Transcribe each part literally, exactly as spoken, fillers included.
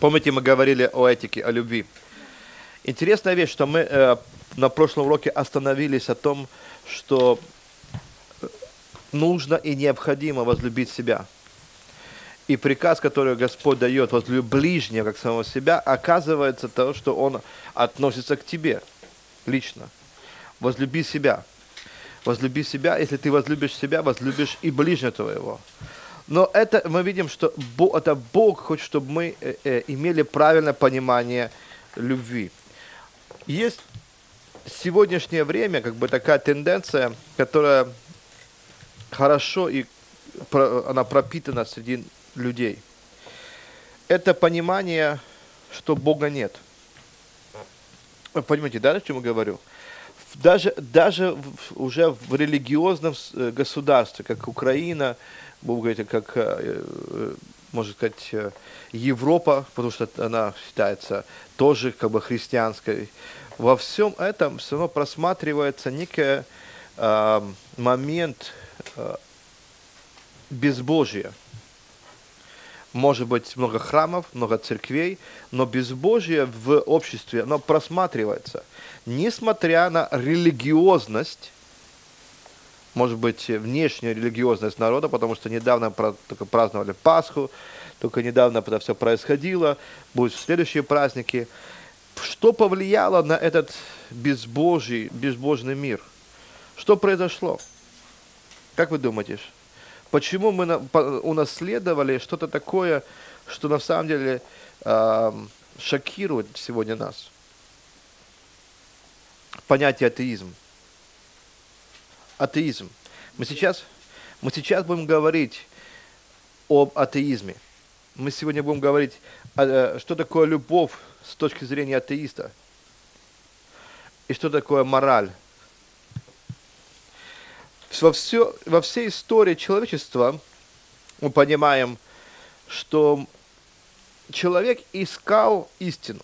Помните, мы говорили о этике, о любви. Интересная вещь, что мы э, на прошлом уроке остановились о том, что нужно и необходимо возлюбить себя. И приказ, который Господь дает, возлюби ближнего, как самого себя, оказывается то, что Он относится к тебе лично. Возлюби себя. Возлюби себя, если ты возлюбишь себя, возлюбишь и ближнего твоего. Но это мы видим, что Бог, это Бог хочет, чтобы мы э, э, имели правильное понимание любви. Есть в сегодняшнее время как бы такая тенденция, которая хорошо и про, она пропитана среди людей. Это понимание, что Бога нет. Вы понимаете, да, о чем я говорю? Даже, даже в, уже в религиозном государстве, как Украина, будем говорить, как, можно сказать, Европа, потому что она считается тоже как бы христианской, во всем этом все равно просматривается некий э, момент э, безбожия. Может быть много храмов, много церквей, но безбожие в обществе, оно просматривается. Несмотря на религиозность, может быть, внешнюю религиозность народа, потому что недавно только праздновали Пасху, только недавно это все происходило, будут следующие праздники. Что повлияло на этот безбожий, безбожный мир? Что произошло? Как вы думаете? Почему мы унаследовали что-то такое, что на самом деле э, шокирует сегодня нас? Понятие атеизм. Атеизм. Мы сейчас, мы сейчас будем говорить об атеизме. Мы сегодня будем говорить, э, что такое любовь с точки зрения атеиста. И что такое мораль. Во, все, во всей истории человечества мы понимаем, что человек искал истину.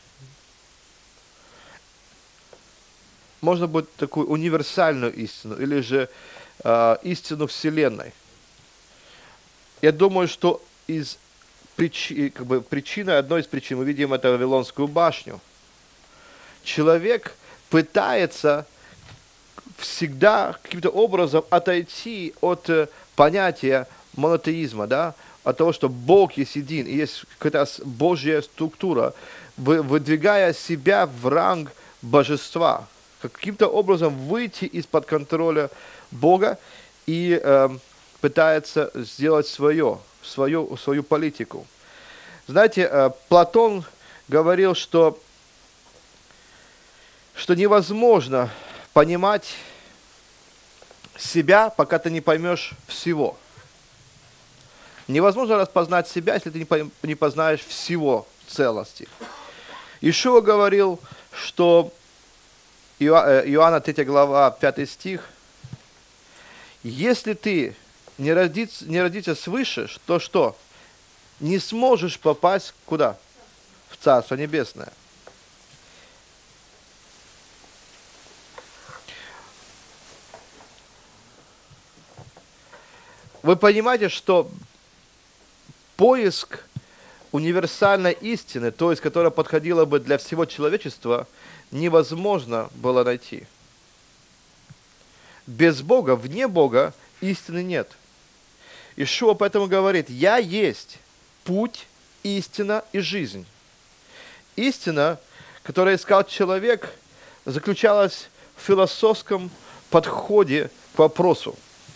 Можно быть такую универсальную истину, или же э, истину Вселенной. Я думаю, что из причи, как бы, причины, одной из причин, мы видим это Вавилонскую башню. Человек пытается всегда каким-то образом отойти от э, понятия монотеизма, да, от того, что Бог есть един, и есть какая-то Божья структура, вы, выдвигая себя в ранг божества, каким-то образом выйти из-под контроля Бога и э, пытается сделать свое, свою, свою политику. Знаете, э, Платон говорил, что, что невозможно понимать себя, пока ты не поймешь всего. Невозможно распознать себя, если ты не познаешь всего целости. Ишуа говорил, что Иоанна третья глава, пятый стих, если ты не родиться, не родиться свыше, то что? Не сможешь попасть куда? В Царство Небесное. Вы понимаете, что поиск универсальной истины, то есть, которая подходила бы для всего человечества, невозможно было найти. Без Бога, вне Бога, истины нет. Ишуа поэтому говорит: «Я есть путь, истина и жизнь». Истина, которую искал человек, заключалась в философском подходе к вопросу.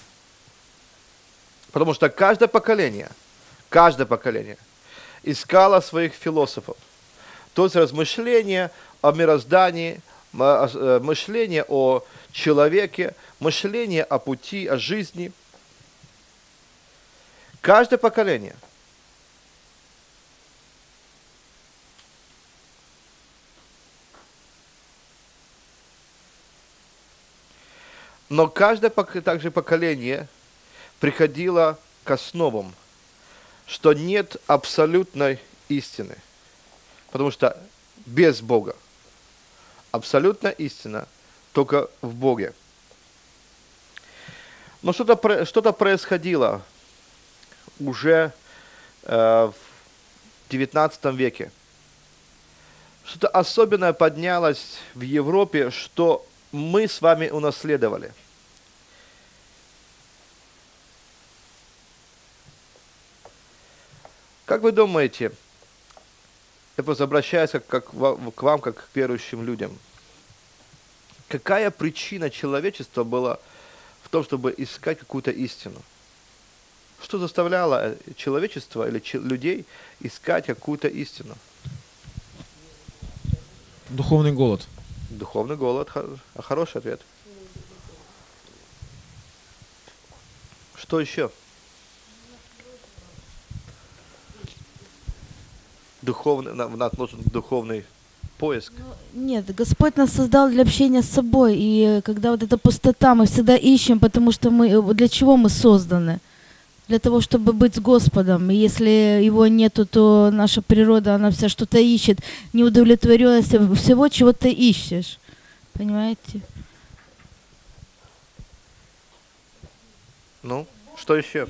Потому что каждое поколение, каждое поколение искало своих философов. То есть размышления о мироздании, мышление о человеке, мышление о пути, о жизни. Каждое поколение. Но каждое также поколение приходило к основам, что нет абсолютной истины. Потому что без Бога. Абсолютная истина только в Боге. Но что-то, что-то происходило уже э, в девятнадцатом веке. Что-то особенное поднялось в Европе, что мы с вами унаследовали. Как вы думаете, я просто обращаюсь как, как, к вам, как к верующим людям, какая причина человечества была в том, чтобы искать какую-то истину? Что заставляло человечество или людей искать какую-то истину? Духовный голод. Духовный голод, хороший ответ. Что еще? Духовный, нам нужен духовный поиск. Нет, Господь нас создал для общения с собой, и когда вот эта пустота, мы всегда ищем, потому что мы, для чего мы созданы? Для того, чтобы быть с Господом. И если его нету, то наша природа, она вся что-то ищет, неудовлетворенность всего, чего ты ищешь. Понимаете? Ну, что еще?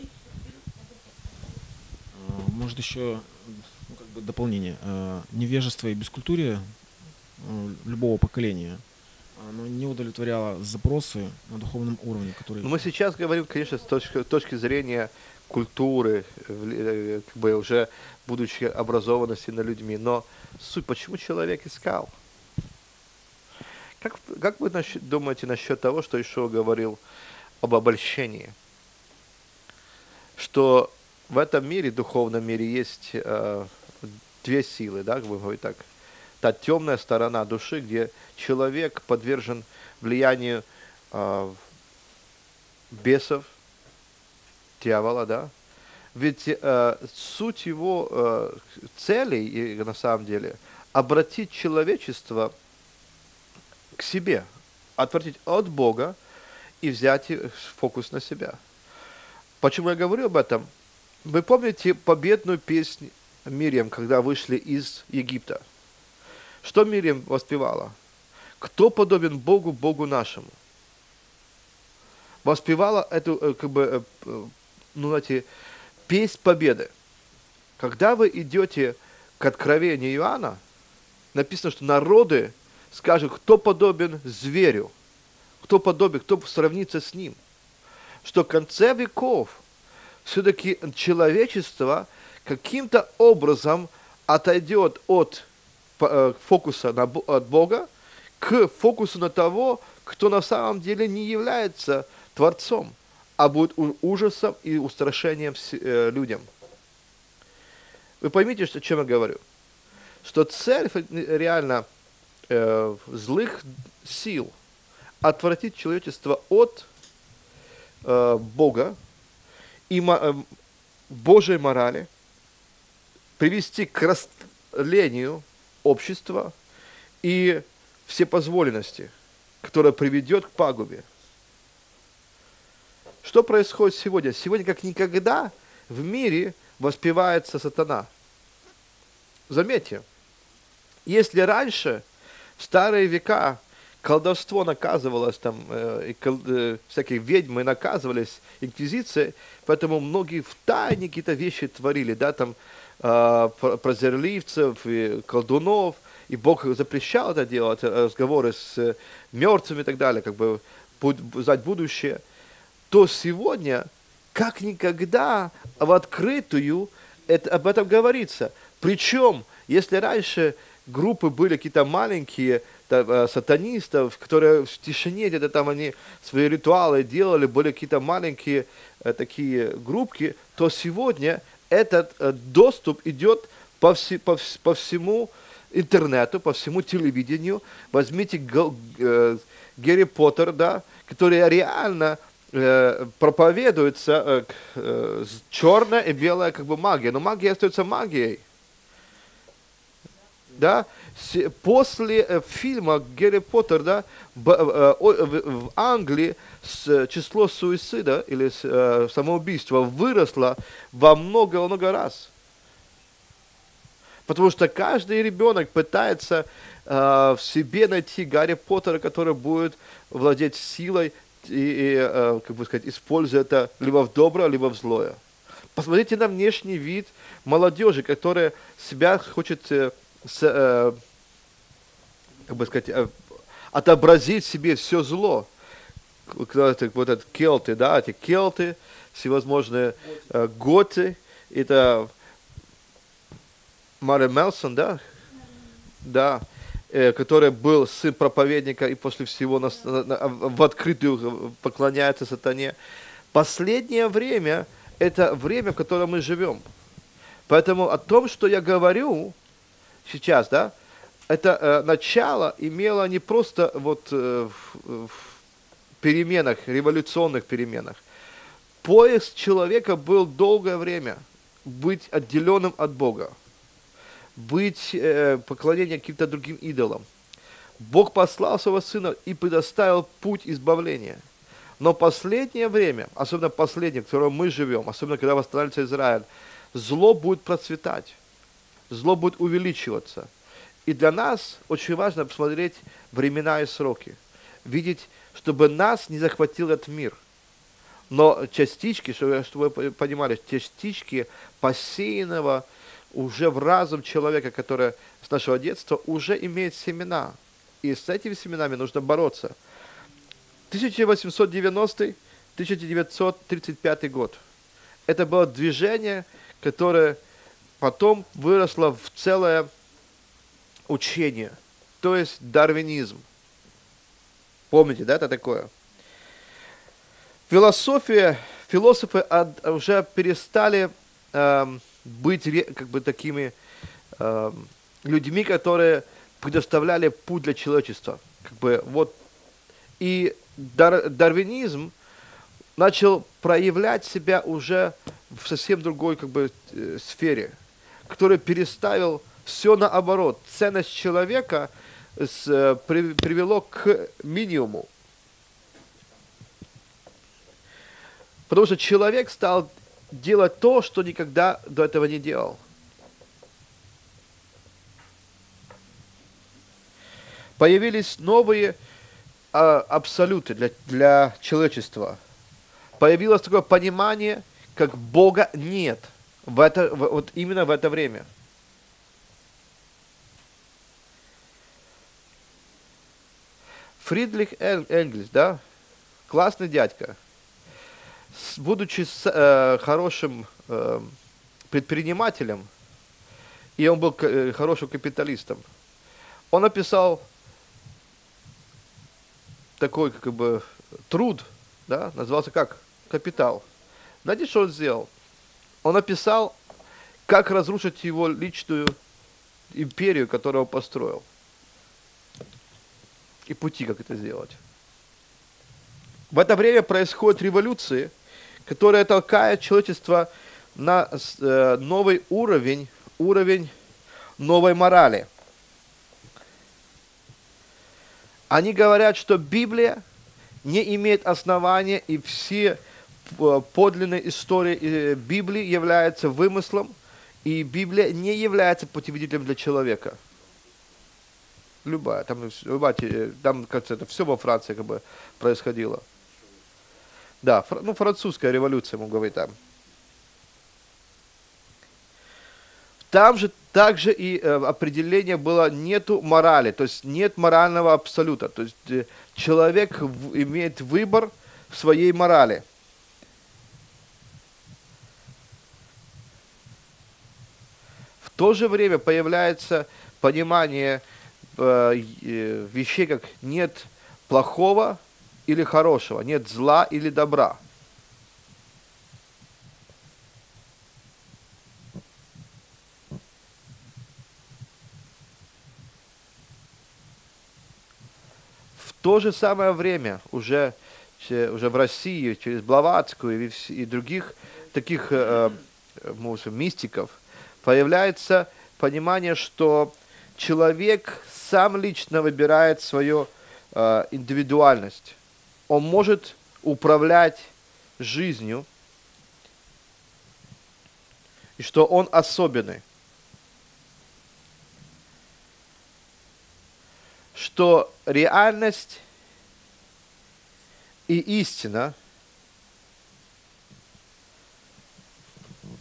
Может, еще ну, как бы дополнение. Невежество и бескультурие любого поколения, оно не удовлетворяло запросы на духовном уровне, которые... Мы сейчас говорим, конечно, с точки, точки зрения культуры, как бы уже будучи образованными сильно людьми, но суть, почему человек искал? Как, как вы насчет, думаете насчет того, что Ишуа говорил об обольщении? Что в этом мире, духовном мире, есть э, две силы, да, как бы говорить так. Та темная сторона души, где человек подвержен влиянию э, бесов, дьявола, да. Ведь э, суть его э, целей, и, на самом деле, обратить человечество к себе, отвратить от Бога и взять фокус на себя. Почему я говорю об этом? Вы помните победную песню Мириам, когда вышли из Египта? Что Мириам воспевала? Кто подобен Богу, Богу нашему? Воспевала эту, как бы, ну, знаете, песнь победы. Когда вы идете к откровению Иоанна, написано, что народы скажут, кто подобен зверю, кто подобен, кто сравнится с ним. Что в конце веков все-таки человечество каким-то образом отойдет от фокуса на, от Бога к фокусу на того, кто на самом деле не является Творцом, а будет ужасом и устрашением людям. Вы поймите, что, о чем я говорю? Что цель реально э, злых сил отвратить человечество от э, Бога и э, Божьей морали, привести к растлению общества и всепозволенности, которая приведет к пагубе. Что происходит сегодня? Сегодня как никогда в мире воспевается сатана. Заметьте, если раньше, в старые века, колдовство наказывалось, там, э, и кол, э, всякие ведьмы наказывались инквизицией, поэтому многие в тайне какие-то вещи творили, да, там, э, прозорливцев и колдунов, и Бог запрещал это делать, разговоры с мертвыми и так далее, как бы знать будущее, то сегодня, как никогда, в открытую это, об этом говорится. Причем, если раньше группы были какие-то маленькие, там, сатанистов, которые в тишине где-то там они свои ритуалы делали, были какие-то маленькие э, такие группки, то сегодня этот э, доступ идет по, вси, по, по всему интернету, по всему телевидению. Возьмите э, Гарри Поттер, да, который реально э, проповедуется э, э, черная и белая как бы магия, но магия остается магией. Да? После фильма «Гарри Поттер», да, в Англии число суицида или самоубийства выросло во много-много раз. Потому что каждый ребенок пытается в себе найти Гарри Поттера, который будет владеть силой и, и как бы сказать, используя это либо в доброе, либо в злое. Посмотрите на внешний вид молодежи, которая себя хочет, э, с, э, как бы сказать, э, отобразить себе все зло. Вот этот келты, да, эти келты, всевозможные э, готы, это Мари Мелсон, да, да, э, который был сын проповедника и после всего нас, на, на, в открытую поклоняется сатане. Последнее время – это время, в котором мы живем. Поэтому о том, что я говорю сейчас, да, это э, начало имело не просто вот э, в, в переменах, революционных переменах. Поиск человека был долгое время быть отделенным от Бога, быть э, поклонением каким-то другим идолам. Бог послал своего Сына и предоставил путь избавления. Но последнее время, особенно последнее, в котором мы живем, особенно когда восстанавливается Израиль, зло будет процветать, зло будет увеличиваться. И для нас очень важно посмотреть времена и сроки, видеть, чтобы нас не захватил этот мир. Но частички, чтобы, чтобы вы понимали, частички посеянного уже в разум человека, который с нашего детства, уже имеет семена. И с этими семенами нужно бороться. тысяча восемьсот девяностый — тысяча девятьсот тридцать пятый год. Это было движение, которое потом выросло в целое учение, то есть дарвинизм. Помните, да, это такое? Философия, философы от, уже перестали э, быть как бы такими э, людьми, которые предоставляли путь для человечества. Как бы, вот. И дар, дарвинизм начал проявлять себя уже в совсем другой как бы, э, сфере, который переставил все наоборот. Ценность человека с, э, при, привело к минимуму. Потому что человек стал делать то, что никогда до этого не делал. Появились новые а, абсолюты для, для человечества. Появилось такое понимание, как Бога нет в это, в, вот именно в это время. Фридрих Энгельс, да, классный дядька, будучи с, э, хорошим э, предпринимателем, и он был к, э, хорошим капиталистом, он написал такой как бы труд, да, назывался как «Капитал». Знаете, что он сделал? Он написал, как разрушить его личную империю, которую он построил, и пути, как это сделать. В это время происходят революции, которые толкают человечество на э, новый уровень, уровень новой морали. Они говорят, что Библия не имеет основания, и все подлинные истории Библии являются вымыслом, и Библия не является путеводителем для человека. Любая, там, любая, там кажется, это все во Франции как бы происходило. Да, фр, ну, французская революция, могу говорить там. Там же также и э, определение было нету морали, то есть нет морального абсолюта. То есть э, человек в, имеет выбор в своей морали. В то же время появляется понимание э, э, вещей, как нет плохого или хорошего, нет зла или добра. В то же самое время уже, уже в России, через Блаватскую и, и других таких э, может, мистиков появляется понимание, что человек сам лично выбирает свою э, индивидуальность. Он может управлять жизнью, и что он особенный. Что реальность и истина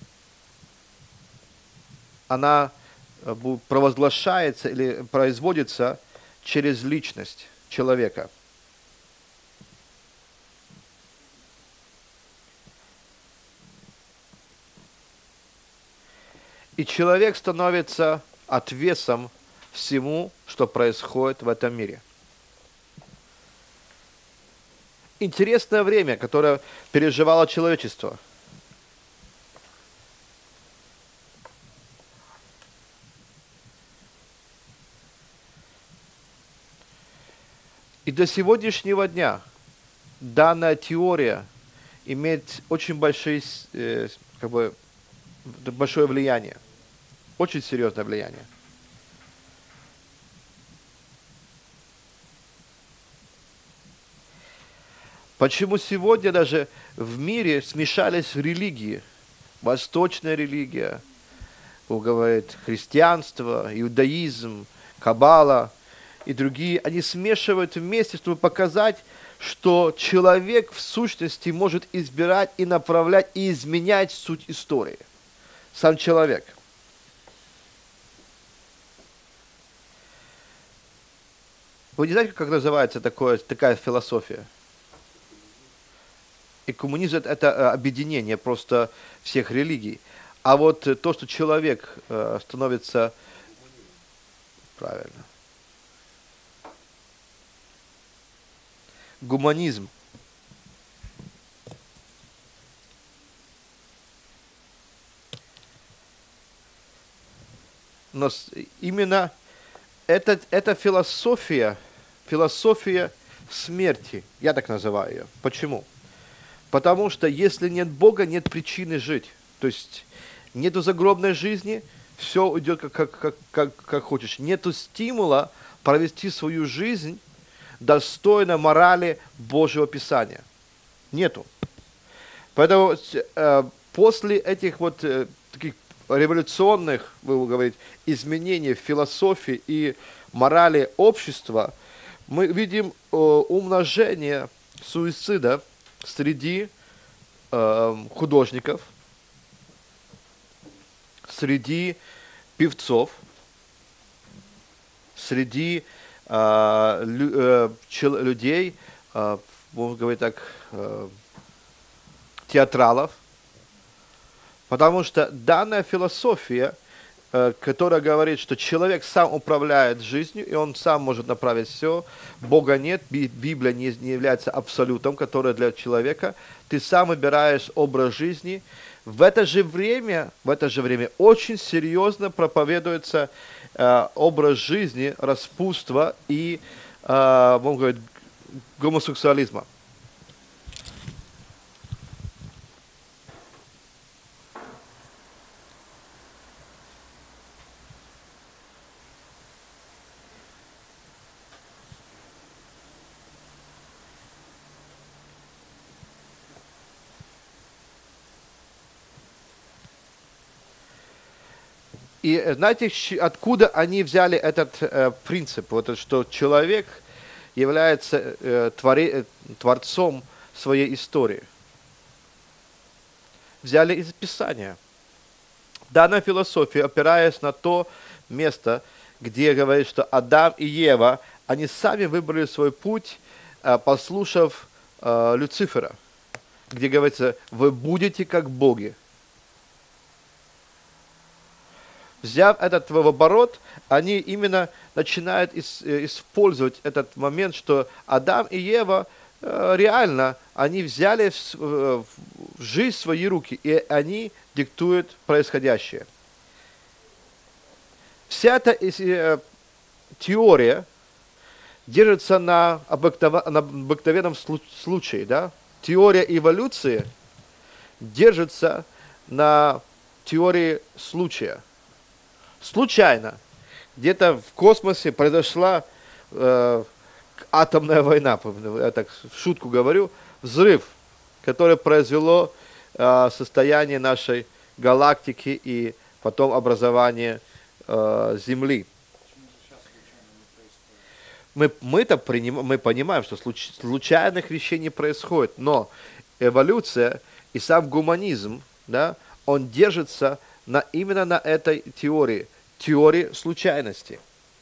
она провозглашается или производится через личность человека. И человек становится отвесом всему, что происходит в этом мире. Интересное время, которое переживало человечество. И до сегодняшнего дня данная теория имеет очень большие, э, как бы, большое влияние, очень серьезное влияние. Почему сегодня даже в мире смешались религии? Восточная религия, говорит, христианство, иудаизм, каббала и другие. Они смешивают вместе, чтобы показать, что человек в сущности может избирать и направлять, и изменять суть истории. Сам человек. Вы не знаете, как называется такое, такая философия? И коммунизм – это объединение просто всех религий. А вот то, что человек становится… Правильно. Гуманизм. Но именно это, это философия, философия смерти. Я так называю ее. Почему? Потому что если нет Бога, нет причины жить. То есть нету загробной жизни, все уйдет как, как, как, как, как хочешь. Нету стимула провести свою жизнь достойно морали Божьего Писания. Нету. Поэтому э, после этих вот э, таких революционных, вы говорите, изменений в философии и морали общества, мы видим э, умножение суицида среди э, художников, среди певцов, среди э, лю, э, чел, людей, э, можно говорить так, э, театралов, потому что данная философия, э, которая говорит, что человек сам управляет жизнью, и он сам может направить все, Бога нет, Библия не, не является абсолютом, который для человека, ты сам выбираешь образ жизни. В это же время, в это же время очень серьезно проповедуется э, образ жизни, распутства и, э, можно говорить, гомосексуализма. И знаете, откуда они взяли этот э, принцип, вот, что человек является э, творе, творцом своей истории? Взяли из Писания. Данная философия, опираясь на то место, где говорит, что Адам и Ева, они сами выбрали свой путь, э, послушав э, Люцифера, где говорится, вы будете как боги. Взяв этот в оборот, они именно начинают использовать этот момент, что Адам и Ева реально, они взяли в жизнь в свои руки, и они диктуют происходящее. Вся эта теория держится на обыкновенном случае. Да? Теория эволюции держится на теории случая. Случайно где-то в космосе произошла э, атомная война, я так в шутку говорю, взрыв, который произвело э, состояние нашей галактики и потом образование э, Земли. Мы, мы-то приним, мы понимаем, что случ, случайных вещей не происходит, но эволюция и сам гуманизм, да, он держится на, именно на этой теории, теории случайности.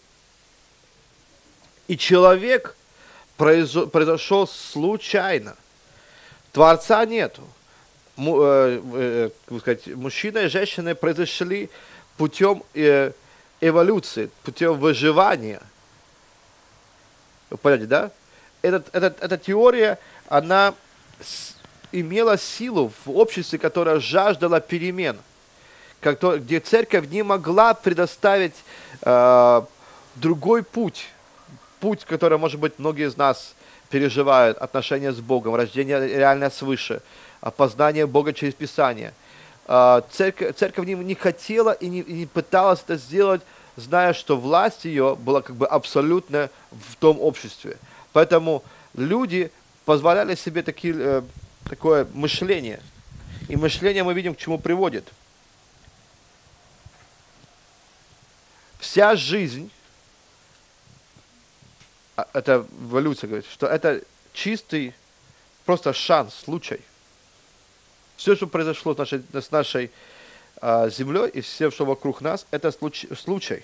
И человек произо, произошел случайно. Творца нету. Му, э, э, как сказать, мужчина и женщина произошли путем э, эволюции, путем выживания. Вы понимаете, да? Этот, этот, эта теория, она с, имела силу в обществе, которое жаждало перемен, как-то, где церковь не могла предоставить э, другой путь, путь, который, может быть, многие из нас переживают, отношения с Богом, рождение реально свыше, познание Бога через Писание. Э, церковь, церковь не, не хотела и не, и не пыталась это сделать, зная, что власть ее была как бы абсолютно в том обществе. Поэтому люди позволяли себе такие, э, такое мышление. И мышление мы видим, к чему приводит. Вся жизнь, это эволюция говорит, что это чистый просто шанс, случай. Все, что произошло с нашей, с нашей э, землей и все, что вокруг нас, это случай. случай.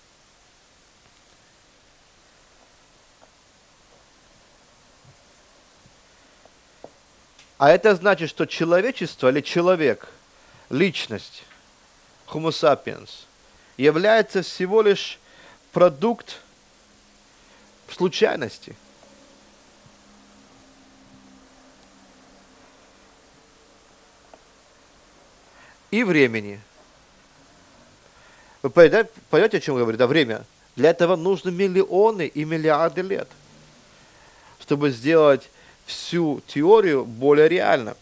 А это значит, что человечество или человек, личность, Homo sapiens, является всего лишь продукт случайности. И времени. Вы понимаете, о чем я говорю? Да, время. Для этого нужно миллионы и миллиарды лет, чтобы сделать всю теорию более реально.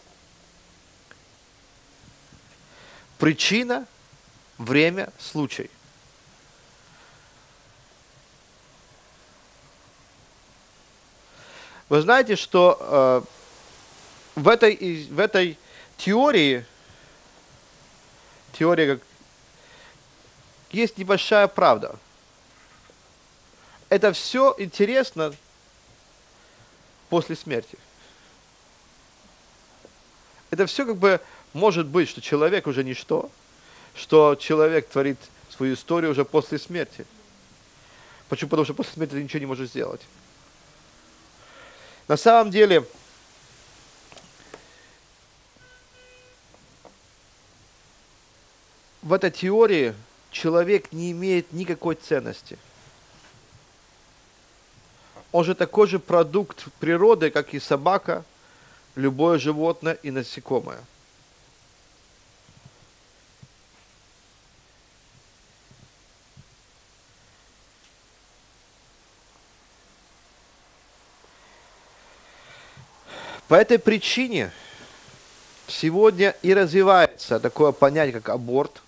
Причина, время, случай. Вы знаете, что э, в, этой, в этой теории, теория как, есть небольшая правда. Это все интересно после смерти. Это все как бы может быть, что человек уже ничто, что человек творит свою историю уже после смерти. Почему? Потому что после смерти ты ничего не можешь сделать. На самом деле, в этой теории человек не имеет никакой ценности. Он же такой же продукт природы, как и собака, любое животное и насекомое. По этой причине сегодня и развивается такое понятие, как аборт.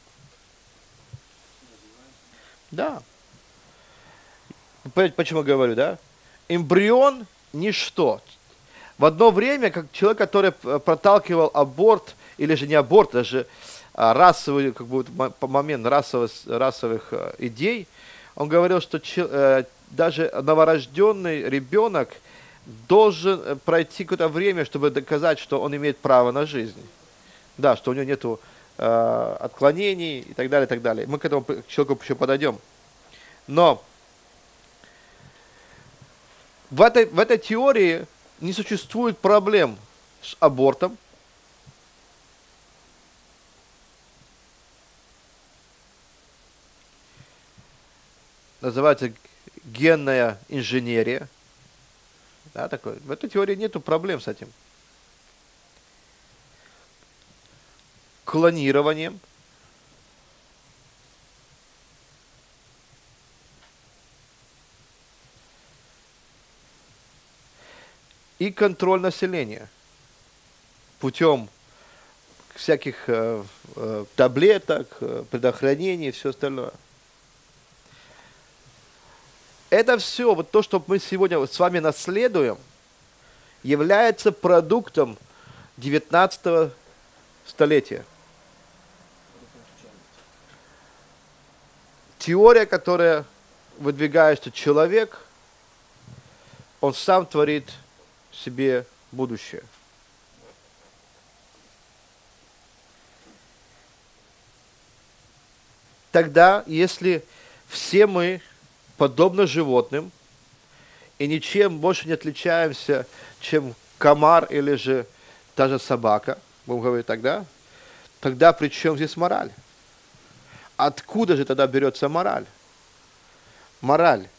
Да. Понимаете, почему я говорю, да? Эмбрион – ничто. В одно время, как человек, который проталкивал аборт, или же не аборт, даже расовый, как бы, момент расовых, расовых идей, он говорил, что даже новорожденный ребенок должен пройти какое-то время, чтобы доказать, что он имеет право на жизнь. Да, что у него нету э, отклонений и так далее, и так далее. Мы к этому к человеку еще подойдем. Но в этой, в этой теории не существует проблем с абортом. Называется генная инженерия. Да, такой. В этой теории нету проблем с этим. Клонированием. И контроль населения путем всяких э, э, таблеток, э, предохранений и все остальное. Это все, вот то, что мы сегодня с вами наследуем, является продуктом девятнадцатого столетия. Теория, которая выдвигает, что человек, он сам творит себе будущее. тогда, если все мы, подобно животным, и ничем больше не отличаемся, чем комар или же та же собака, будем говорить тогда, тогда при чем здесь мораль? Откуда же тогда берется мораль? Мораль.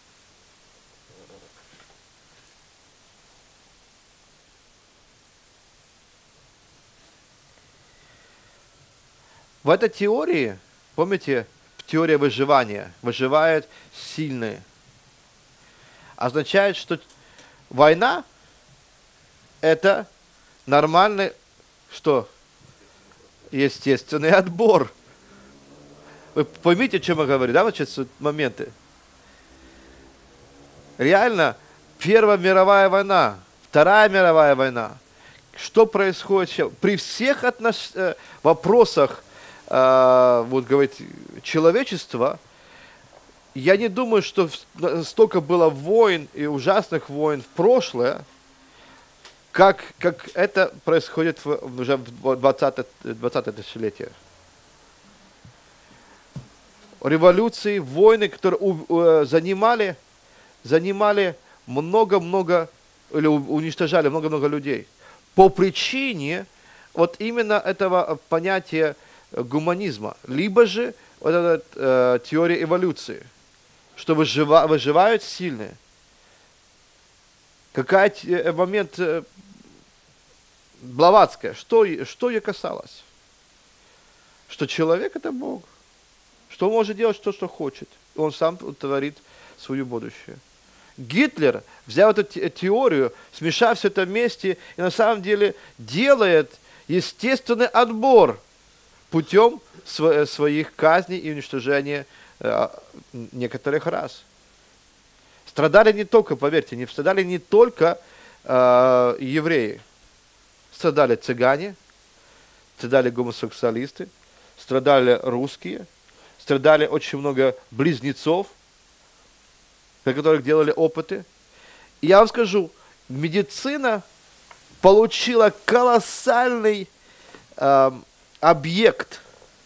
В этой теории, помните, теория выживания, выживают сильные. Означает, что война – это нормальный, что? Естественный отбор. Вы поймите, о чем я говорю, да, вот сейчас моменты. Реально, Первая мировая война, Вторая мировая война. Что происходит сейчас? При всех отнош... вопросах, э, вот говорить, человечества, я не думаю, что столько было войн и ужасных войн в прошлое, как, как это происходит в, уже в двадцатое тысячелетие. Революции, войны, которые у, занимали, занимали много-много, или уничтожали много-много людей. По причине вот именно этого понятия гуманизма, либо же вот эта э, теория эволюции, что выжива, выживают сильные. Какая э, момент э, Блаватская, что, что ее касалось? Что человек это Бог, что он может делать то, что хочет, он сам творит свое будущее. Гитлер взял эту теорию, смешав все это вместе, и на самом деле делает естественный отбор путем св- своих казней и уничтожения э, некоторых рас. Страдали не только, поверьте, не страдали не только э, евреи. Страдали цыгане, страдали гомосексуалисты, страдали русские, страдали очень много близнецов, для которых делали опыты. И я вам скажу, медицина получила колоссальный э, объект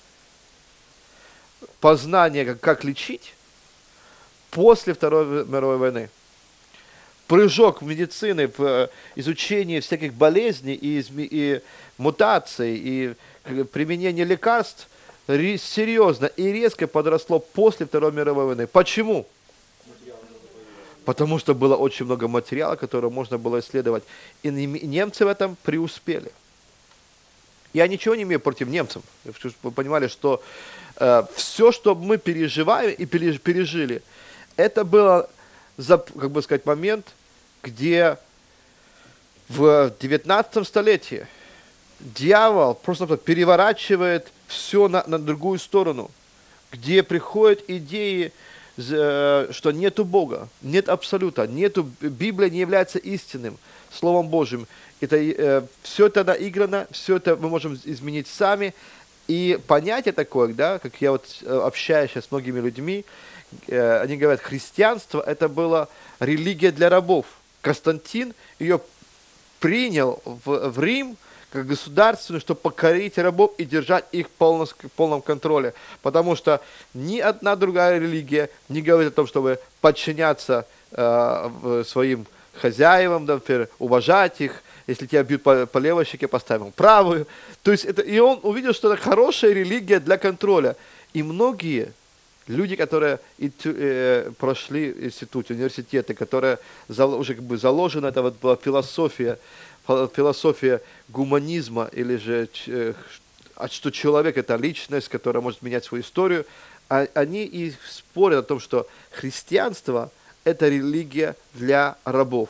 познания, как, как лечить, после Второй мировой войны. Прыжок в медицины, в изучении всяких болезней и, и мутаций, и применение лекарств серьезно и резко подросло после Второй мировой войны. Почему? Потому что было очень много материала, который можно было исследовать. И немцы в этом преуспели. Я ничего не имею против немцев. Вы понимали, что э, все, что мы переживаем и пережили, это было, как бы сказать, момент, где в девятнадцатом столетии дьявол просто переворачивает все на, на другую сторону, где приходят идеи, что нету Бога, нет абсолюта, нету, Библия не является истинным Словом Божьим. Это, э, все это наиграно, все это мы можем изменить сами. И понятие такое, да, как я вот общаюсь сейчас с многими людьми, э, они говорят, христианство это была религия для рабов. Константин ее принял в, в Рим как государственную, чтобы покорить рабов и держать их в полном, в полном контроле. Потому что ни одна другая религия не говорит о том, чтобы подчиняться э, своим хозяевам, например, уважать их. Если тебя бьют по, по левой щеке, поставим правую. То есть это, и он увидел, что это хорошая религия для контроля. И многие люди, которые и, э, прошли институт, университеты, которые зал, уже как бы заложена, это вот была философия, философия гуманизма, или же, э, что человек это личность, которая может менять свою историю, а, они и спорят о том, что христианство это религия для рабов,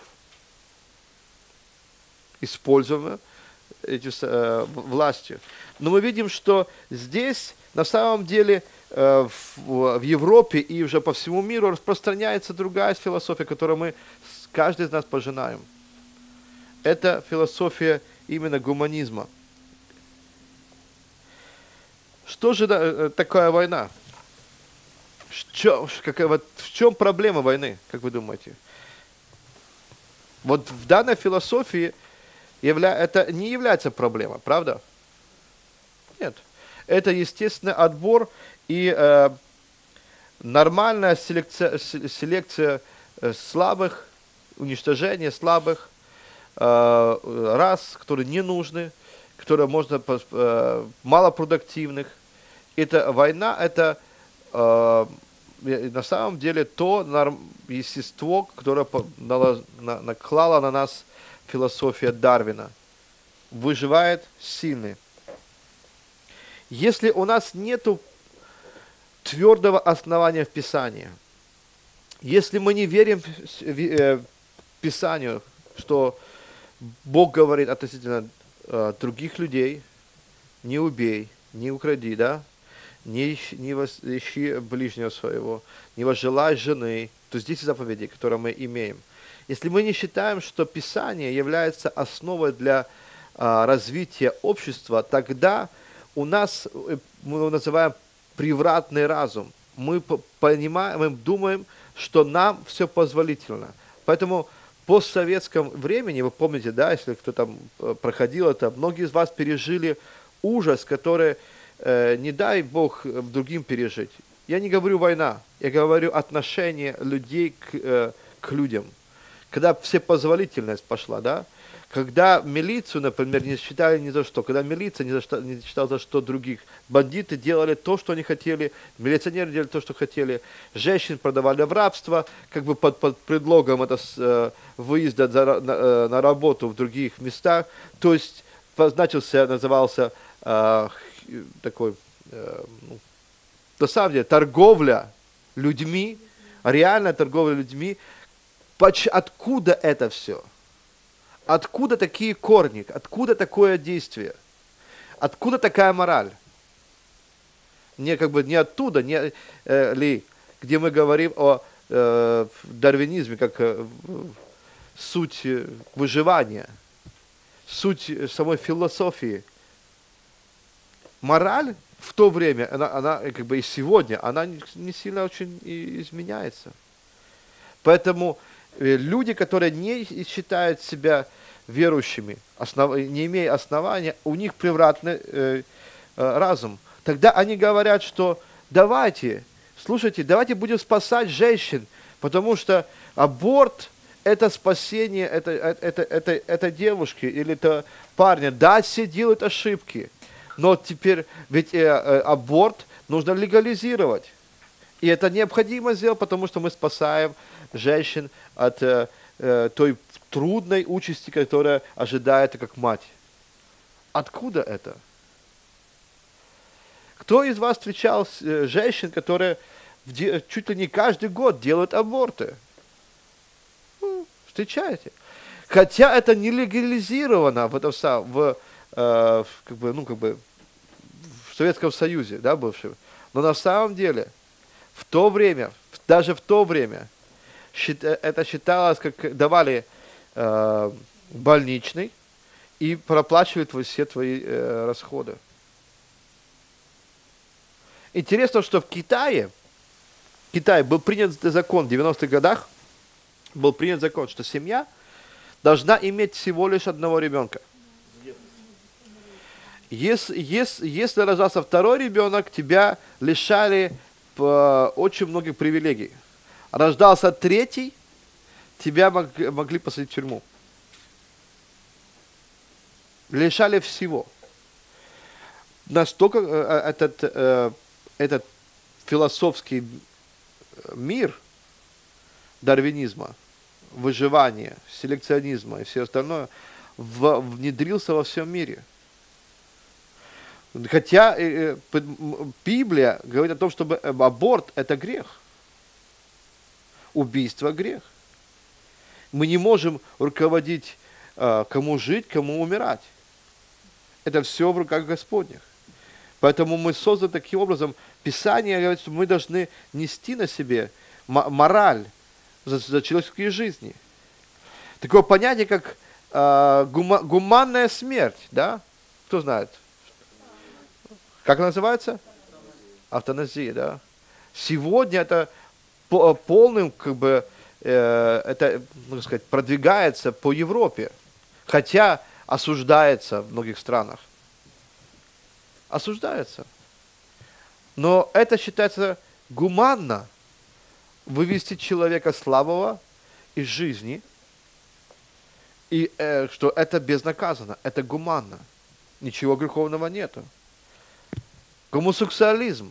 используемая эти, э, властью. Но мы видим, что здесь на самом деле э, в, в Европе и уже по всему миру распространяется другая философия, которую мы, каждый из нас пожинаем. Это философия именно гуманизма. Что же э, такая война? Что, какая, вот, в чем проблема войны, как вы думаете? Вот в данной философии явля... это не является проблемой, правда? Нет. Это естественный отбор, и э, нормальная селекция, селекция слабых, уничтожение слабых э, рас, которые не нужны, которые можно э, малопродуктивных. Это война, это э, на самом деле то норм, естество, которое нала, на, наклала на нас философия Дарвина. Выживает сильный. Если у нас нету твердого основания в Писании, если мы не верим в Писанию, что Бог говорит относительно э, других людей, не убей, не укради, да, не ищи, не ищи ближнего своего, не возжелай жены, то здесь заповеди, которые мы имеем. Если мы не считаем, что Писание является основой для э, развития общества, тогда у нас, мы его называем превратный разум. Мы понимаем, мы думаем, что нам все позволительно. Поэтому в постсоветском времени, вы помните, да, если кто там проходил это, многие из вас пережили ужас, который, э, не дай Бог, другим пережить. Я не говорю война, я говорю отношение людей к, э, к людям. Когда всепозволительность пошла, да, когда милицию, например, не считали ни за что, когда милиция не, за что, не считала за что других, бандиты делали то, что они хотели, милиционеры делали то, что хотели, женщин продавали в рабство, как бы под, под предлогом это, э, выезда за, на, э, на работу в других местах, то есть позначился, назывался э, такой, э, ну, на самом деле, торговля людьми, реальная торговля людьми. Откуда это все? Откуда такие корни? Откуда такое действие? Откуда такая мораль? Не как бы не оттуда, не э, ли, где мы говорим о э, дарвинизме как э, суть выживания, суть самой философии. Мораль в то время, она, она как бы и сегодня, она не, не сильно очень изменяется. Поэтому люди, которые не считают себя верующими, основ... не имея основания, у них превратный э, э, разум. Тогда они говорят, что давайте, слушайте, давайте будем спасать женщин, потому что аборт – это спасение это, это, это, это девушки или это парня. Да, все делают ошибки, но теперь ведь э, э, аборт нужно легализировать. И это необходимо сделать, потому что мы спасаем женщин от э, э, той трудной участи, которая ожидает как мать. Откуда это? Кто из вас встречал э, женщин, которые в, чуть ли не каждый год делают аборты? Ну, встречаете? Хотя это не легализировано в, этом, в, э, в, как бы, ну, как бы, в Советском Союзе, да, бывшем. Но на самом деле в то время, даже в то время, это считалось, как давали э, больничный и проплачивают все твои э, расходы. Интересно, что в Китае, в Китае был принят закон в девяностых годах, был принят закон, что семья должна иметь всего лишь одного ребенка. Если, если, если рождался второй ребенок, тебя лишали по, очень многих привилегий. Рождался третий, тебя мог, могли посадить в тюрьму. Лишали всего. Настолько э, этот, э, этот философский мир дарвинизма, выживания, селекционизма и все остальное в, внедрился во всем мире. Хотя э, э, Библия говорит о том, чтобы аборт – это грех. Убийство – грех. Мы не можем руководить, э, кому жить, кому умирать. Это все в руках Господних. Поэтому мы созданы таким образом. Писание говорит, что мы должны нести на себе мораль за, за человеческие жизни. Такое понятие, как э, гума, гуманная смерть. Да? Кто знает? Как она называется? Автоназия, да. Сегодня это по, полным, как бы, э, это, можно сказать, продвигается по Европе, хотя осуждается в многих странах. Осуждается. Но это считается гуманно вывести человека слабого из жизни, и э, что это безнаказанно, это гуманно. Ничего греховного нету. Гомосексуализм.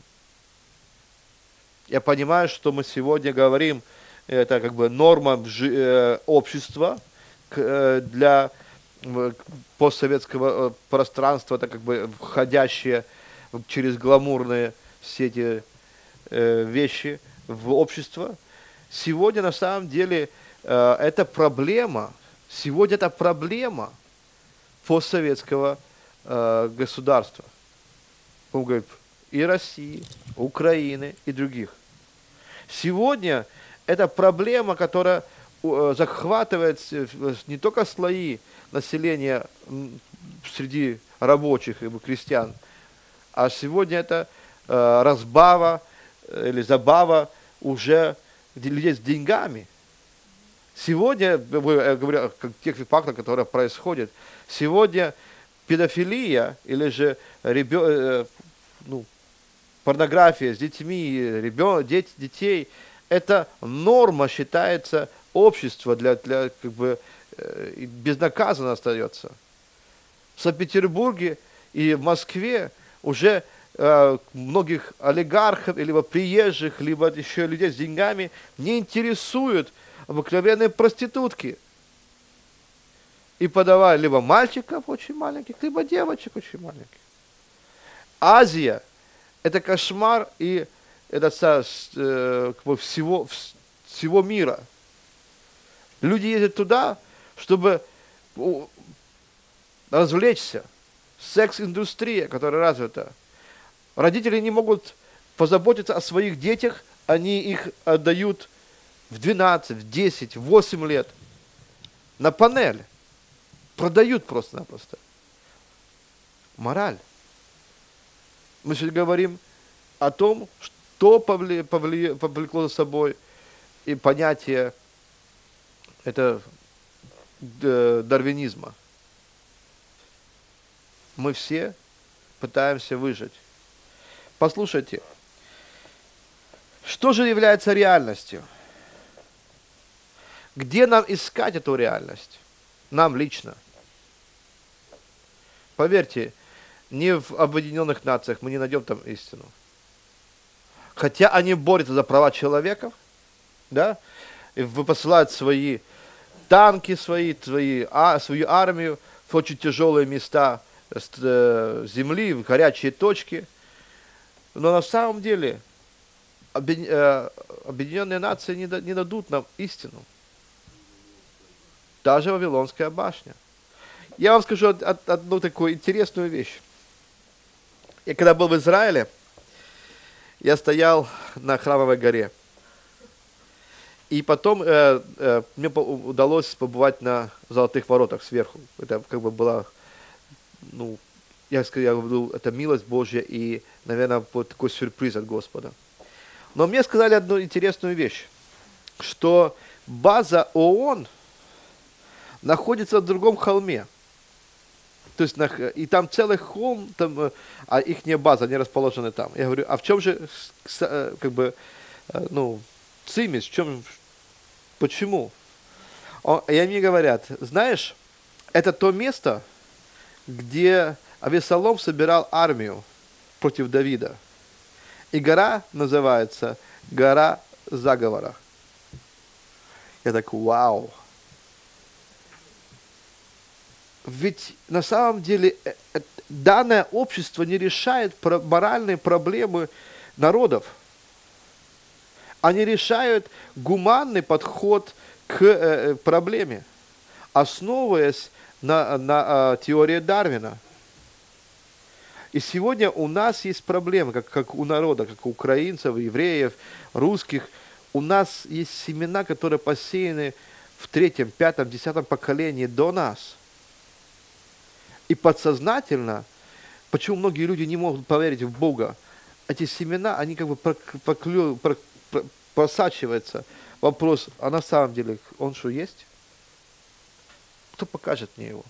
Я понимаю, что мы сегодня говорим, это как бы норма жи- э, общества к, э, для э, постсоветского э, пространства, это как бы входящие через гламурные все эти э, вещи в общество. Сегодня на самом деле э, это проблема, сегодня это проблема постсоветского э, государства. Он говорит, и России, Украины и других. Сегодня это проблема, которая э, захватывает не только слои населения среди рабочих и крестьян, а сегодня это э, разбава э, или забава уже людей с деньгами. Сегодня, я говорю о тех фактах, которые происходят, сегодня педофилия или же ребё, э, ну, порнография с детьми, ребё, дети, детей, это норма считается общества, для, для, как бы, э, безнаказанно остается. В Санкт-Петербурге и в Москве уже э, многих олигархов, либо приезжих, либо еще людей с деньгами не интересуют обыкновенные проститутки. И подавали либо мальчиков очень маленьких, либо девочек очень маленьких. Азия – это кошмар и это э, как бы всего, всего мира. Люди ездят туда, чтобы развлечься. Секс-индустрия, которая развита. Родители не могут позаботиться о своих детях, они их отдают в двенадцать, в десять, в восемь лет на панель. Продают просто-напросто. Мораль. Мы сегодня говорим о том, что повле, повле, повлекло за собой и понятие это дарвинизма. Мы все пытаемся выжить. Послушайте, что же является реальностью? Где нам искать эту реальность? Нам лично. Поверьте, не в Объединенных Нациях мы не найдем там истину. Хотя они борются за права человека, да, и посылают свои танки, свои, свои, а, свою армию в очень тяжелые места земли, в горячие точки. Но на самом деле Объединенные Нации не дадут нам истину. Даже Вавилонская башня. Я вам скажу одну такую интересную вещь. Я когда был в Израиле, я стоял на Храмовой горе. И потом э, э, мне удалось побывать на Золотых воротах сверху. Это как бы была, ну, я скажу, это милость Божья и, наверное, вот такой сюрприз от Господа. Но мне сказали одну интересную вещь, что база ООН находится в другом холме. То есть, и там целый холм, там, а их база, они расположены там. Я говорю, а в чем же, как бы, ну, цимис, в чем, почему? И они говорят, знаешь, это то место, где Авесолом собирал армию против Давида. И гора называется гора заговора. Я так, вау. Ведь на самом деле данное общество не решает моральные проблемы народов. Они решают гуманный подход к проблеме, основываясь на, на теории Дарвина. И сегодня у нас есть проблемы, как, как у народа, как у украинцев, евреев, русских. У нас есть семена, которые посеяны в третьем, пятом, десятом поколении до нас. И подсознательно, почему многие люди не могут поверить в Бога, эти семена, они как бы проклю, про, про, просачиваются. Вопрос, а на самом деле он что есть? Кто покажет мне его?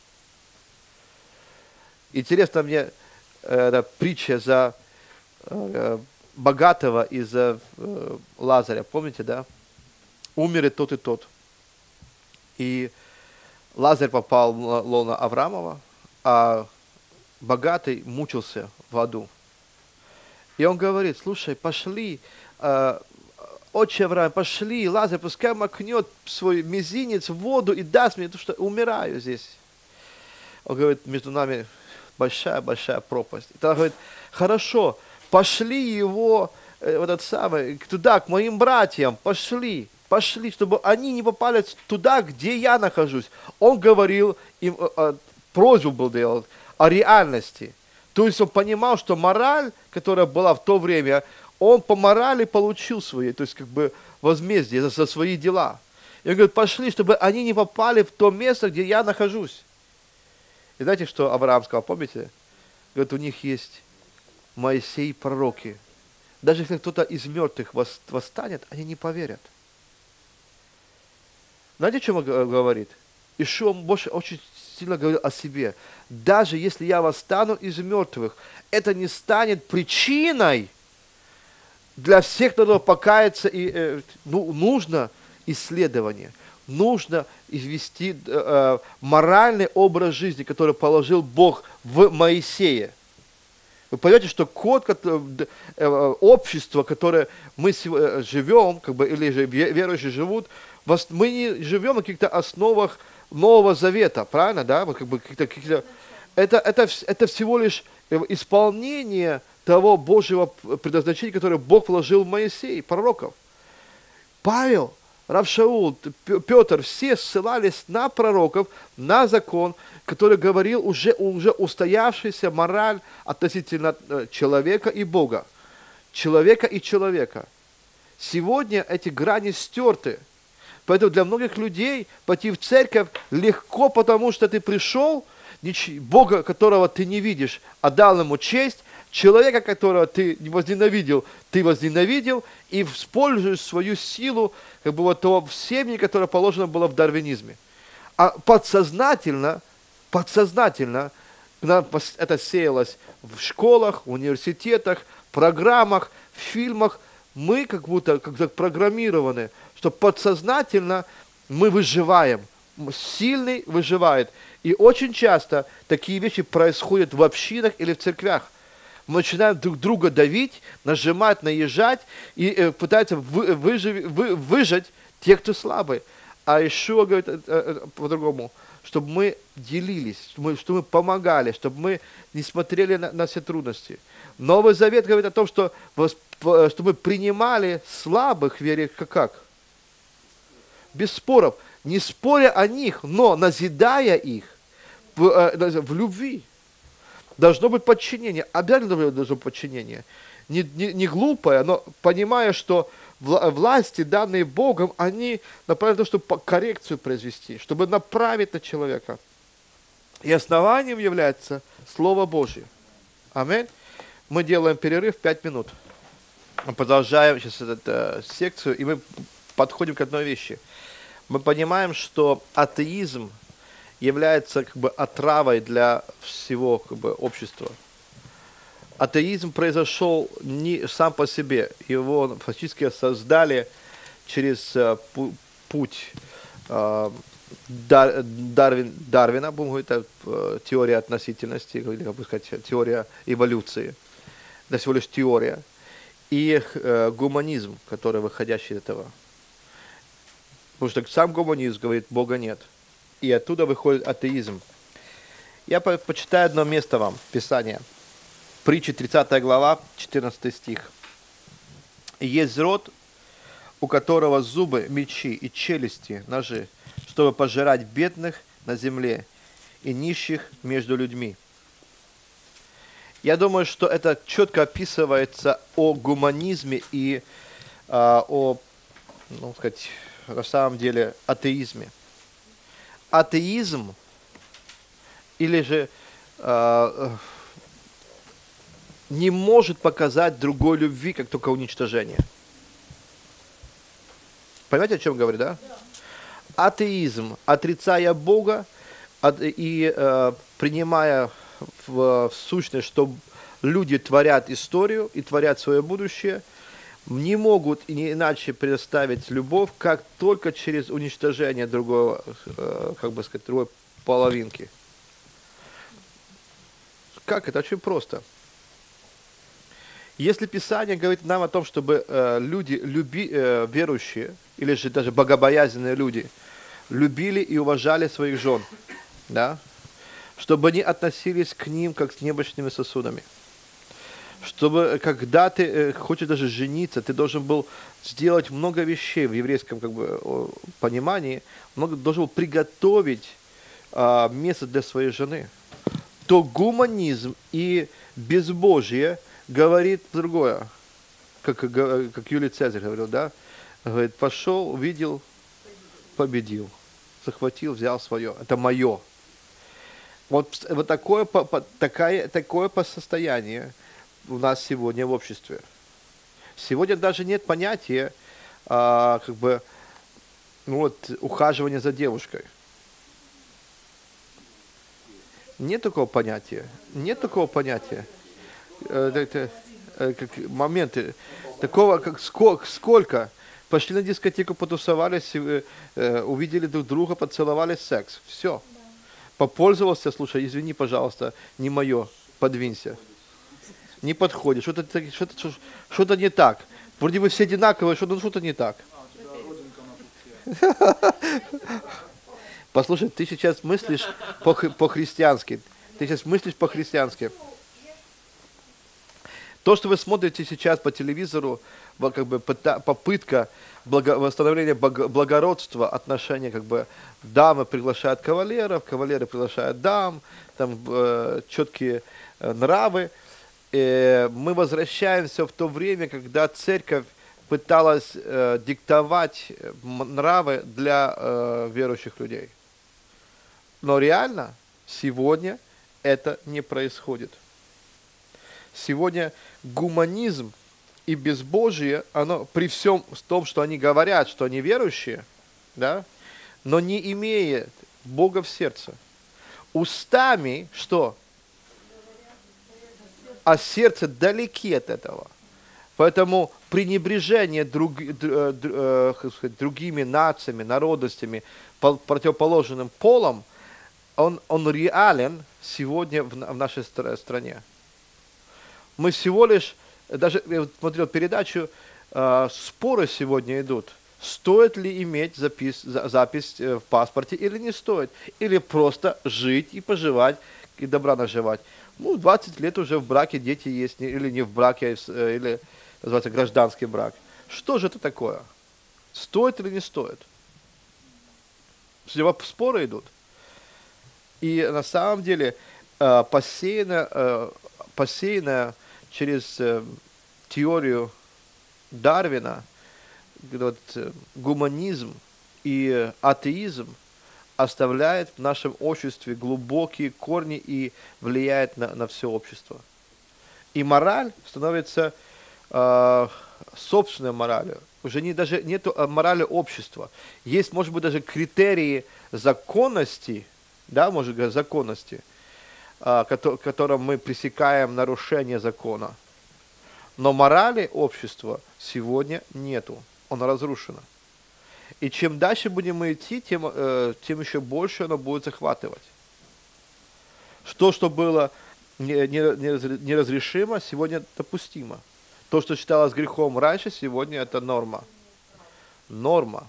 Интересно мне э, притча за э, богатого из э, Лазаря, помните, да? Умер и тот, и тот. И Лазарь попал в лоно Авраамова, а богатый мучился в аду. И он говорит: слушай, пошли, э, отче Авраам, пошли, Лазарь, пускай макнет свой мизинец в воду и даст мне, потому что умираю здесь. Он говорит: между нами большая-большая пропасть. И тогда говорит: хорошо, пошли его, э, вот этот самый, туда, к моим братьям, пошли, пошли, чтобы они не попали туда, где я нахожусь. Он говорил им, э, э, просьбу был делать о реальности. То есть он понимал, что мораль, которая была в то время, он по морали получил свои, то есть как бы возмездие за, за свои дела. И он говорит: пошли, чтобы они не попали в то место, где я нахожусь. И знаете, что Авраам сказал, помните? Говорит: у них есть Моисей, пророки. Даже если кто-то из мертвых восстанет, они не поверят. Знаете, о чем он говорит? Ишуа больше очень сильно говорил о себе. Даже если я восстану из мертвых, это не станет причиной для всех, кто покаяться. И, э, ну, нужно исследование, нужно извести э, моральный образ жизни, который положил Бог в Моисея. Вы понимаете, что код, э, общество, которое мы живем, как бы, или же верующие живут, мы не живем на каких-то основах Нового Завета, правильно, да? Вот как бы какие-то, какие-то... Это, это, это всего лишь исполнение того Божьего предназначения, которое Бог вложил в Моисея, пророков. Павел, Рав Шаул, Петр, все ссылались на пророков, на закон, который говорил уже, уже устоявшаяся мораль относительно человека и Бога. Человека и человека. Сегодня эти грани стерты. Поэтому для многих людей пойти в церковь легко, потому что ты пришел, Бога, которого ты не видишь, отдал ему честь, человека, которого ты возненавидел, ты возненавидел, и используешь свою силу, как бы вот того семени, которое положено было в дарвинизме. А подсознательно, подсознательно, это сеялось в школах, в университетах, программах, в фильмах, мы как будто как программированы, что подсознательно мы выживаем, сильный выживает. И очень часто такие вещи происходят в общинах или в церквях. Мы начинаем друг друга давить, нажимать, наезжать и э, пытаются вы, выжив, вы, выжать тех, кто слабый. А Ишуа говорит э, э, по-другому, чтобы мы делились, чтобы мы, чтобы мы помогали, чтобы мы не смотрели на, на все трудности. Новый Завет говорит о том, что, что мы принимали слабых в вере как? как? Без споров. Не споря о них, но назидая их в, э, в любви. Должно быть подчинение. Обязательно должно быть подчинение. Не, не, не глупое, но понимая, что власти, данные Богом, они направлены на то, чтобы коррекцию произвести, чтобы направить на человека. И основанием является Слово Божье. Аминь. Мы делаем перерыв пять минут. Мы продолжаем сейчас эту э, секцию, и мы подходим к одной вещи. Мы понимаем, что атеизм является как бы отравой для всего как бы общества. Атеизм произошел не сам по себе, его фактически создали через uh, пу- путь uh, Дар- Дарвин, Дарвина, будем говорить, это uh, теория относительности, или, как бы сказать, теория эволюции. Это всего лишь теория. И uh, гуманизм, который выходящий из этого. Потому что сам гуманизм говорит, Бога нет. И оттуда выходит атеизм. Я по- почитаю одно место вам, Писание. Притча тридцатая глава, четырнадцатый стих. «Есть род, у которого зубы, мечи и челюсти, ножи, чтобы пожирать бедных на земле и нищих между людьми». Я думаю, что это четко описывается о гуманизме и а, о, ну, сказать, на самом деле, атеизме. Атеизм или же э, не может показать другой любви, как только уничтожение. Понимаете, о чем говорю, да? Атеизм, отрицая Бога от, и э, принимая в, в сущность, что люди творят историю и творят свое будущее, не могут и не иначе представить любовь, как только через уничтожение другого, э, как бы сказать, другой половинки. Как это? Очень просто. Если Писание говорит нам о том, чтобы э, люди, люби, э, верующие, или же даже богобоязненные люди, любили и уважали своих жен, да? Чтобы они относились к ним как с небольшими сосудами. Чтобы, когда ты э, хочешь даже жениться, ты должен был сделать много вещей в еврейском как бы, понимании, много, должен был приготовить э, место для своей жены. То гуманизм и безбожие говорит другое, как, как Юлий Цезарь говорил, да? Говорит, пошел, увидел, победил, захватил, взял свое. Это мое. Вот, вот такое, по, по, такая, такое по состоянию у нас сегодня в обществе. Сегодня даже нет понятия а, как бы, ну вот, ухаживания за девушкой. Нет такого понятия. Нет такого понятия. Это, как моменты. Такого, как сколько, сколько. Пошли на дискотеку, потусовались, увидели друг друга, поцеловались, секс. Все. Попользовался, слушай, извини, пожалуйста, не мое, подвинься. Не подходит, что-то, что-то, что-то не так. Вроде вы все одинаковые, что-то, что-то не так. Послушай, ты сейчас мыслишь по-христиански. Ты сейчас мыслишь по-христиански. То, что вы смотрите сейчас по телевизору, как бы попытка благо, восстановления благородства, отношения, как бы дамы приглашают кавалеров, кавалеры приглашают дам, там э, четкие э, нравы. Э, мы возвращаемся в то время, когда церковь пыталась э, диктовать нравы для э, верующих людей. Но реально сегодня это не происходит. Сегодня гуманизм и безбожие, оно при всем том, что они говорят, что они верующие, да, но не имеет Бога в сердце. Устами что? А сердце далеки от этого. Поэтому пренебрежение друг, э, сказать, другими нациями, народностями, противоположным полом, он, он реален сегодня в, в нашей стране. Мы всего лишь, даже я смотрел передачу, э, споры сегодня идут, стоит ли иметь запись, за, запись в паспорте или не стоит, или просто жить и поживать, и добра наживать. Ну, двадцать лет уже в браке, дети есть, или не в браке, или называется гражданский брак. Что же это такое? Стоит или не стоит? Споры идут. И на самом деле э, посеяно, э, посеяно через э, теорию Дарвина, вот, э, гуманизм и атеизм оставляет в нашем обществе глубокие корни и влияет на, на все общество. И мораль становится э, собственной моралью. Уже не, даже нет морали общества. Есть, может быть, даже критерии законности, да, может быть, законности, э, ко- которым мы пресекаем нарушение закона. Но морали общества сегодня нету. Оно разрушено. И чем дальше будем мы идти, тем, э, тем еще больше оно будет захватывать. То, что было неразрешимо, сегодня допустимо. То, что считалось грехом раньше, сегодня это норма. Норма.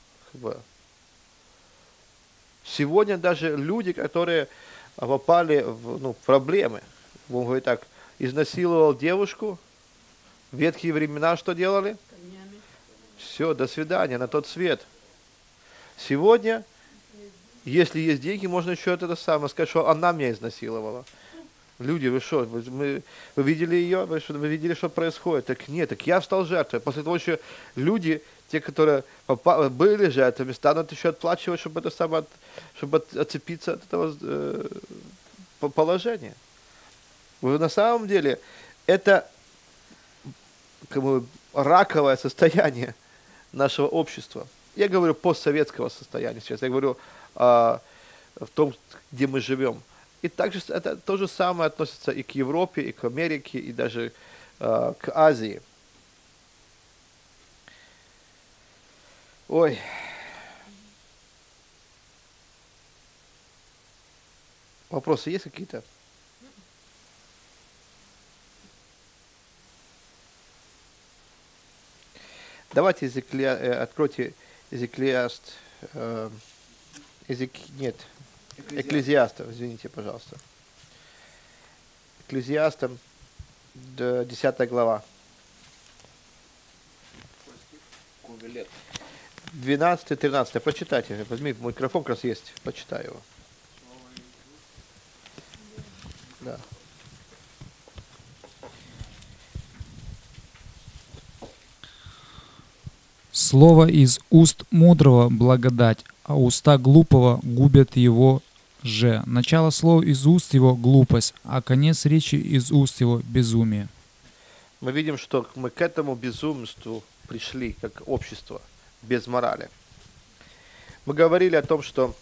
Сегодня даже люди, которые попали в ну, проблемы, будем говорить так, изнасиловал девушку, в ветхие времена что делали? Все, до свидания, на тот свет. Сегодня, если есть деньги, можно еще это самое сказать, что она меня изнасиловала. Люди, вы что, вы, мы, вы видели ее, вы, вы видели, что происходит? Так нет, так я стал жертвой. После того, что люди, те, которые попали, были жертвами, станут еще отплачивать, чтобы, это самое, чтобы отцепиться от этого э, положения. Вы, на самом деле, это как бы, раковое состояние нашего общества. Я говорю постсоветского состояния сейчас, я говорю э, в том, где мы живем. И также с- это то же самое относится и к Европе, и к Америке, и даже э, к Азии. Ой. Вопросы есть какие-то? Давайте Эзекля- э, откройте Эзеклиаст. э, Эзек... Нет, Экклезиастов, извините, пожалуйста. Экклезиастам, д- десятая глава. двенадцатый тринадцатый. Прочитайте. Возьми микрофон, как раз есть. Почитай его. Да. Слово из уст мудрого — благодать, а уста глупого губят его же. Начало слова из уст его — глупость, а конец речи из уст его — безумие. Мы видим, что мы к этому безумству пришли, как общество, без морали. Мы говорили о том, что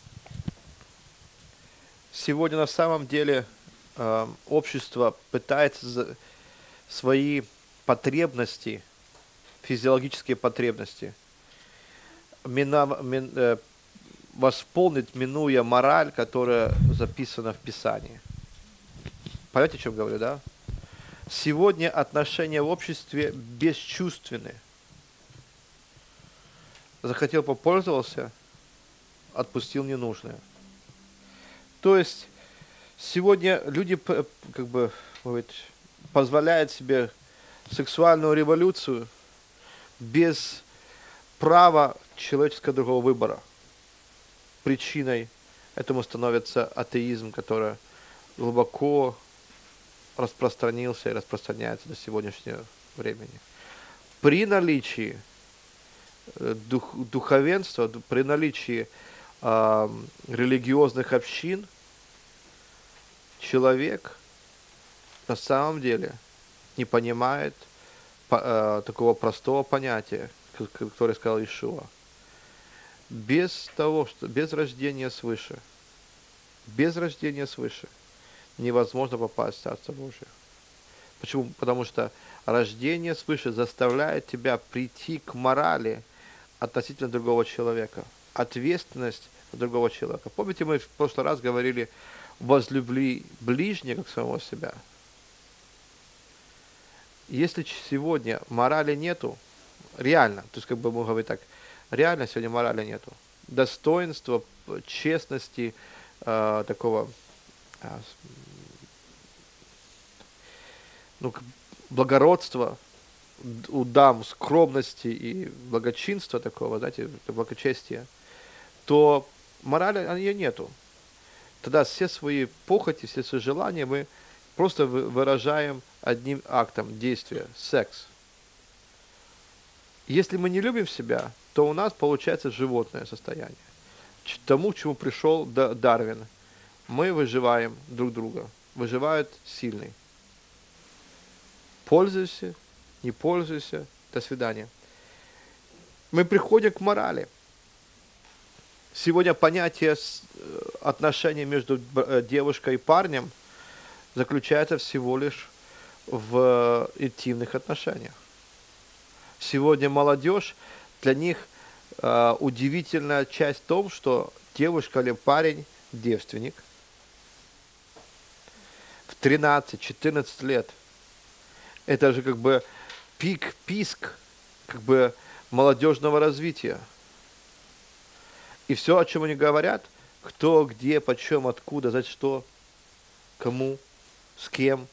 сегодня на самом деле э, общество пытается за- свои потребности, физиологические потребности, мина- мин- э, восполнить, минуя мораль, которая записана в Писании. Понимаете, о чем говорю, да? Сегодня отношения в обществе бесчувственны. Захотел, попользовался, отпустил ненужное. То есть сегодня люди п- как бы говорит, позволяют себе сексуальную революцию без права человеческого другого выбора. Причиной этому становится атеизм, который глубоко распространился и распространяется до сегодняшнего времени. При наличии э, дух- духовенства, ду- при наличии а, религиозных общин, человек на самом деле не понимает по- э, такого простого понятия, к- к- которое сказал Иешуа. Без того, что без рождения свыше, без рождения свыше невозможно попасть в Царство Божие. Почему? Потому что рождение свыше заставляет тебя прийти к морали относительно другого человека, ответственность другого человека. Помните, мы в прошлый раз говорили: возлюби ближнего как самого себя. Если ч- сегодня морали нету, реально, то есть как бы мы говорим так, реально сегодня морали нету, достоинства, п- честности, э, такого а, с- ну, к- благородства д- у дам, скромности и благочинства такого, знаете, благочестия, то морали а, ее нету. Тогда все свои похоти, все свои желания мы просто вы- выражаем одним актом действия, секс. Если мы не любим себя, то у нас получается животное состояние. Ч- Тому, к чему пришел Да- Дарвин. Мы выживаем друг друга. Выживает сильный. Пользуйся, не пользуйся. До свидания. Мы приходим к морали. Сегодня понятие с- э, отношений между б- э, девушкой и парнем заключается всего лишь в интимных отношениях. Сегодня молодежь, для них э, удивительная часть в том, что девушка или парень девственник в тринадцать-четырнадцать лет. Это же как бы пик, писк как бы молодежного развития. И все, о чем они говорят, кто, где, почем, откуда, за что, кому, с кем.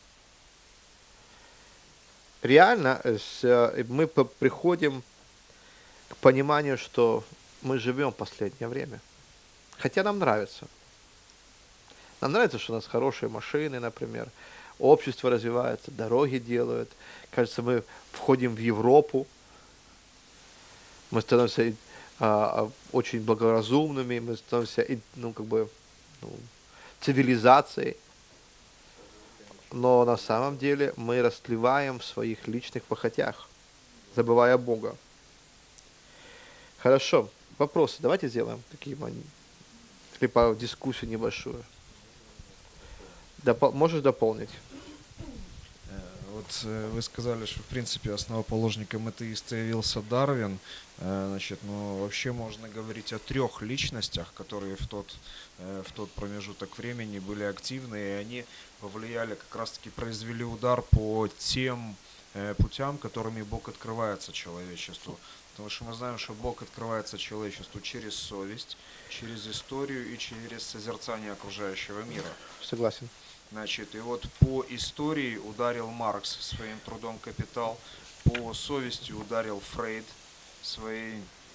Реально э, с, э, мы по- приходим к пониманию, что мы живем в последнее время. Хотя нам нравится. Нам нравится, что у нас хорошие машины, например, общество развивается, дороги делают. Кажется, мы входим в Европу, мы становимся и, а, а, очень благоразумными, мы становимся и, ну, как бы, ну, цивилизацией. Но на самом деле мы растлеваем в своих личных похотях, забывая Бога. Хорошо. Вопросы. Давайте сделаем такие мани- типа дискуссию небольшую. Допол- можешь дополнить? Э, Вот э, вы сказали, что в принципе основоположником атеиста явился Дарвин. Э, Значит, ну вообще можно говорить о трех личностях, которые в тот, э, в тот промежуток времени были активны, и они повлияли, как раз-таки произвели удар по тем э, путям, которыми Бог открывается человечеству. Потому что мы знаем, что Бог открывается человечеству через совесть, через историю и через созерцание окружающего мира. Согласен. Значит, и вот по истории ударил Маркс своим трудом «Капитал», по совести ударил Фрейд своей,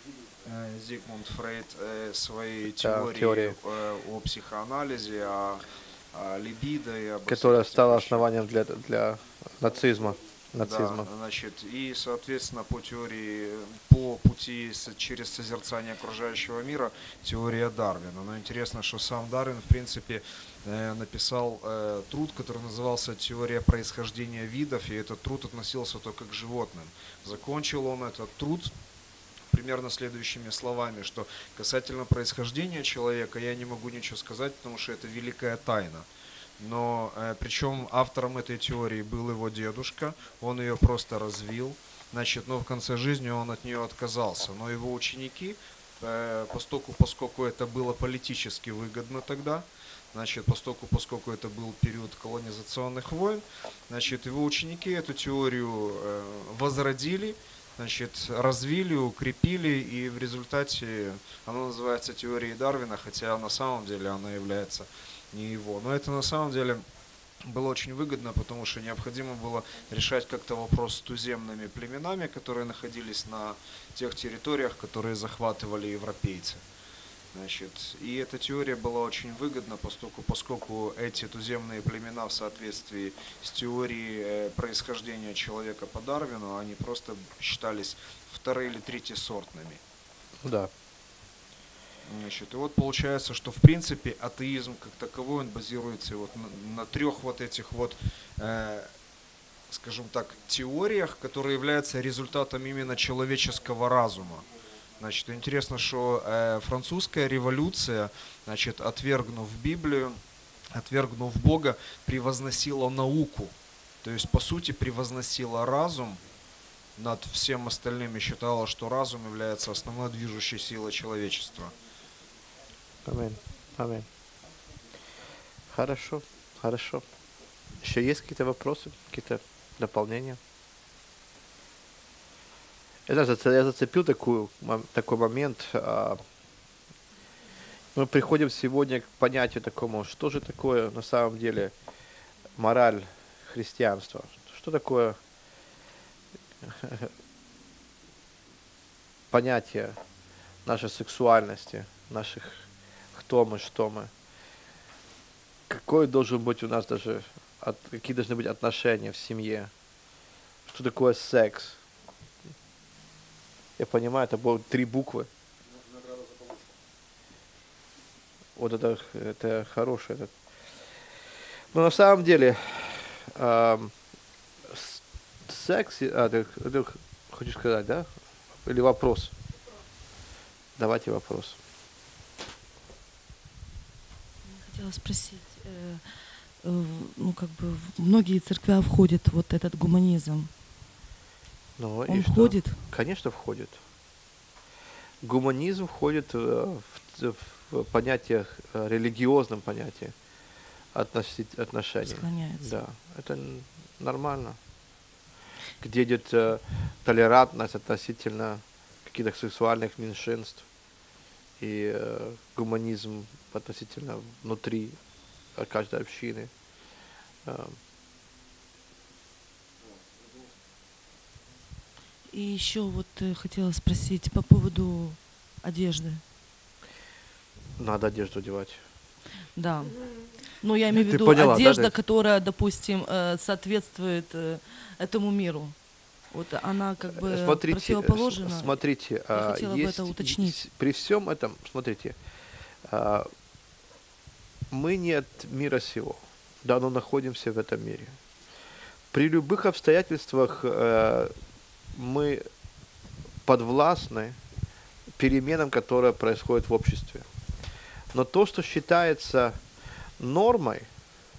э, Зигмунд Фрейд, э, своей теорией теории. э, о психоанализе, о, о либидо и об Которая всех этих стала вещах. основанием для, для нацизма. нацизма. Да, значит, и, соответственно, по теории, по пути с- через созерцание окружающего мира, теория Дарвина. Но интересно, что сам Дарвин, в принципе, э, написал э, труд, который назывался «Теория происхождения видов», и этот труд относился только к животным. Закончил он этот труд примерно следующими словами, что касательно происхождения человека я не могу ничего сказать, потому что это великая тайна. Но э, причем автором этой теории был его дедушка, он ее просто развил, значит, но в конце жизни он от нее отказался. Но его ученики, э, поскольку, поскольку это было политически выгодно тогда, значит, поскольку, поскольку это был период колонизационных войн, значит, его ученики эту теорию э, возродили, значит, развили, укрепили, и в результате она называется теорией Дарвина, хотя на самом деле она является не его. Но это на самом деле было очень выгодно, потому что необходимо было решать как-то вопрос с туземными племенами, которые находились на тех территориях, которые захватывали европейцы. Значит, и эта теория была очень выгодна, поскольку, поскольку эти туземные племена в соответствии с теорией э, происхождения человека по Дарвину, они просто считались второ- или третьесортными. Да. Значит, и вот получается, что в принципе атеизм как таковой, он базируется вот на, на трех вот этих вот, э, скажем так, теориях, которые являются результатом именно человеческого разума. Значит, интересно, что э, французская революция, значит, отвергнув Библию, отвергнув Бога, превозносила науку. То есть, по сути, превозносила разум над всем остальным и считала, что разум является основной движущей силой человечества. Аминь. Аминь. Хорошо. Хорошо. Еще есть какие-то вопросы, какие-то дополнения? Я, знаешь, я зацепил такую, такой момент. Мы приходим сегодня к понятию такому, что же такое на самом деле мораль христианства. Что такое понятие нашей сексуальности, наших кто мы, что мы. Какой должен быть у нас даже, от, какие должны быть отношения в семье. Что такое секс. Я понимаю, это будут три буквы. Вот это, это хорошее. Это. Но на самом деле эм, секс, а, ты, ты хочешь сказать, да? Или вопрос? Давайте вопрос. Я хотела спросить, э, э, ну как бы в многие церкви входит вот этот гуманизм. Ну, Он и что? входит? Конечно, входит. Гуманизм входит в, в, в понятие, религиозном понятии отношений. Склоняется. Да, это нормально. Где идет э, толерантность относительно каких-то сексуальных меньшинств и э, гуманизм относительно внутри каждой общины. Э, И еще вот э, хотела спросить по поводу одежды. надо одежду одевать. Да. Ну, я имею в Ты виду поняла, да, одежда, то есть? которая, допустим, э, соответствует э, этому миру. Вот она как бы Смотрите, противоположна. с- смотрите, а, хотела бы есть, это уточнить. с- при всем этом, смотрите, а, мы не от мира сего, да, но находимся в этом мире. При любых обстоятельствах э, мы подвластны переменам, которые происходят в обществе. Но то, что считается нормой,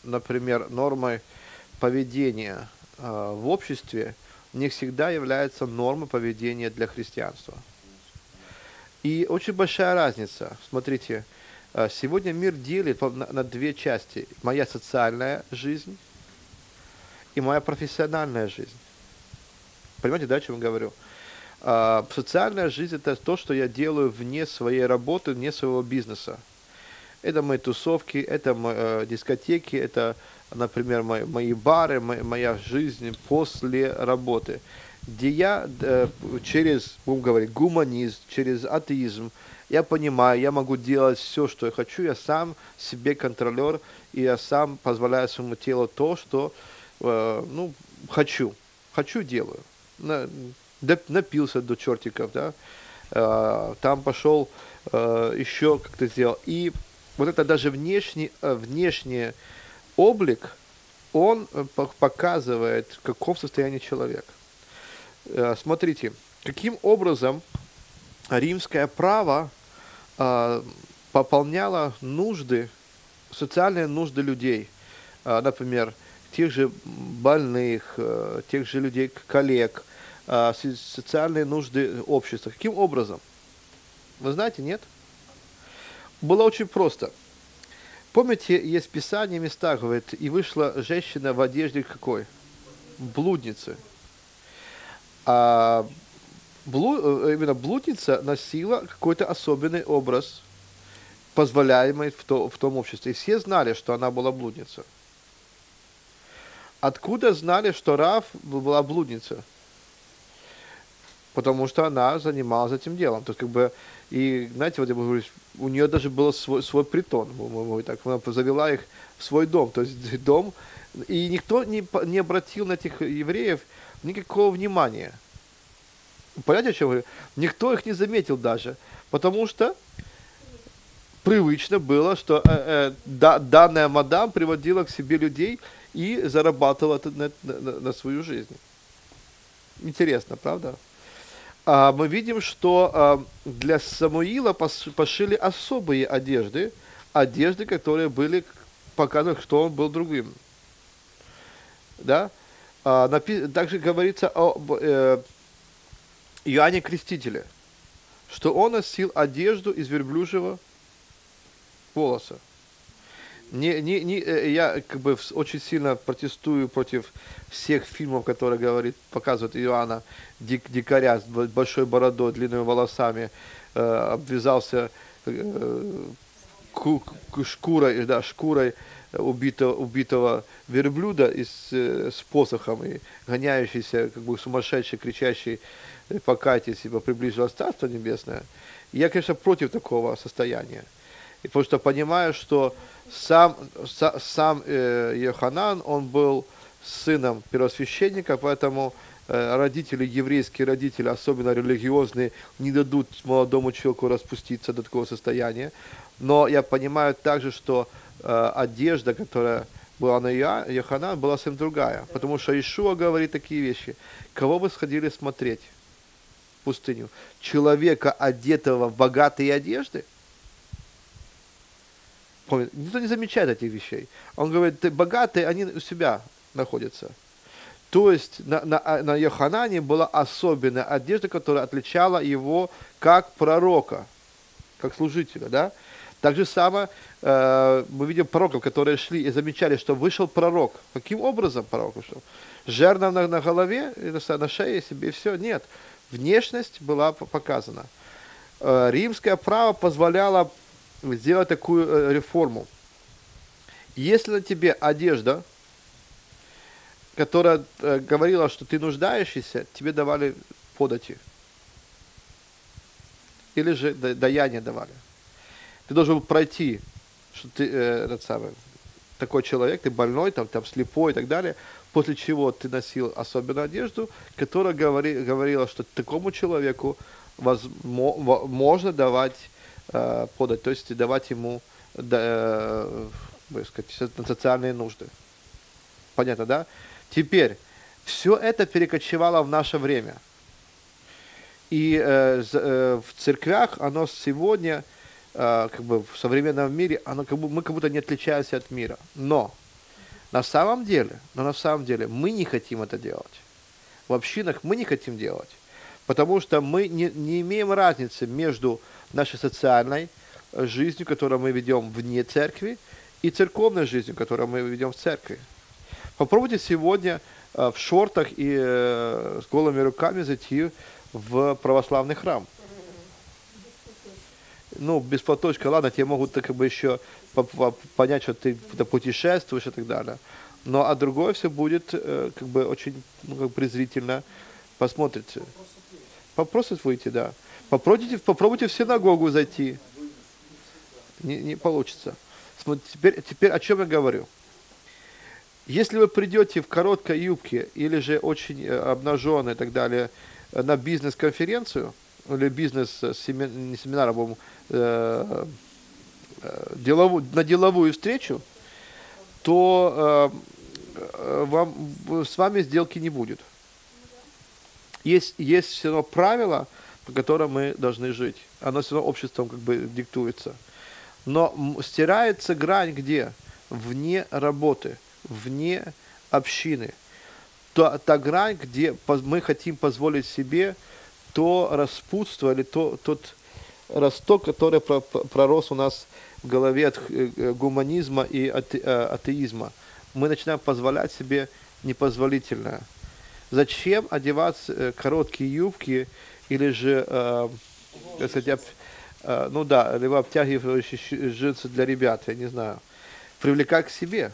например, нормой поведения э, в обществе, не всегда является нормой поведения для христианства. И очень большая разница. Смотрите, э, сегодня мир делит на, на две части. Моя социальная жизнь и моя профессиональная жизнь. Понимаете, да, о чем я говорю? Э, социальная жизнь – это то, что я делаю вне своей работы, вне своего бизнеса. Это мои тусовки, это мои, э, дискотеки, это, например, мои, мои бары, моя, моя жизнь после работы, где я э, через, будем говорить, гуманизм, через атеизм, я понимаю, я могу делать все, что я хочу, я сам себе контролер, и я сам позволяю своему телу то, что э, ну, хочу, хочу делаю. На, напился до чертиков, да, э, там пошел э, еще как-то сделал. И вот это даже внешний, внешний облик, он показывает, в каком состоянии человек. Смотрите, каким образом римское право пополняло нужды, социальные нужды людей. Например, тех же больных, тех же людей, коллег, социальные нужды общества. Каким образом? Вы знаете, нет? Было очень просто. Помните, есть в Писании места, говорит, и вышла женщина в одежде какой? Блудницы. А блу, именно блудница носила какой-то особенный образ, позволяемый в, то, в том обществе. И все знали, что она была блудница. Откуда знали, что Рав была блудница? Потому что она занималась этим делом. То есть, как бы, и, знаете, вот я говорю, у нее даже был свой, свой притон. Так, она завела их в свой дом. То есть, дом. И никто не, не обратил на этих евреев никакого внимания. Понимаете, о чем я говорю? Никто их не заметил даже. Потому что привычно было, что э, э, да, данная мадам приводила к себе людей и зарабатывала на, на, на свою жизнь. Интересно, правда? А, мы видим, что а, для Самуила пошили особые одежды, одежды, которые были показывают, что он был другим. Да? А, напи- также говорится о э, Иоанне Крестителе, что он носил одежду из верблюжьего волоса. Не, не, не, я как бы очень сильно протестую против всех фильмов, которые говорит, показывают Иоанна дик, дикаря с большой бородой, длинными волосами, э, обвязался э, ку, шкурой, да, шкурой убитого, убитого верблюда и с, с посохом, и гоняющийся, как бы сумасшедший, кричащий: «Покайтесь, ибо приблизилось Царство Небесное». Я, конечно, против такого состояния. И потому что понимаю, что сам, са, сам э, Йоханан, он был сыном первосвященника, поэтому э, родители, еврейские родители, особенно религиозные, не дадут молодому человеку распуститься до такого состояния. Но я понимаю также, что э, одежда, которая была на Йоханан, была совсем другая. Потому что Иешуа говорит такие вещи: кого вы сходили смотреть в пустыню? Человека, одетого в богатые одежды? Никто не замечает этих вещей. Он говорит, ты богатые, они у себя находятся. То есть на, на, на Йоханане была особенная одежда, которая отличала его как пророка, как служителя. Да? Так же самое э, мы видим пророков, которые шли и замечали, что вышел пророк. Каким образом пророк вышел? Жернов на, на голове, на шее себе, и все? Нет. Внешность была показана. Э, римское право позволяло сделать такую э, реформу. Если на тебе одежда, которая э, говорила, что ты нуждаешься, тебе давали подати. Или же да, даяние давали. Ты должен был пройти, что ты э, этот самый, такой человек, ты больной, там, там слепой и так далее, после чего ты носил особенную одежду, которая говори, говорила, что такому человеку возможно, можно давать подать, то есть давать ему, да, э, сказать, социальные нужды. Понятно, да? Теперь, все это перекочевало в наше время. И э, э, в церквях оно сегодня, э, как бы в современном мире, оно как бы, мы как будто не отличаемся от мира. Но На самом деле, но на самом деле мы не хотим это делать. В общинах мы не хотим делать, потому что мы не, не имеем разницы между нашей социальной жизнью, которую мы ведем вне церкви, и церковной жизнью, которую мы ведем в церкви. Попробуйте сегодня э, в шортах и э, с голыми руками зайти в православный храм. Ну, без платочка, ладно, тебе могут так, как бы еще понять, что ты путешествуешь и так далее. Но а другое все будет э, как бы очень ну, как презрительно посмотрите. Попросят выйти, да. Попробуйте, попробуйте в синагогу зайти. Не, не получится. Смотрите, теперь, теперь о чем я говорю. Если вы придете в короткой юбке или же очень обнаженной и так далее на бизнес-конференцию или бизнес-семинар, не семинар, а по-моему, э, э, деловую, на деловую встречу, то э, вам, с вами сделки не будет. Есть, есть все равно правила, по которым мы должны жить. Оно все равно обществом как бы диктуется. Но стирается грань где? Вне работы, вне общины. Та, та грань, где мы хотим позволить себе то распутство или то, тот росток, который пророс у нас в голове от гуманизма и ате, атеизма. Мы начинаем позволять себе непозволительное. Зачем одевать короткие юбки или же, э, так сказать, э, ну да, либо обтягивающие джинсы для ребят, я не знаю, привлекать к себе.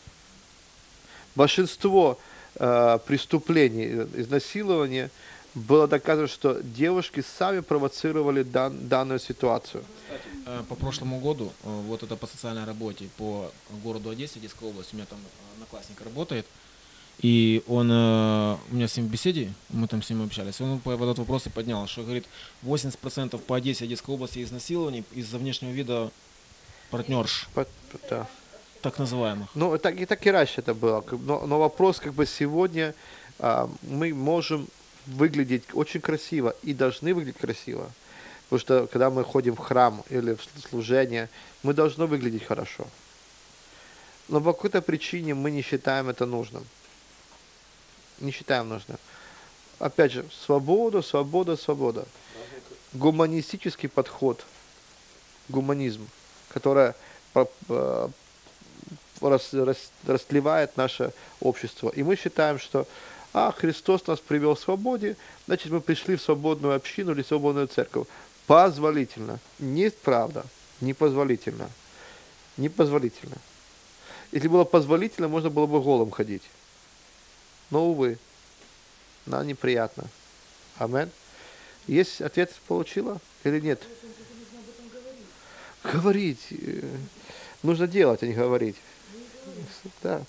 Большинство э, преступлений, изнасилования было доказано, что девушки сами провоцировали дан, данную ситуацию. Кстати, по прошлому году, вот это по социальной работе по городу Одессе, Одесской области, у меня там одноклассник работает, и он, у меня с ним в беседе, мы там с ним общались, он по этот вопрос и поднял, что говорит, восемьдесят процентов по Одессе, Одесской области изнасилований из-за внешнего вида партнерш. По, да. Так называемых. Ну, так и так и раньше это было. Но, но вопрос, как бы сегодня а, мы можем выглядеть очень красиво и должны выглядеть красиво. Потому что когда мы ходим в храм или в служение, мы должны выглядеть хорошо. Но по какой-то причине мы не считаем это нужным. Не считаем нужным. Опять же, свобода, свобода, свобода. Гуманистический подход, гуманизм, который рас, рас, растлевает наше общество. И мы считаем, что а, Христос нас привел в свободе, значит, мы пришли в свободную общину или свободную церковь. Позволительно. Нет, правда. Непозволительно. Непозволительно. Если было позволительно, можно было бы голым ходить. Но, увы, нам неприятно. Амин. Есть ответ получила или нет? Говорить. Нужно делать, а не говорить. Да.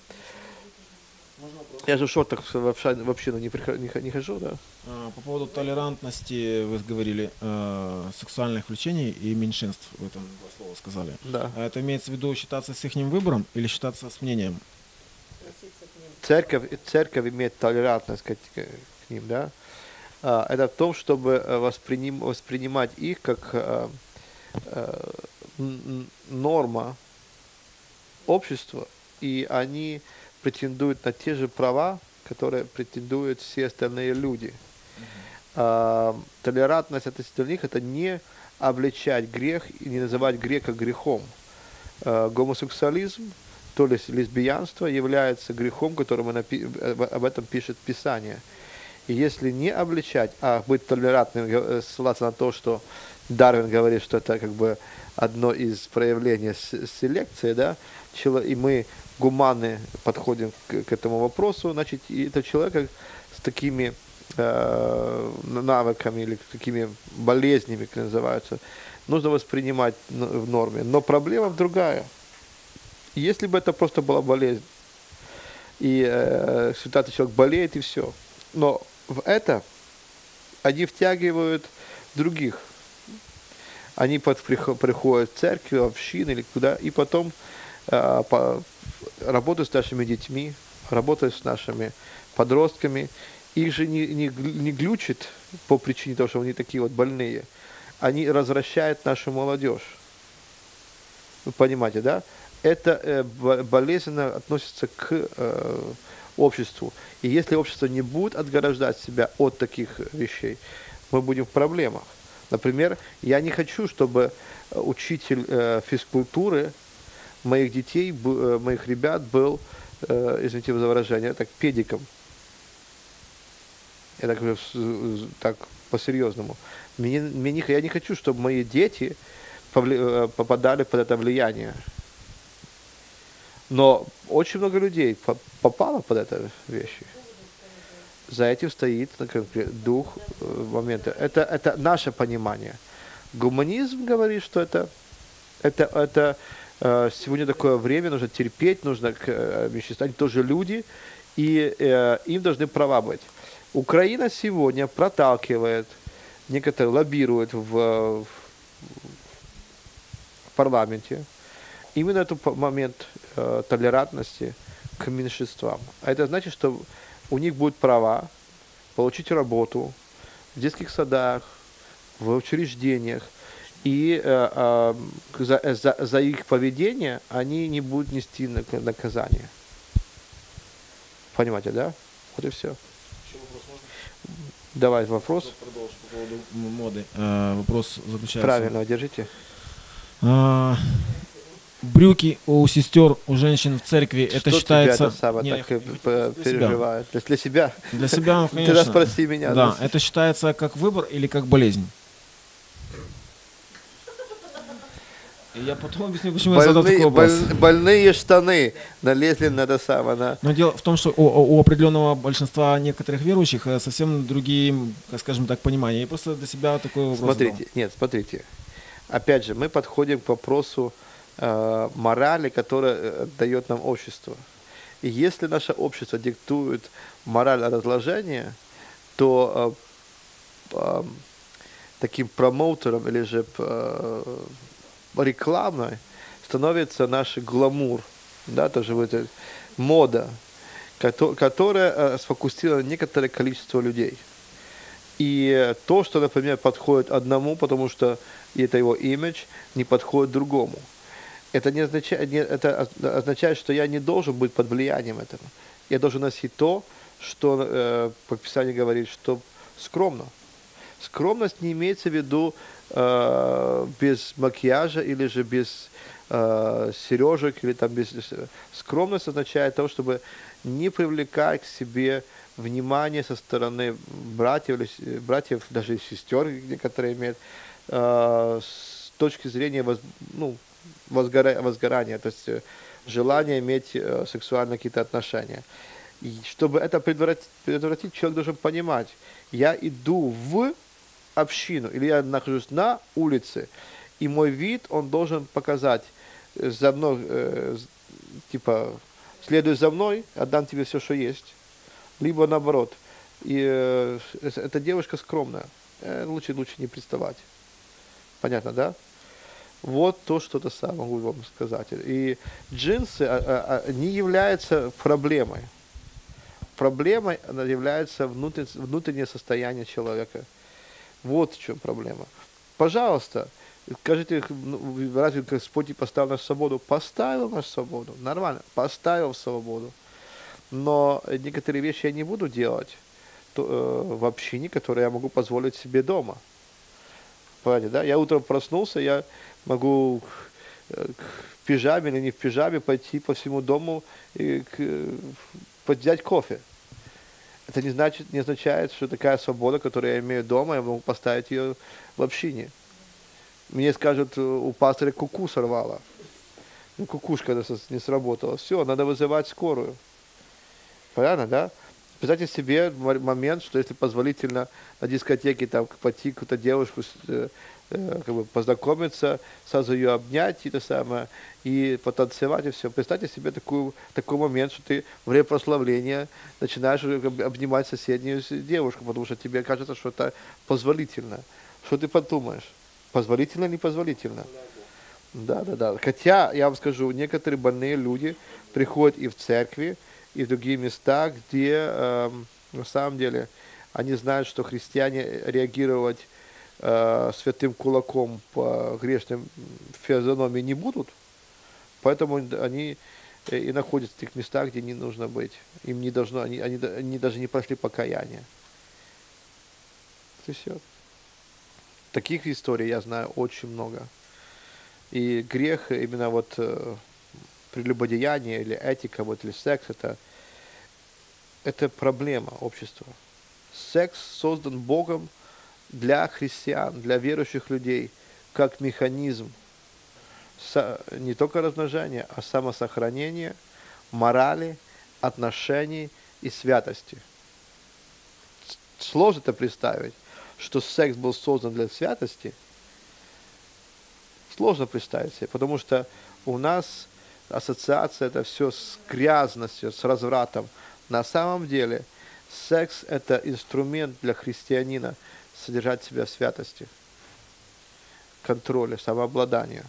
Я же в шортах в общину не, не, не хожу, да. По поводу толерантности вы говорили, э, сексуальных влечений и меньшинств, вы там два слова сказали. Да. А это имеется в виду считаться с их выбором или считаться с мнением? Церковь, церковь имеет толерантность к, к, к ним, да. А, это в том, чтобы восприним, воспринимать их как а, а, норма общества, и они претендуют на те же права, которые претендуют все остальные люди. Mm-hmm. А, толерантность это для них это не обличать грех и не называть греха грехом. А, гомосексуализм, то есть лесбиянство является грехом, которым напи- об этом пишет Писание. И если не обличать, а быть толерантным, ссылаться на то, что Дарвин говорит, что это как бы одно из проявлений селекции, да, и мы гуманны подходим к, к этому вопросу, значит, и это человек с такими э, навыками или такими болезнями, как называются, нужно воспринимать в норме. Но проблема другая. Если бы это просто была болезнь, и э, ситуация человек болеет, и все. Но в это они втягивают других. Они под, приходят в церковь, в общины или куда, и потом э, по, работают с нашими детьми, работают с нашими подростками. Их же не, не, не глючит по причине того, что они такие вот больные. Они развращают нашу молодежь. Вы понимаете, да? это э, бо- болезненно относится к э, обществу. И если общество не будет отграждать себя от таких вещей, мы будем в проблемах. Например, я не хочу, чтобы учитель э, физкультуры моих детей, б- э, моих ребят был, э, извините за выражение, так, педиком. Я так, уже с- с- так по-серьезному. Мне, мне не- я не хочу, чтобы мои дети повли- э, попадали под это влияние. Но очень много людей по- попало под это вещи. За этим стоит ну, конкрет- дух э, момента. Это, это наше понимание. Гуманизм говорит, что это, это, это э, сегодня такое время, нужно терпеть, нужно к э, веществу. Они тоже люди, и э, им должны права быть. Украина сегодня проталкивает, некоторые лоббируют в, в парламенте именно этот момент э, толерантности к меньшинствам. А это значит, что у них будут права получить работу в детских садах, в учреждениях, и э, э, за, за, за их поведение они не будут нести нак- наказание. Понимаете, да? Вот и все. Давай вопрос. Продолжу по поводу м- моды. Э, вопрос заключается. Правильно, держите. А, брюки у сестер, у женщин в церкви, это Что считается... тебя это самое Не, так я э, хочу п- для себя. переживает? Для, для себя? Для себя, Ты конечно. спроси меня. Да, это считается как выбор или как болезнь? И я потом объясню, почему я задал такой Больные, вопрос. боль- больные штаны налезли на это самое. На... Но дело в том, что у, у определенного большинства некоторых верующих э, совсем другие, как скажем так, понимания. Я просто для себя такой вопрос Смотрите, нет, смотрите. Опять же, мы подходим к вопросу э, морали, которая э, дает нам общество. И если наше общество диктует мораль разложения, то э, э, таким промоутером или же э, рекламой становится наш гламур, да, тоже вот эта мода, кото- которая э, сфокусирована на некоторое количество людей. И то, что, например, подходит одному, потому что это его имидж, не подходит другому. Это, не означает, не, это означает, что я не должен быть под влиянием этого. Я должен носить то, что, э, как Писание говорит, что скромно. Скромность не имеется в виду э, без макияжа или же без э, сережек, или там без... Скромность означает то, чтобы не привлекать к себе внимание со стороны братьев, или, братьев даже сестер, некоторые имеют, э, с точки зрения воз, ну, возгора, возгорания, то есть э, желание иметь э, сексуальные какие-то отношения. И чтобы это предотвратить, предотвратить, человек должен понимать, я иду в общину, или я нахожусь на улице, и мой вид, он должен показать, за мной, э, типа, следуй за мной, отдам тебе все, что есть. Либо наоборот. И э, эта девушка скромная. Э, лучше, лучше не приставать. Понятно, да? Вот то, что то самое могу вам сказать. И джинсы а, а, не являются проблемой. Проблемой является внутреннее, внутреннее состояние человека. Вот в чем проблема. Пожалуйста, скажите, ну, разве Господь не поставил нас в свободу? Поставил нас в свободу. Нормально. Поставил в свободу. Но некоторые вещи я не буду делать то, э, в общине, которые я могу позволить себе дома. Понимаете, да? Я утром проснулся, я могу э, в пижаме или не в пижаме пойти по всему дому и к, взять кофе. Это не, значит, не означает, что такая свобода, которую я имею дома, я могу поставить ее в общине. Мне скажут, у пастыря куку сорвало. Ну, кукушка не сработала. Все, надо вызывать скорую. Понятно, да? Представьте себе момент, что если позволительно на дискотеке там пойти какую-то девушку э, э, как бы познакомиться, сразу ее обнять и, то самое, и потанцевать, и все. Представьте себе такую, такой момент, что ты во время прославления начинаешь обнимать соседнюю девушку, потому что тебе кажется, что это позволительно. Что ты подумаешь? Позволительно или непозволительно? Да, да, да. Хотя, я вам скажу, некоторые больные люди приходят и в церкви, и в другие места, где э, на самом деле они знают, что христиане реагировать э, святым кулаком по грешным физиономии не будут, Поэтому они э, и находятся в тех местах, где не нужно быть. Им не должно, они, они, да- они даже не прошли покаяние. И все. Таких историй я знаю очень много. И грех, именно вот э, прелюбодеяние или этика, вот, или секс, это, это проблема общества. Секс создан Богом для христиан, для верующих людей, как механизм со- не только размножения, а самосохранения, морали, отношений и святости. С- Сложно это представить, что секс был создан для святости. Сложно представить себе, потому что у нас ассоциация это все с грязностью, с развратом. На самом деле секс это инструмент для христианина содержать себя в святости, контроле, самообладанию.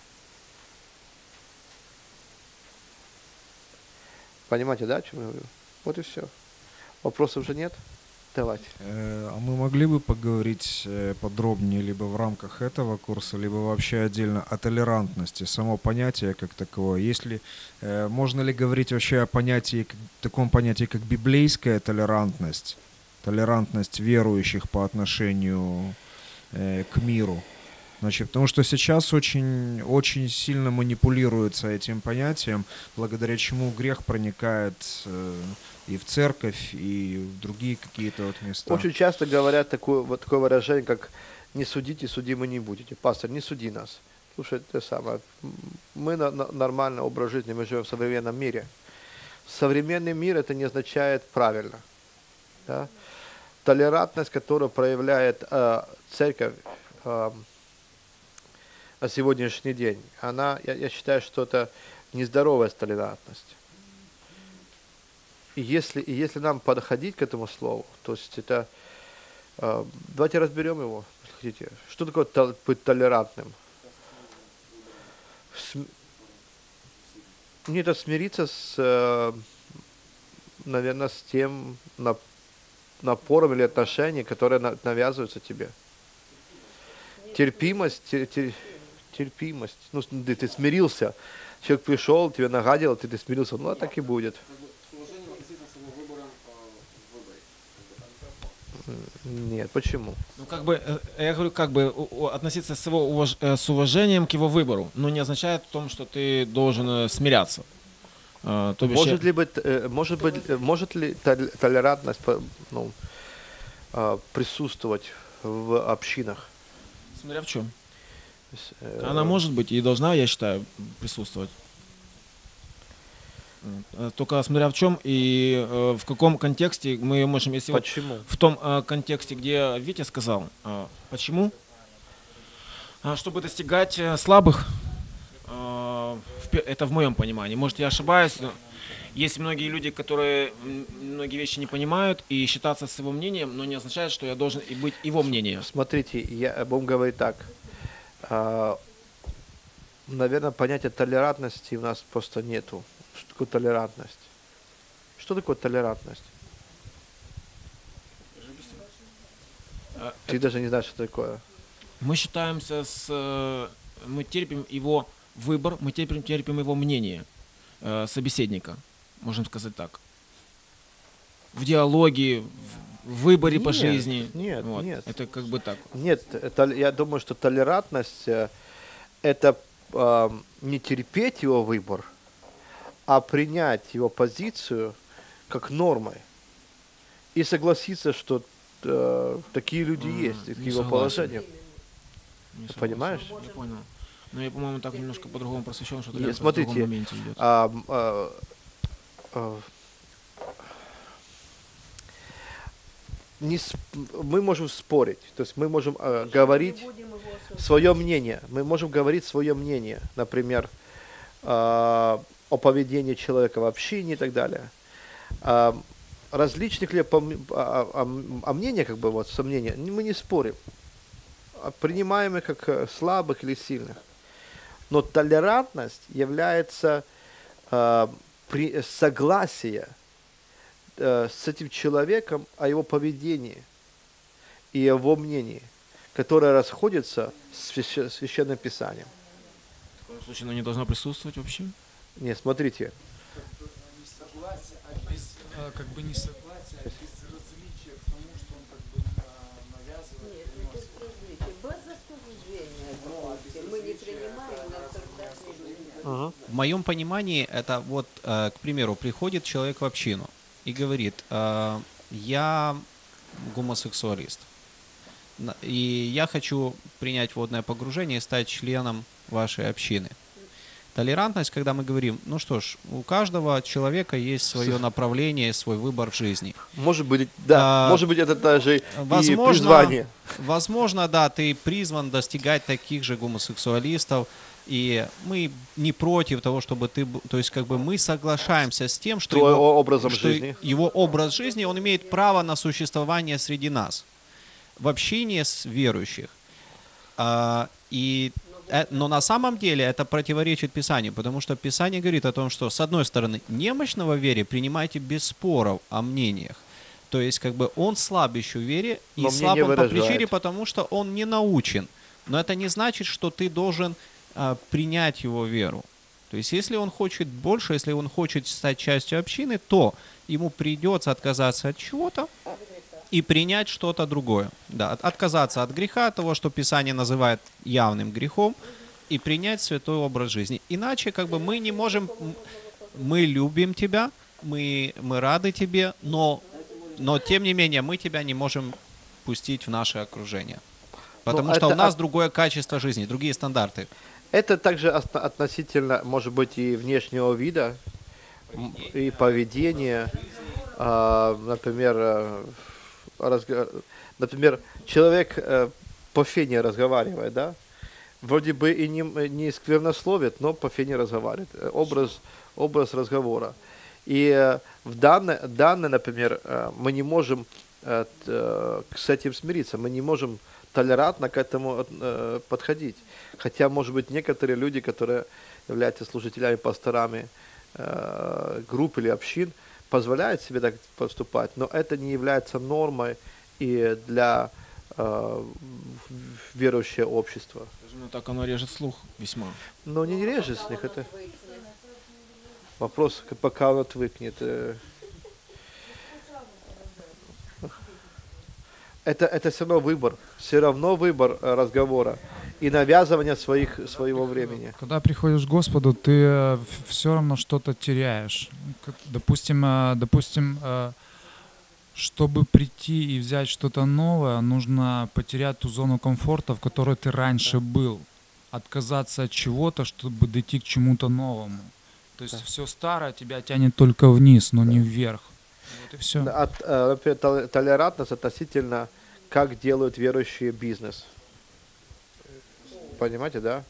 Понимаете, да, о чем я говорю? Вот и все. Вопросов уже нет? Давайте. Э, А мы могли бы поговорить э, подробнее либо в рамках этого курса, либо вообще отдельно о толерантности, само понятие как таковое? Если, э, можно ли говорить вообще о понятии, как- таком понятии, как библейская толерантность, толерантность верующих по отношению э, к миру? Значит, потому что сейчас очень, очень сильно манипулируется этим понятием, благодаря чему грех проникает э, и в церковь, и в другие какие-то вот места. Очень часто говорят такое, вот такое выражение, как «не судите, судимы не будете». Пастор, не суди нас. Слушай, это самое. м, Мы на, на- нормальный образ жизни, мы живем в современном мире. Современный мир это не означает правильно. Да? Толерантность, которую проявляет э, церковь э, на сегодняшний день, она, я, я считаю, что это нездоровая толерантность. И если, и если нам подходить к этому слову, то есть это... э, давайте разберем его, если хотите. Что такое тол- быть толерантным? См- Не это смириться с, э, наверное, с тем нап- напором или отношением, которое на- навязывается тебе. Терпимость, тер- тер- терпимость. Ну, с- ты, ты смирился. Человек пришел, тебе нагадил, ты, ты смирился. Ну, а так и будет. Нет, почему? Ну, как бы, э, я говорю, как бы у- у- относиться с, его уваж- э, с уважением к его выбору, но не означает в том, что ты должен э, смиряться. А, то бишь, Может я- ли быть, э, может быть, э, может ли тол- толерантность по- ну, а, присутствовать в общинах? Смотря в чем. То есть, э, Она может быть и должна, я считаю, присутствовать. Э, Только смотря в чем и э, в каком контексте мы ее можем, если вот Почему? в том э, контексте, где Витя сказал, э, почему? А, чтобы достигать э, слабых, э, в пе- это в моем понимании. Может, я ошибаюсь, но есть многие люди, которые м, многие вещи не понимают, и считаться с его мнением, но не означает, что я должен и быть его мнением. Смотрите, я будем говорить так. А, наверное, понятия толерантности у нас просто нету. Что такое толерантность? Что такое толерантность? Э, Ты даже не знаешь, что такое. Мы считаемся с... э, Мы терпим его выбор, мы терпим, терпим его мнение э, собеседника, можем сказать так. В диалоге, в в выборе по Нет, жизни. нет, Вот. нет. Это как бы так. Нет, это, я думаю, что толерантность э, это э, не терпеть его выбор, а принять его позицию как нормой и согласиться, что э, такие люди М, есть, и не его согласен. положение. Не согласен. Понимаешь? Я понял. Но я, по-моему, так немножко по-другому просвещен, что И толерантность в смотрите, другом моменте идет. А, м, а, а, не сп- мы можем спорить, то есть мы можем э, говорить свое мнение, мы можем говорить свое мнение, например, а, о поведении человека в общине и так далее. А, различных ли пом- а, а, м- а мнения, как бы вот сомнения, мы не спорим, а принимаем их как э, слабых или сильных. Но толерантность является э, при, согласие э, с этим человеком о его поведении и его мнении, которое расходится с свящ- священным писанием. В таком случае оно не должно присутствовать вообще? Не, смотрите. Несогласие, а без, э, как бы несогласие, а без различия к тому, что он как бы а, навязывает, приносит. Без осуждения, допустим, мы не принимаем на осуждение. Ага. В моем понимании это вот, э, к примеру, приходит человек в общину и говорит, э, я гомосексуалист, На- и я хочу принять водное погружение и стать членом вашей общины. Толерантность, когда мы говорим, ну что ж, у каждого человека есть свое направление, свой выбор в жизни. Может быть, да, А, может быть, это даже и Возможно, призвание. возможно, да, ты призван достигать таких же гомосексуалистов, и мы не против того, чтобы ты, б- то есть как бы мы соглашаемся с тем, что, Твой его, образом что жизни. его образ жизни, он имеет право на существование среди нас, в общении с верующих. А, и, э, но на самом деле это противоречит Писанию, потому что Писание говорит о том, что, с одной стороны, немощного в вере принимайте без споров о мнениях. То есть, как бы он слаб еще в вере, и Но слаб мнение он по выражает. причине, потому что он не научен. Но это не значит, что ты должен а, принять его веру. То есть, если он хочет больше, если он хочет стать частью общины, то ему придется отказаться от чего-то и принять что-то другое. Да, от- отказаться от греха, того, что Писание называет явным грехом, и принять святой образ жизни. Иначе, как бы, мы не можем, м, мы любим тебя, мы, мы рады тебе, но, но тем не менее мы тебя не можем пустить в наше окружение. Потому Ну, что у это нас от- другое качество жизни, другие стандарты. Это также ос- относительно, может быть, и внешнего вида, м, и поведения. А, например, э, разго- например, человек э, по фене разговаривает, да? Вроде бы и не, не сквернословит, но по фене разговаривает. Э, Образ, образ разговора. И э, в данной, данной, например, э, мы не можем э, т- э, с этим смириться, мы не можем толерантно к этому э, подходить. Хотя, может быть, некоторые люди, которые являются служителями, пасторами э, групп или общин, позволяют себе так поступать, но это не является нормой и для э, верующего общества. Ну так оно режет слух весьма. Но не режет с них это. Вопрос, к- пока он отвыкнет. э. Это, это все равно выбор. Все равно выбор э, разговора и навязывание своих, своего времени. Когда приходишь к Господу, ты все равно что-то теряешь. Как, Допустим, э, допустим, э, чтобы прийти и взять что-то новое, нужно потерять ту зону комфорта, в которой ты раньше был. Отказаться от чего-то, чтобы дойти к чему-то новому. То есть Да. все старое тебя тянет только вниз, но не вверх. Вот и все. От, э, например, тол- толерантность относительно, как делают верующие бизнес. Понимаете, да?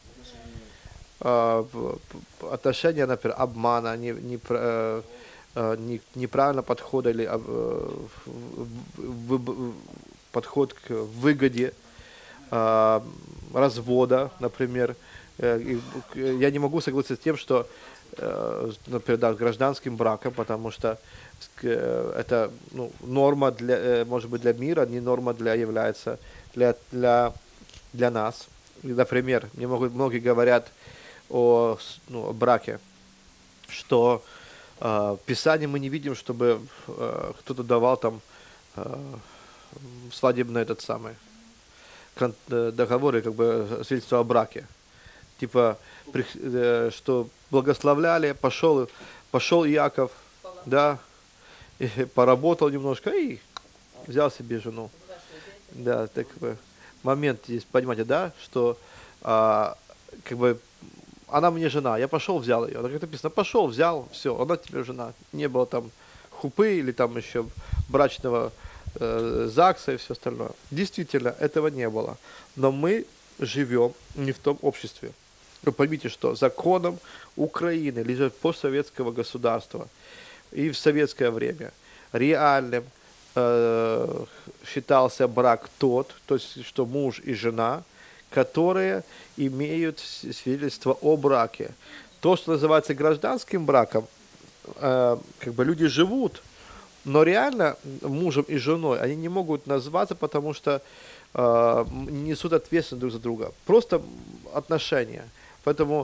А, в- п- Отношения, например, обмана, не, не, пр- э, э, не- неправильно подход или об- э, в- в- в- подход к выгоде, а, развода, например. Э, и к- Я не могу согласиться с тем, что, э, например, да, с гражданским браком, потому что ск- э, это ну, норма для, э, может быть, для мира, не норма для является для, для, для нас. И, например, мне могут, многие говорят о, с- ну, о браке, что э, в Писании мы не видим, чтобы э, кто-то давал там э, свадебный этот самый кон- э, договоры, как бы свидетельство о браке. Типа, при- э, что благословляли, пошел, пошел Иаков, да, и поработал немножко и взял себе жену. Да, так бы момент есть, понимаете, да, что а, как бы она мне жена, я пошел, взял ее. Так написано, пошел, взял, все, она тебе жена. Не было там хупы или там еще брачного э, ЗАГСа и все остальное. Действительно, этого не было. Но мы живем не в том обществе. Вы поймите, что законом Украины, лишь постсоветского государства и в советское время реальным э, считался брак тот, то есть что муж и жена, которые имеют с- свидетельство о браке. То, что называется гражданским браком, э, как бы люди живут, но реально мужем и женой они не могут назваться, потому что э, м, несут ответственность друг за друга. Просто отношения. Поэтому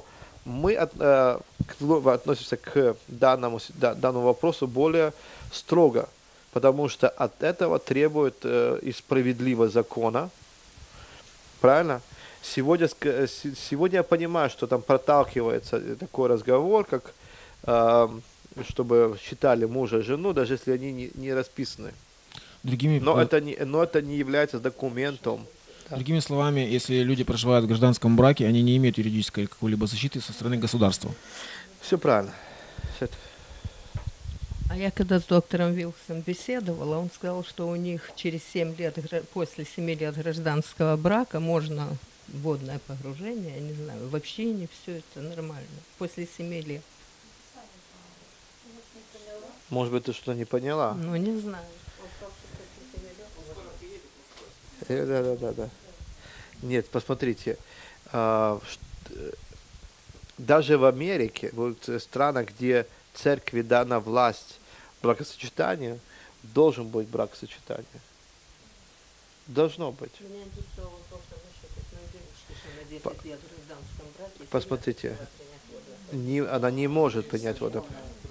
мы от, э, к- относимся к данному, с- да- данному вопросу более строго, потому что от этого требует э, и справедливого закона, правильно? Сегодня, ск- э, се- сегодня я понимаю, что там проталкивается э, такой разговор, как э, чтобы считали мужа и жену, даже если они не, не расписаны. Другими, Но э, это не, но это не является документом. другими словами, если люди проживают в гражданском браке, они не имеют юридической какой-либо защиты со стороны государства. Все правильно. Всё- А я когда с доктором Вилксом беседовала, он сказал, что у них через семь лет, гра- после семи лет гражданского брака можно водное погружение, я не знаю, в общине, все это нормально. После семи лет. Может быть, ты что-то не поняла? Ну, не знаю. Э, Да, да, да, да. Нет, посмотрите, а, ш- э, даже в Америке, вот в странах, где церкви дана власть бракосочетания, должен быть бракосочетание. Должно быть. Меня интересовал вопрос насчет одной девушки, что на десять По- лет в гражданском браке. Посмотрите, не, она не может принять воду.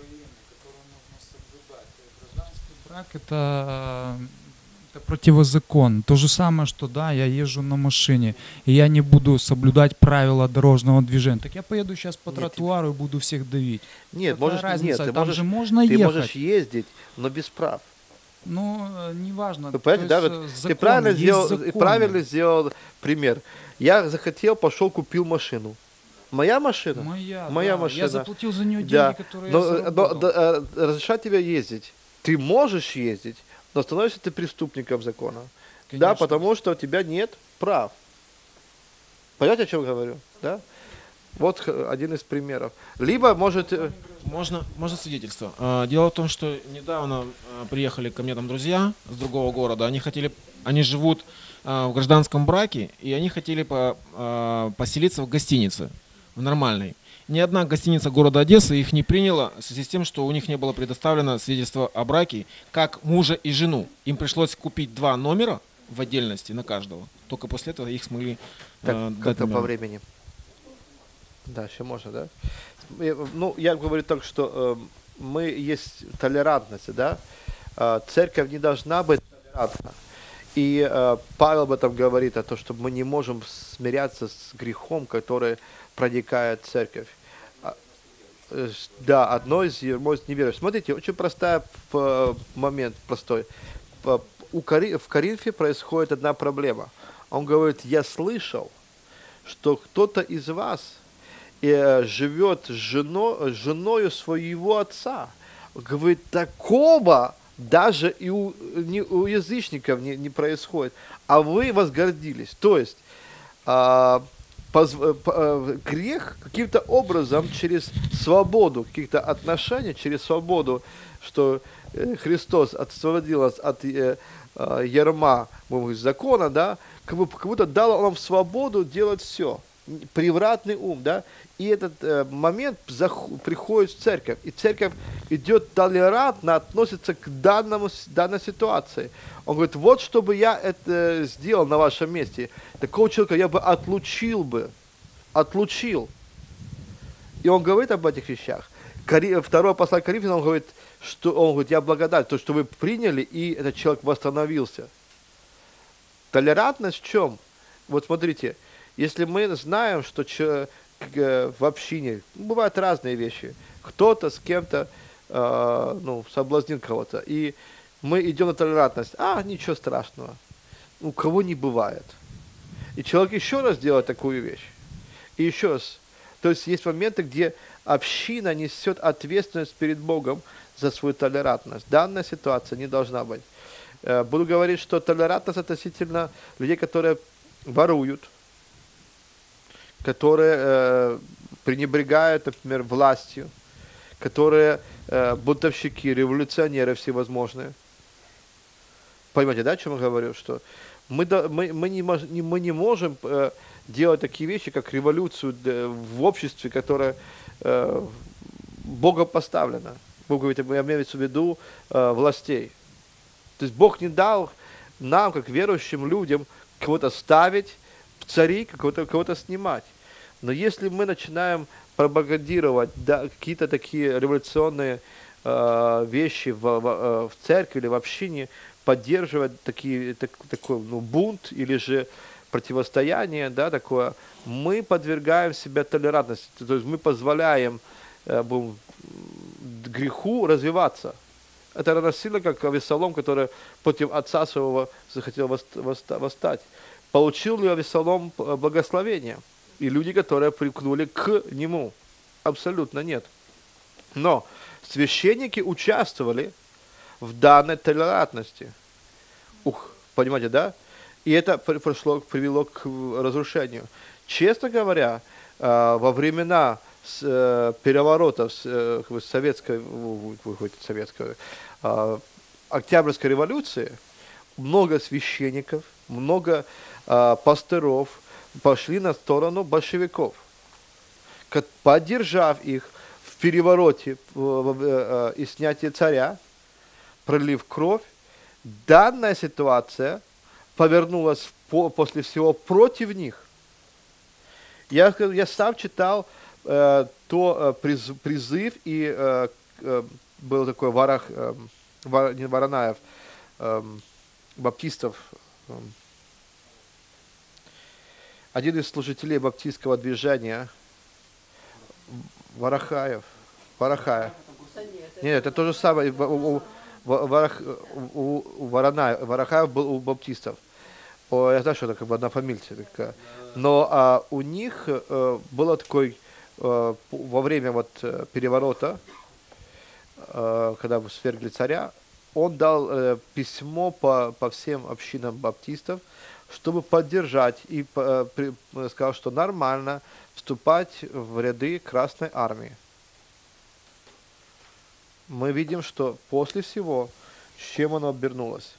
Брак это, это противозакон. То же самое, что да, я езжу на машине, и я не буду соблюдать правила дорожного движения. Так я поеду сейчас по Нет, тротуару и буду всех давить. Нет, Какая можешь, разница? нет, ты Там можешь, же можно ты ехать. можешь ездить, но без прав. Ну, э, неважно. Вы понимаете, да, То вот есть, э, ты законы, правильно есть сделал, законы. правильно сделал пример. Я захотел, пошел, купил машину. Моя машина? Моя, Моя да. машина. Я заплатил за нее деньги, Да. которые Но, я э, но заработал. да, э, разрешать тебе ездить. Ты можешь ездить, но становишься ты преступником закона. Да, Конечно. потому что у тебя нет прав. Понимаете, о чем я говорю? Да? Вот х- один из примеров. Либо может... э, Можно, можно свидетельство. А, Дело в том, что недавно а, приехали ко мне там друзья с другого города. Они хотели, они живут а, в гражданском браке, и они хотели по- а, поселиться в гостинице, в нормальной. Ни одна гостиница города Одессы их не приняла в связи с тем, что у них не было предоставлено свидетельство о браке как мужа и жену. Им пришлось купить два номера в отдельности на каждого. Только после этого их смогли Так, а, дать как там по номера. времени? Да, еще можно, да? Я- Ну, я говорю так, что э, мы есть толерантность, да? Э, церковь не должна быть толерантна. И э, Павел об этом говорит, о том, что мы не можем смиряться с грехом, который проникает в церковь. А, э, с- Да, одно из ермов неверующих. Смотрите, очень простой момент, простой. П- У Кори- в Коринфе происходит одна проблема. Он говорит, я слышал, что кто-то из вас э, живет с жено, с женою своего отца. Говорит, такого даже и у, не, у язычников не, не происходит. А вы возгордились. То есть а, позв- э, п- э, грех каким-то образом через свободу каких-то отношений, через свободу, что э, Христос освободил нас от э, э, ярма, будем говорить, закона, да, как, бы, как будто дал нам свободу делать все. Превратный ум, да, и этот э, момент зах- приходит в церковь, и церковь идет толерантно, относится к данному, с- данной ситуации. Он говорит, вот чтобы я это сделал на вашем месте, такого человека я бы отлучил бы, отлучил. И он говорит об этих вещах. Кори- Второе послание Коринфянам, он говорит, что он говорит, я благодарен, то, что вы приняли, и этот человек восстановился. Толерантность в чем? Вот смотрите, если мы знаем, что че- к- э, в общине бывают разные вещи, кто-то с кем-то э, ну, соблазнил кого-то, и мы идем на толерантность, а, ничего страшного, у кого не бывает. И человек еще раз делает такую вещь, и еще раз. То есть есть моменты, где община несет ответственность перед Богом за свою толерантность. Данная ситуация не должна быть. Э, Буду говорить, что толерантность относительно людей, которые воруют, которые э, пренебрегают, например, властью, которые э, бунтовщики, революционеры всевозможные. Понимаете, да, о чем я говорю? Что мы, до- мы, мы, не, мож- не- мы не можем э, делать такие вещи, как революцию э, в обществе, которое э, Богом поставлено. Бог говорит, я имею в виду э, властей. То есть Бог не дал нам, как верующим людям, кого-то ставить в цари, кого-то, кого-то снимать. Но если мы начинаем пропагандировать да, какие-то такие революционные э, вещи в, в, в церкви или в общине, поддерживать такие, так, такой ну, бунт или же противостояние, да, такое, мы подвергаем себя толерантности, то есть мы позволяем э, греху развиваться. Это равносильно, как Авессалом, который против отца своего захотел восстать. Получил ли Авессалом благословение? И люди, которые прикнули к нему. Абсолютно нет. Но священники участвовали в данной толерантности. Ух, понимаете, да? И это пришло, привело к разрушению. Честно говоря, во времена переворотов советской, советской, Октябрьской революции много священников, много пастыров пошли на сторону большевиков, поддержав их в перевороте и снятии царя, пролив кровь. Данная ситуация повернулась после всего против них. Я, я сам читал э, то э, приз, призыв, и э, э, был такой Варах, э, Вар, не Воронаев, э, баптистов, э, один из служителей баптистского движения, Варахаев, Варахаев. Нет, это то же самое. У, Варах, у, у Воронаев, Варахаев был у баптистов. О, я знаю, что это как бы одна фамилия такая. Но а, у них а, было такой, а, во время вот переворота, а, когда свергли царя, он дал а, письмо по, по всем общинам баптистов, чтобы поддержать, и а, при, сказал, что нормально вступать в ряды Красной Армии. Мы видим, что после всего, с чем оно обернулось.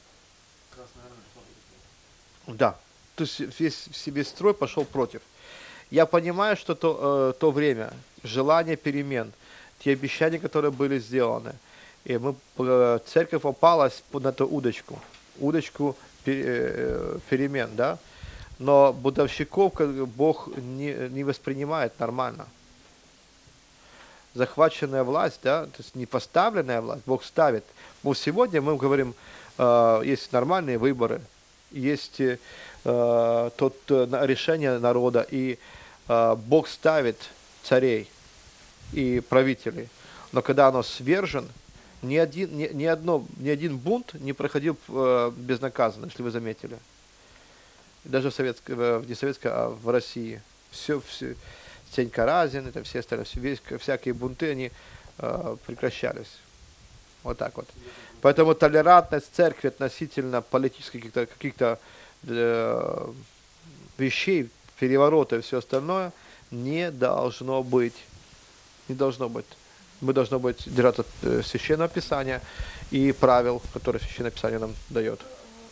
Да, то есть весь, весь строй пошел против. Я понимаю, что то, э, то время, желание перемен, те обещания, которые были сделаны, и мы, э, церковь попалась на эту удочку, удочку пер, э, перемен, да, но бунтовщиков Бог не, не воспринимает нормально. Захваченная власть, да, то есть не поставленная власть, Бог ставит. Вот сегодня мы говорим, э, есть нормальные выборы, есть э, тот э, решение народа, и э, Бог ставит царей и правителей. Но когда оно свержен, ни один, ни, ни одно, ни один бунт не проходил э, безнаказанно, если вы заметили. Даже в советской, в, не советской, а в России. Все, все, Стенька Разин, это все остальные, весь, всякие бунты, они э, прекращались. Вот так вот. Поэтому толерантность церкви относительно политических каких-то, каких-то э, вещей, переворота и все остальное не должно быть. Не должно быть. Мы должны быть держаться э, Священного Писания и правил, которые Священное Писание нам дает.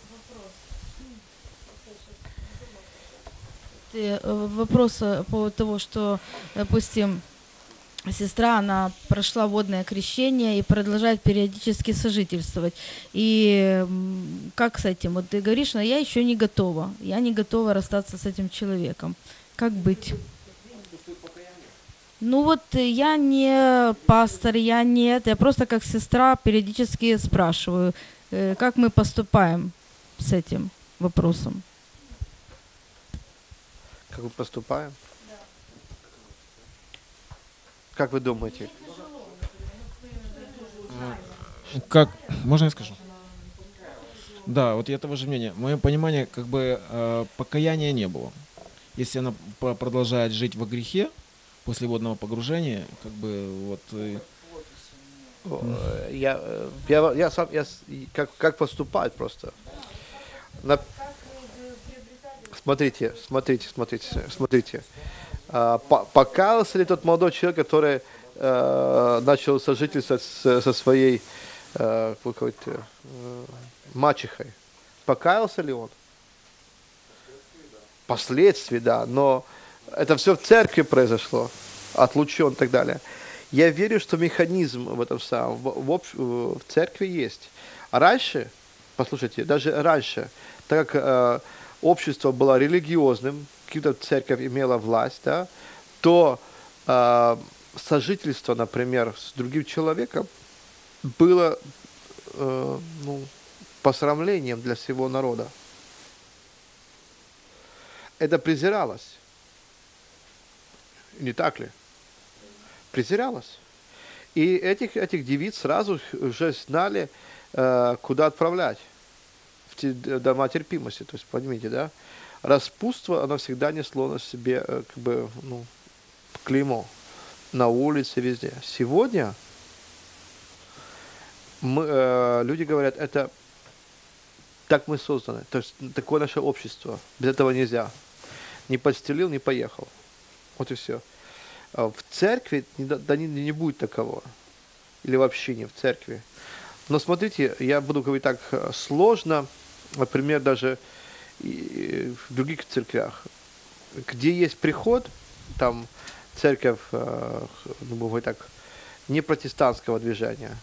Вопрос по поводу того, что, допустим, сестра, она прошла водное крещение и продолжает периодически сожительствовать. И как с этим? Вот ты говоришь, но я еще не готова. Я не готова расстаться с этим человеком. Как быть? Ну вот я не пастор, я нет. Я просто как сестра периодически спрашиваю, как мы поступаем с этим вопросом. Как мы поступаем? Как вы думаете? Как, можно я скажу? Да, вот я того же мнения. Мое понимание, как бы э, покаяния не было. Если она продолжает жить во грехе после водного погружения, как бы вот. И... Я, я, я сам, я, как, как поступать просто. На... Смотрите, смотрите, смотрите, смотрите. А, покаялся ли тот молодой человек, который э, начал сожительствовать с, со своей э, какой-то, э, мачехой? Покаялся ли он? Последствия, да. Но это все в церкви произошло, отлучен и так далее. Я верю, что механизм в этом самом, в, в, в церкви есть. А раньше, послушайте, даже раньше, так как э, общество было религиозным, какая-то церковь имела власть, да, то э, сожительство, например, с другим человеком было э, ну, посрамлением для всего народа. Это презиралось. Не так ли? Презиралось. И этих, этих девиц сразу уже знали, э, куда отправлять. В те дома терпимости. То есть, понимаете, да? Распутство, оно всегда несло на себе э, как бы, ну, клеймо. На улице, везде. Сегодня мы, э, люди говорят, это так мы созданы. То есть, такое наше общество. Без этого нельзя. Не подстелил, не поехал. Вот и все. В церкви да, не, не будет такого. Или вообще не в церкви. Но смотрите, я буду говорить так сложно, например, даже и в других церквях, где есть приход, там церковь, ну, так, не протестантского движения,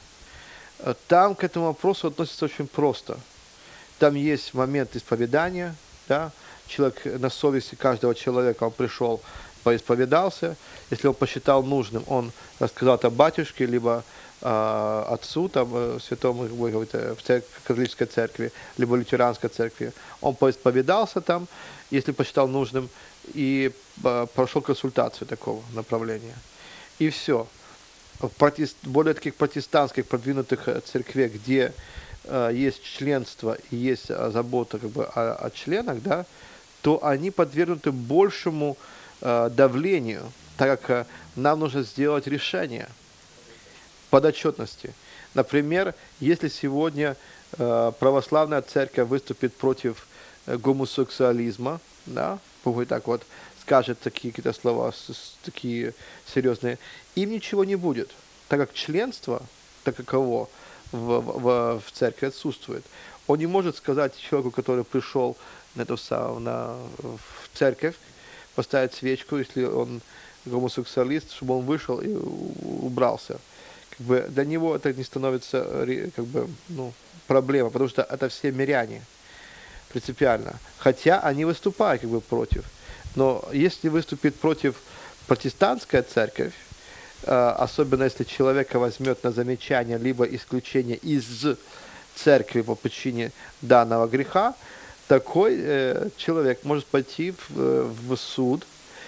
там к этому вопросу относится очень просто. Там есть момент исповедания, да, человек на совести каждого человека, он пришел, поисповедался, если он посчитал нужным, он рассказал это батюшке, либо э, отцу, там, святому, в церкви, католической церкви, либо лютеранской церкви, он поисповедался там, если посчитал нужным, и э, прошел консультацию такого направления. И все. В протест, более таких протестантских продвинутых церквях, где э, есть членство и есть забота как бы, о, о членах, да, то они подвергнуты большему давлению, так как нам нужно сделать решение подотчетности. Например, если сегодня православная церковь выступит против гомосексуализма, да, вот так вот скажет такие какие-то слова, такие серьезные, им ничего не будет, так как членство таково в, в, в церкви отсутствует. Он не может сказать человеку, который пришел на эту, на, в церковь, поставить свечку, если он гомосексуалист, чтобы он вышел и убрался. Как бы для него это не становится как бы, ну, проблемой, потому что это все миряне принципиально. Хотя они выступают как бы против. Но если выступит против протестантская церковь, особенно если человека возьмет на замечание либо исключение из церкви по причине данного греха, такой э, человек может пойти в, в суд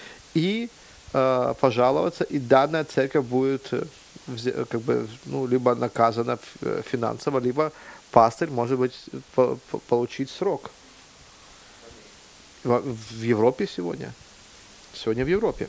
и э, пожаловаться, и данная церковь будет э, как бы, ну, либо наказана финансово, либо пастырь может быть по, по, получить срок. В, в Европе сегодня. Сегодня в Европе.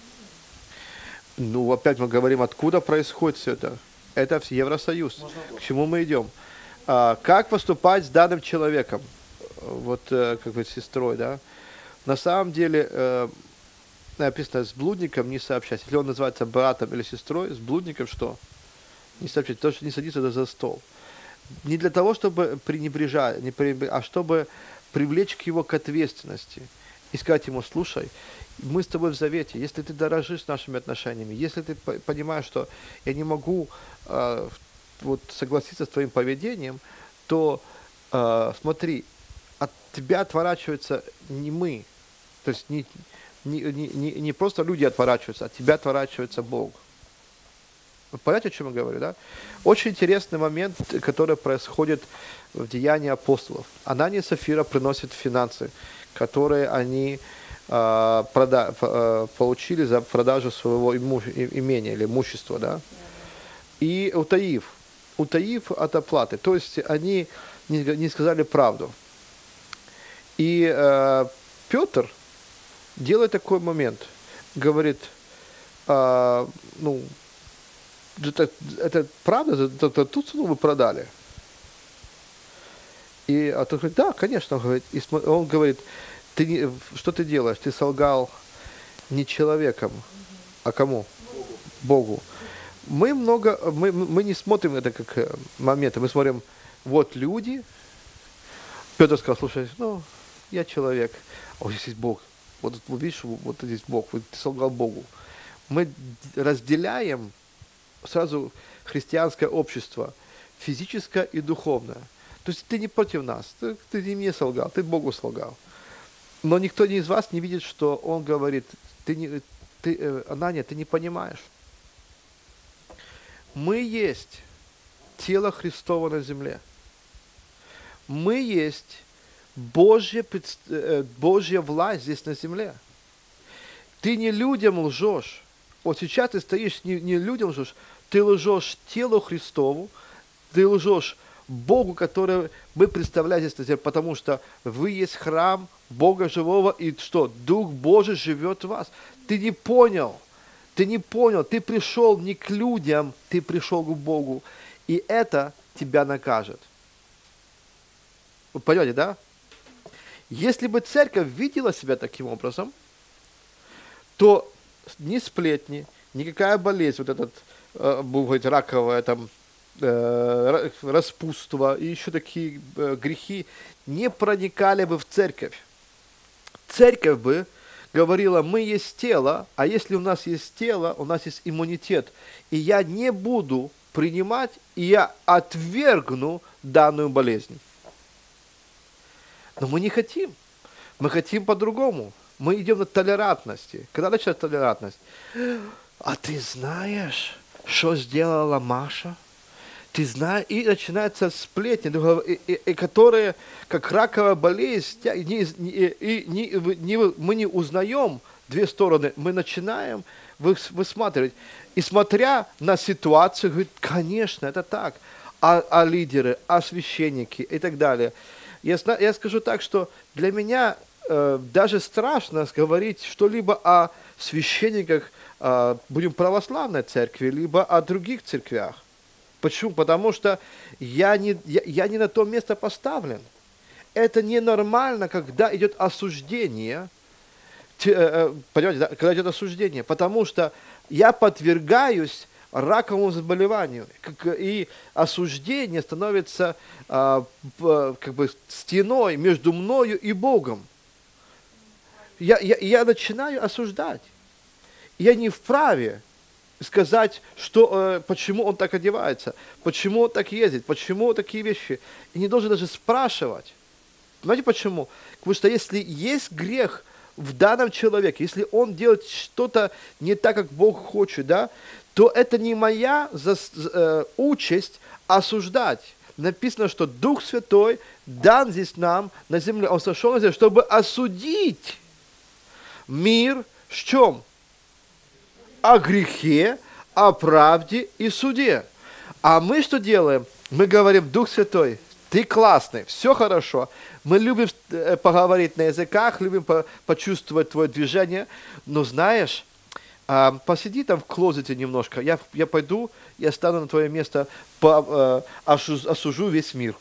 Ну, опять мы говорим, откуда происходит все это. Это Евросоюз. К чему мы идем? А, как поступать с данным человеком? Вот как бы с сестрой, да. На самом деле э, написано, с блудником не сообщать. Если он называется братом или сестрой, с блудником что? Не сообщать, то, что не садится за стол. Не для того, чтобы пренебрежать, не пренебрежать, а чтобы привлечь к его к ответственности. И сказать ему, слушай, мы с тобой в завете, если ты дорожишь нашими отношениями, если ты понимаешь, что я не могу э, вот, согласиться с твоим поведением, то э, смотри, от тебя отворачиваются не мы, то есть не, не, не, не просто люди отворачиваются, от тебя отворачивается Бог. Вы понимаете, о чем я говорю, да? Очень интересный момент, который происходит в Деянии апостолов. Анания и Сафира приносят финансы, которые они э, прода, э, получили за продажу своего иму, имения или имущества, да? И утаив, утаив от оплаты, то есть они не, не сказали правду. И э, Петр делает такой момент, говорит, э, ну, это, это правда, это, это ту цену вы продали? И а тот говорит, да, конечно, он говорит, и он говорит, ты не, что ты делаешь? Ты солгал не человеком, а кому? Богу. Мы много, мы, мы не смотрим это как моменты, мы смотрим, вот люди. Петр сказал, слушай, ну, я человек, а вот здесь есть Бог. Вот, вот видишь, вот здесь Бог, вот ты солгал Богу. Мы разделяем сразу христианское общество, физическое и духовное. То есть ты не против нас, ты, ты не мне солгал, ты Богу солгал. Но никто из вас не видит, что он говорит, ты не, ты, э, Анания, ты не понимаешь. Мы есть тело Христово на земле. Мы есть Божья, Божья власть здесь на земле. Ты не людям лжешь. Вот сейчас ты стоишь, не, не людям лжешь, ты лжешь телу Христову, ты лжешь Богу, который мы представляем здесь на земле, потому что вы есть храм Бога живого, и что? Дух Божий живет в вас. Ты не понял, ты не понял, ты пришел не к людям, ты пришел к Богу, и это тебя накажет. Вы понимаете, да? Если бы церковь видела себя таким образом, то ни сплетни, никакая болезнь, вот этот, э, будем говорить, раковая, там, э, распутство и еще такие э, грехи не проникали бы в церковь. Церковь бы говорила, мы есть тело, а если у нас есть тело, у нас есть иммунитет, и я не буду принимать, и я отвергну данную болезнь. Но мы не хотим. Мы хотим по-другому. Мы идем на толерантности. Когда начинается толерантность? А ты знаешь, что сделала Маша? Ты знаешь, и начинаются сплетни, и, и, и которые, как раковая болезнь, и, и, и, и, не, мы не узнаем две стороны, мы начинаем высматривать. И смотря на ситуацию, говорит, конечно, это так. А, а лидеры, а священники и так далее. Я, я скажу так, что для меня э, даже страшно говорить что-либо о священниках, э, будем православной церкви, либо о других церквях. Почему? Потому что я не, я, я не на то место поставлен. Это ненормально, когда идет осуждение, те, э, понимаете, да, когда идет осуждение, потому что я подвергаюсь раковому заболеванию, и осуждение становится а, как бы стеной между мною и Богом. Я, я, я начинаю осуждать. Я не вправе сказать, что, э, почему он так одевается, почему он так ездит, почему такие вещи. И не должен даже спрашивать. Знаете почему? Потому что если есть грех в данном человеке, если он делает что-то не так, как Бог хочет, да, то это не моя зас, э, участь осуждать. Написано, что Дух Святой дан здесь нам на земле. Он сошел на землю, чтобы осудить мир в чем? О грехе, о правде и суде. А мы что делаем? Мы говорим, Дух Святой, ты классный, все хорошо. Мы любим э, поговорить на языках, любим по почувствовать твое движение. Но знаешь, Uh, посиди там в клозете немножко, я, я пойду, я стану на твое место, по, uh, осужу, осужу весь мир.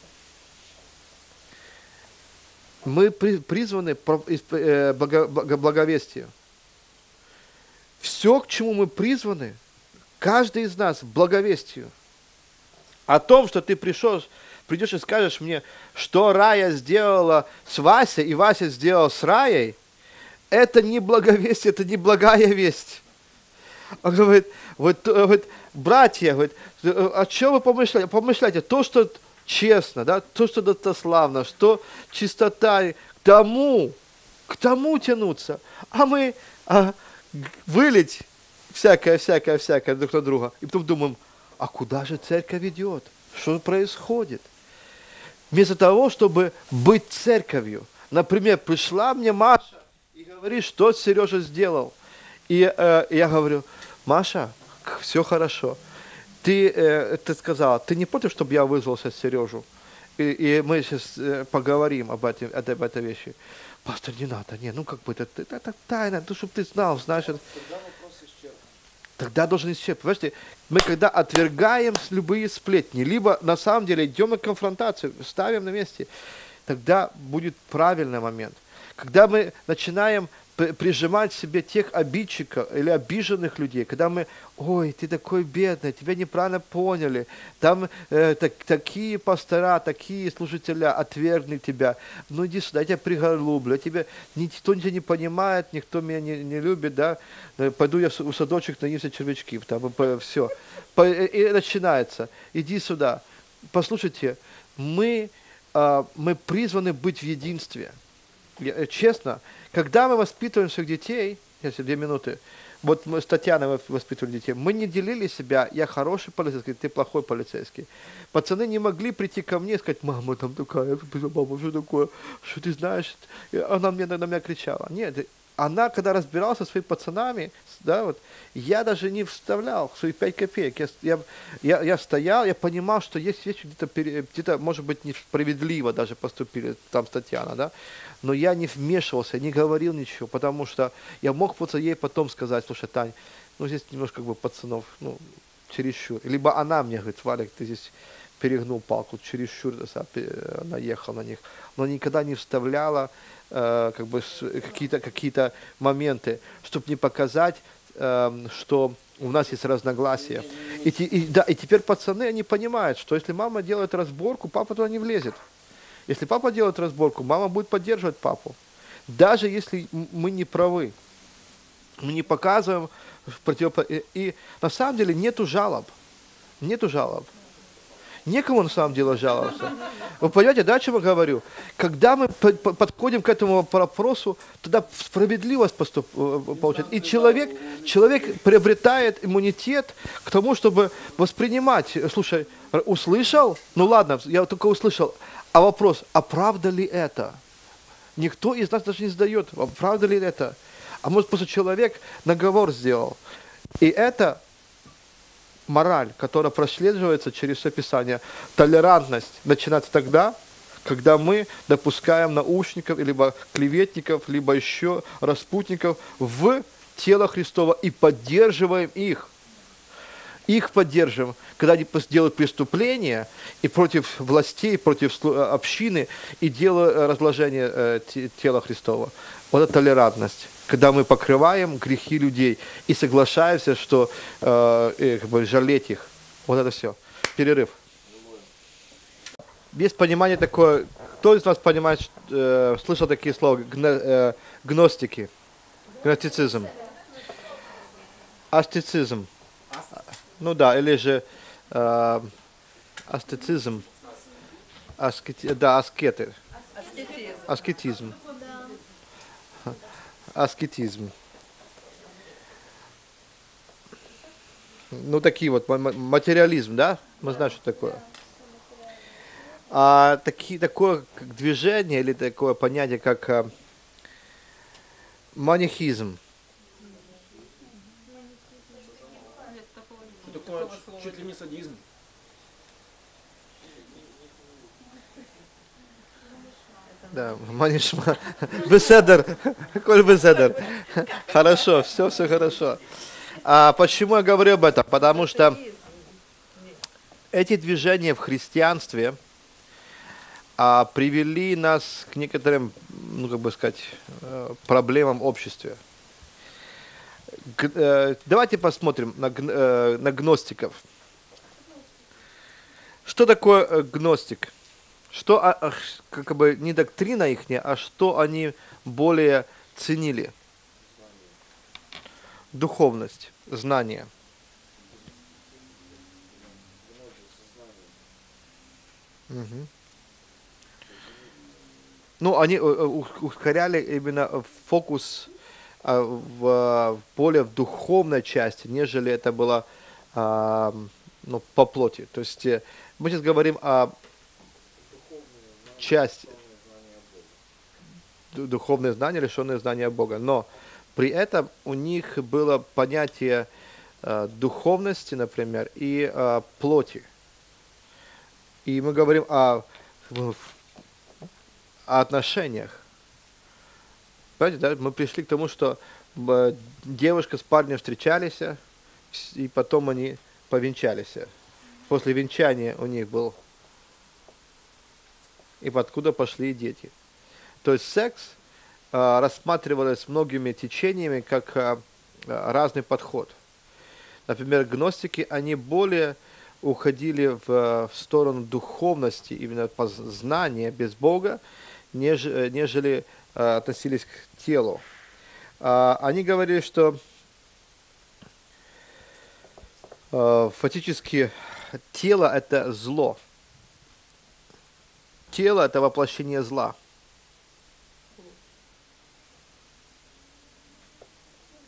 Мы при, призваны к uh, благо, благовестию. Все, к чему мы призваны, каждый из нас, благовестию. О том, что ты пришел, придешь и скажешь мне, что Рая сделала с Васей, и Вася сделал с Раей, это не благовестие, это не благая весть. Он говорит, вот, вот братья, говорит, о чем вы помышляете? Помышляйте, то, что честно, да, то, что достославно, что чистота, к тому, к тому тянуться. А мы а, вылить всякое, всякое, всякое друг на друга. И потом думаем, а куда же церковь ведет? Что происходит? Вместо того, чтобы быть церковью. Например, пришла мне Маша, и говорит, что Сережа сделал. И э, я говорю, Маша, все хорошо. Ты, э, ты сказала, ты не против, чтобы я вызвал сейчас Сережу? И, и мы сейчас э, поговорим об, этом, об этой вещи. Пастор, не надо, не, ну как бы, это, это, это тайна, ну, чтобы ты знал, знаешь. Это... Тогда вопрос исчерпан. Тогда должен исчерпать. Понимаете, мы когда отвергаем любые сплетни, либо на самом деле идем на конфронтацию, ставим на месте, тогда будет правильный момент. Когда мы начинаем прижимать к себе тех обидчиков или обиженных людей, когда мы, ой, ты такой бедный, тебя неправильно поняли, там э, так, такие пастора, такие служители отвергли тебя, ну иди сюда, я тебя приголублю, тебя, никто тебя не понимает, никто меня не, не любит, да, пойду я в садочек, наемся червячки, там, все, и начинается, иди сюда, послушайте, мы, э, мы призваны быть в единстве. Честно, когда мы воспитываем своих детей, Если две минуты. Вот мы с Татьяной воспитывали детей. Мы не делили себя, я хороший полицейский, ты плохой полицейский. Пацаны не могли прийти ко мне и сказать: мама там такая, баба, что такое, что ты знаешь? И она мне, на меня кричала. Нет, она, когда разбиралась со своими пацанами, да, вот, я даже не вставлял свои пять копеек. Я, я, я, я стоял, я понимал, что есть вещи где-то, где-то, может быть, несправедливо даже поступили, там Татьяна, да. Но я не вмешивался, не говорил ничего, потому что я мог просто ей потом сказать: слушай, Тань, ну здесь немножко как бы пацанов, ну, чересчур. Либо она мне говорит: Валик, ты здесь перегнул палку, чересчур, она ехала на них. Но никогда не вставляла э, как бы какие-то, какие-то моменты, чтобы не показать, э, что у нас есть разногласия. И, и, да, и теперь пацаны, они понимают, что если мама делает разборку, папа туда не влезет. Если папа делает разборку, мама будет поддерживать папу. Даже если мы не правы. Мы не показываем против... И, и на самом деле нету жалоб. Нету жалоб. Некому на самом деле жаловаться. Вы понимаете, да, о чем я говорю? Когда мы подходим к этому вопросу, тогда справедливость поступ... получает. И человек, человек приобретает иммунитет к тому, чтобы воспринимать. Слушай, услышал? Ну ладно, я только услышал. А вопрос, а правда ли это? Никто из нас даже не задает, а правда ли это? А может, просто человек наговор сделал. И это мораль, которая прослеживается через все Писание. Толерантность начинается тогда, когда мы допускаем наушников, либо клеветников, либо еще распутников в тело Христово и поддерживаем их. Их поддерживаем, когда они делают преступления и против властей, против общины, и делают разложение э, тела Христова. Вот это толерантность, когда мы покрываем грехи людей и соглашаемся, что э, как бы жалеть их. Вот это все. Перерыв. Есть понимание такое, кто из вас понимает, э, слышал такие слова, гно, э, гностики, гностицизм, астицизм. Ну да, или же э, астетизм, аскети, да, аскеты, аскетизм, аскетизм. Ну такие вот, материализм, да, мы знаем, что такое. А такие, такое как движение или такое понятие, как э, манихизм. Такое чуть ли не садизм. Да, манишма. Беседер. Коль беседер. Хорошо, все, все хорошо. А почему я говорю об этом? Потому что эти движения в христианстве а, привели нас к некоторым, ну как бы сказать, проблемам в обществе. Давайте посмотрим на, на гностиков. Что такое гностик? Что, как бы, не доктрина их, а что они более ценили? Духовность, знание. Угу. Ну, они ускоряли именно фокус в более в духовной части, нежели это было а, ну, по плоти. То есть мы сейчас говорим о части духовные знания, лишенные знания Бога. Но при этом у них было понятие а, духовности, например, и а, плоти. И мы говорим о, о отношениях. Понимаете, да? Мы пришли к тому, что девушка с парнем встречались, и потом они повенчались. После венчания у них был, и откуда пошли дети. То есть секс а, рассматривался многими течениями как а, разный подход. Например, гностики, они более уходили в, в сторону духовности, именно познания без Бога, неж, нежели относились к телу. Они говорили, что фактически тело – это зло. Тело – это воплощение зла.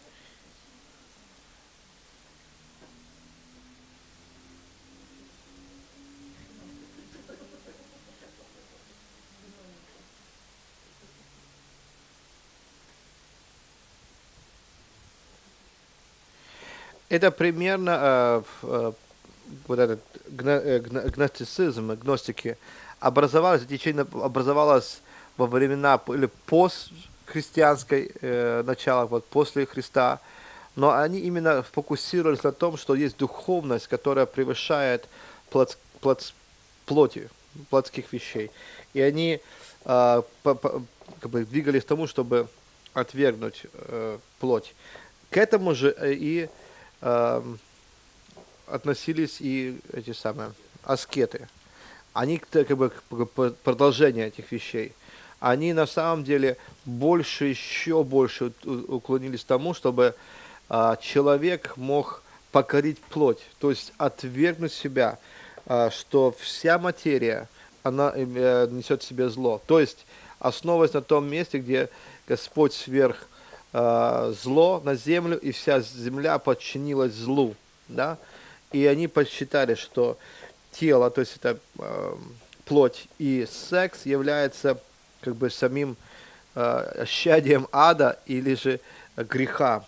Это примерно э, э, вот этот гно- э, гно- гностицизм, гностики образовалось, течение образовалось во времена п- или постхристианской э, начала, вот после Христа, но они именно фокусировались на том, что есть духовность, которая превышает плотс, плотс, плоти, плотских вещей. И они э, по, по, как бы двигались к тому, чтобы отвергнуть э, плоть. К этому же и э, относились и эти самые аскеты. Они как бы продолжение этих вещей. Они на самом деле больше, еще больше уклонились к тому, чтобы а, человек мог покорить плоть, то есть отвергнуть себя, а, что вся материя, она э, несет в себе зло. То есть основываясь на том месте, где Господь сверх э, зло на землю, и вся земля подчинилась злу, да? И они посчитали, что тело, то есть это э, плоть и секс является как бы самим э, щадием ада или же греха.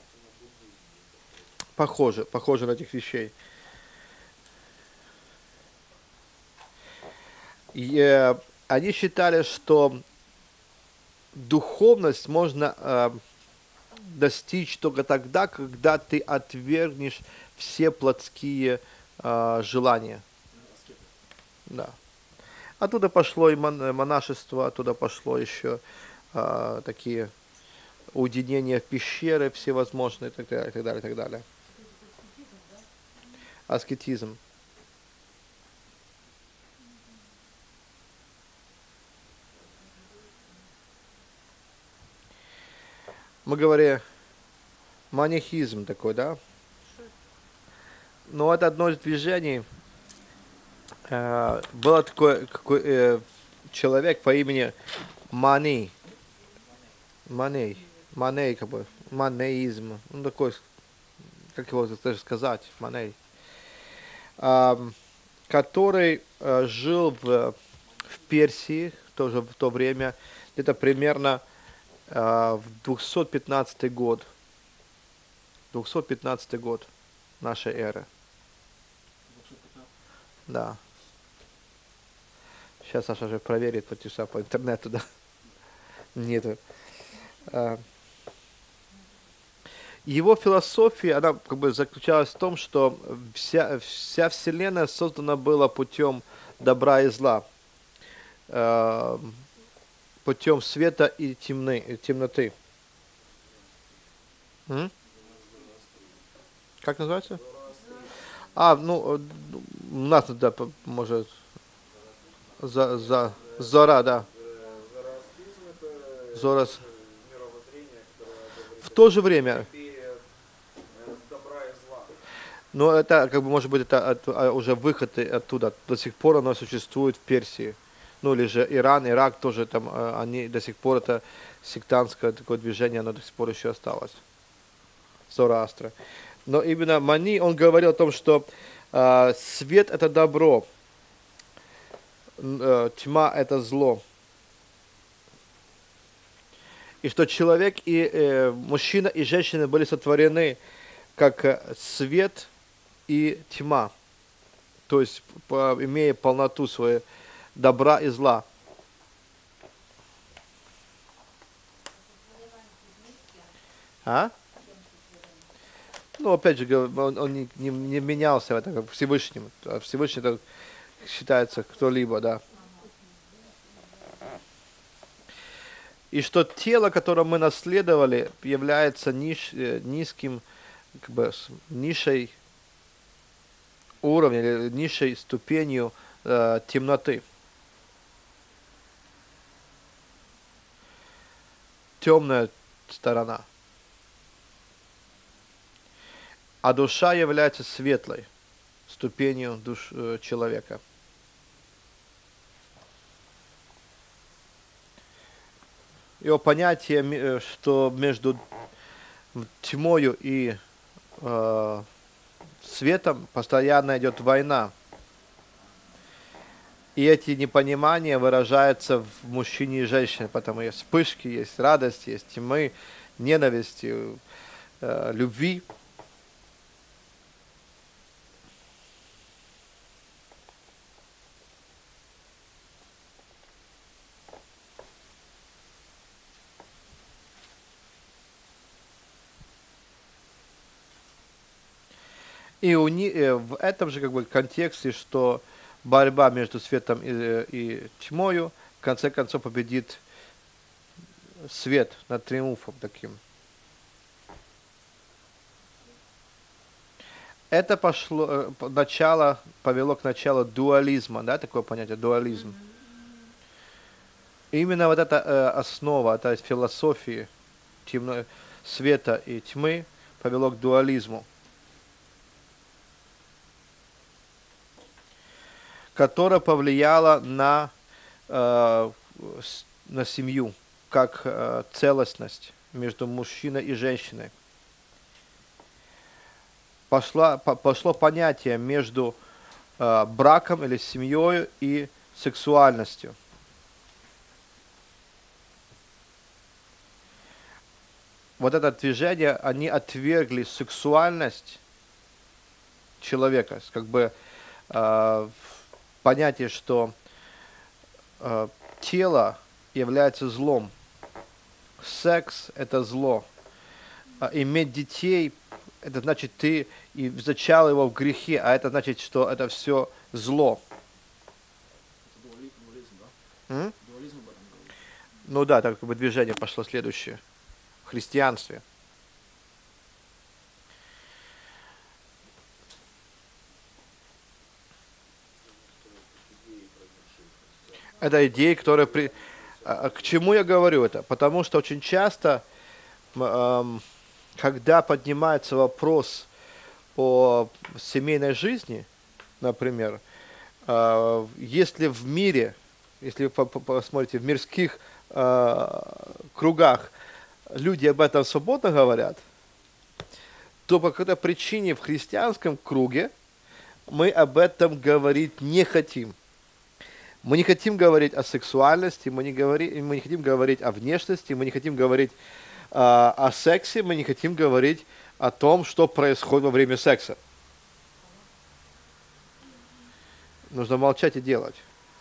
Похоже, похоже на этих вещей. И, э, они считали, что духовность можно э, достичь только тогда, когда ты отвергнешь все плотские э, желания. Да. Оттуда пошло и мон, монашество, оттуда пошло еще э, такие уединения в пещеры всевозможные, и так далее, и так далее, и так далее. Аскетизм. Мы говорим манихизм такой, да? Но это одно из движений. Э, был такой какой, э, человек по имени Мани. Маней. Маней, как бы. Манеизм. Ну, такой, как его даже сказать, Маней. Э, который э, жил в, в Персии, тоже в то время, где-то примерно э, в двухсот пятнадцатый год. двухсот пятнадцатый год нашей эры. Да. Сейчас Саша же проверит по, по интернету, да. Нету. Его философия, она как бы заключалась в том, что вся, вся Вселенная создана была путем добра и зла, путем света и темны, темноты. М? Как называется? А, ну, у нас, да, может, за, за, Зора, да. Зора. В то же время. Но это, как бы, может быть, это от, а, уже выход оттуда. До сих пор оно существует в Персии. Ну, или же Иран, Ирак тоже там, они до сих пор, это сектантское такое движение, оно до сих пор еще осталось. Зороастра. Но именно Мани, он говорил о том, что э, свет это добро, э, тьма это зло. И что человек и э, мужчина и женщина были сотворены как свет и тьма, то есть по, имея полноту свою добра и зла. А? Ну, опять же, он, он не, не, не менялся в этом, как Всевышним. А Всевышний это считается кто-либо, да. И что тело, которое мы наследовали, является ниш, низким, как бы, низшей уровнем, или низшей ступенью э, темноты. Темная сторона. А душа является светлой ступенью душ, э, человека. Его понятие, что между тьмою и э, светом постоянно идет война. И эти непонимания выражаются в мужчине и женщине, потому есть вспышки, есть радость, есть тьмы, ненависти, э, любви. И у ни, э, в этом же как бы контексте, что борьба между светом и, и тьмою, в конце концов победит свет над триумфом таким. Это пошло, э, начало, повело к началу дуализма, да, такое понятие, дуализм. Именно вот эта э, основа, то есть философии темно, света и тьмы повело к дуализму, которое повлияло на, э, на семью, как э, целостность между мужчиной и женщиной. Пошло, по, пошло понятие между э, браком или семьей и сексуальностью. Вот это движение, они отвергли сексуальность человека, как бы э, понятие, что э, тело является злом, секс – это зло, а иметь детей – это значит, ты и зачал его в грехе, а это значит, что это все зло. М? Ну да, так как бы движение пошло следующее. В христианстве. Это идеи, которые... При... К чему я говорю это? Потому что очень часто, эм, когда поднимается вопрос о семейной жизни, например, э, если в мире, если вы посмотрите, в мирских э, кругах люди об этом свободно говорят, то по какой-то причине в христианском круге мы об этом говорить не хотим. Мы не хотим говорить о сексуальности, мы не, говори, мы не хотим говорить о внешности, мы не хотим говорить э, о сексе, мы не хотим говорить о том, что происходит во время секса. Нужно молчать и делать.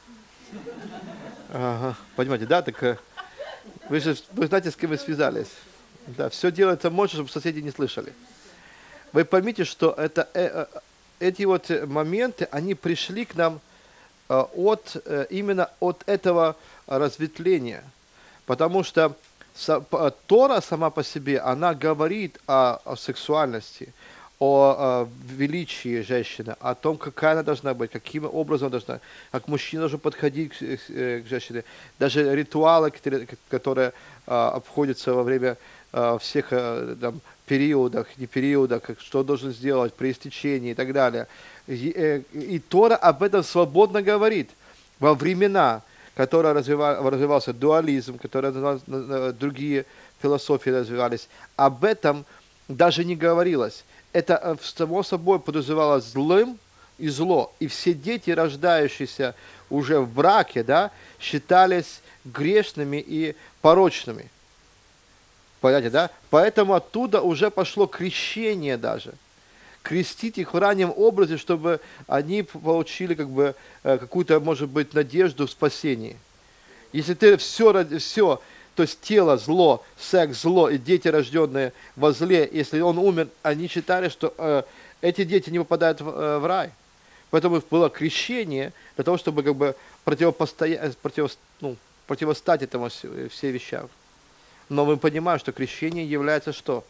Ага, понимаете, да? Так, вы же вы знаете, с кем вы связались. Да, все делается можно, чтобы соседи не слышали. Вы поймите, что это, э, эти вот моменты, они пришли к нам э, от, э, именно от этого разветвления. Потому что со, Тора сама по себе, она говорит о, о сексуальности, о, о величии женщины, о том, какая она должна быть, каким образом она должна, как мужчина должен подходить к, к женщине. Даже ритуалы, которые, которые а, обходятся во время а, всех а, там, периодах, не периодах, что должен сделать при истечении и так далее. И, и, и Тора об этом свободно говорит. Во времена, которые развивал, развивался дуализм, которые другие философии развивались, об этом даже не говорилось. Это само собой подразумевалось злым и зло. И все дети, рождающиеся уже в браке, да, считались грешными и порочными. Понимаете, да? Поэтому оттуда уже пошло крещение даже. Крестить их в раннем образе, чтобы они получили как бы какую-то, может быть, надежду в спасении. Если ты все, все, то есть тело зло, секс зло и дети, рожденные во зле, если он умер, они считали, что э, эти дети не попадают в, э, в рай. Поэтому было крещение для того, чтобы как бы противопостоять, против, ну, противостать этому все, все вещам. Но мы понимаем, что крещение является что?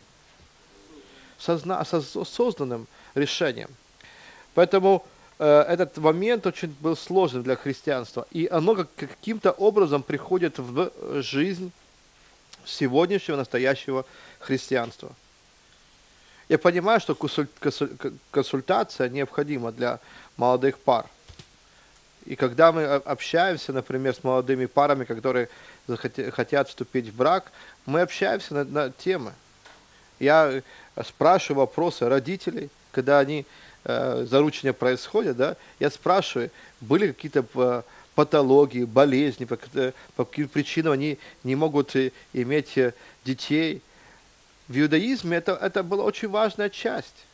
Созна, созданным решением. Поэтому э, этот момент очень был сложен для христианства. И оно как, каким-то образом приходит в жизнь сегодняшнего, настоящего христианства. Я понимаю, что консультация необходима для молодых пар. И когда мы общаемся, например, с молодыми парами, которые хотят вступить в брак, мы общаемся на, на темы. Я спрашиваю вопросы родителей, когда они э, заручения происходят, да, я спрашиваю, были какие-то э, патологии, болезни, по, по каким причинам они не могут э, иметь э, детей. В иудаизме это, это была очень важная часть.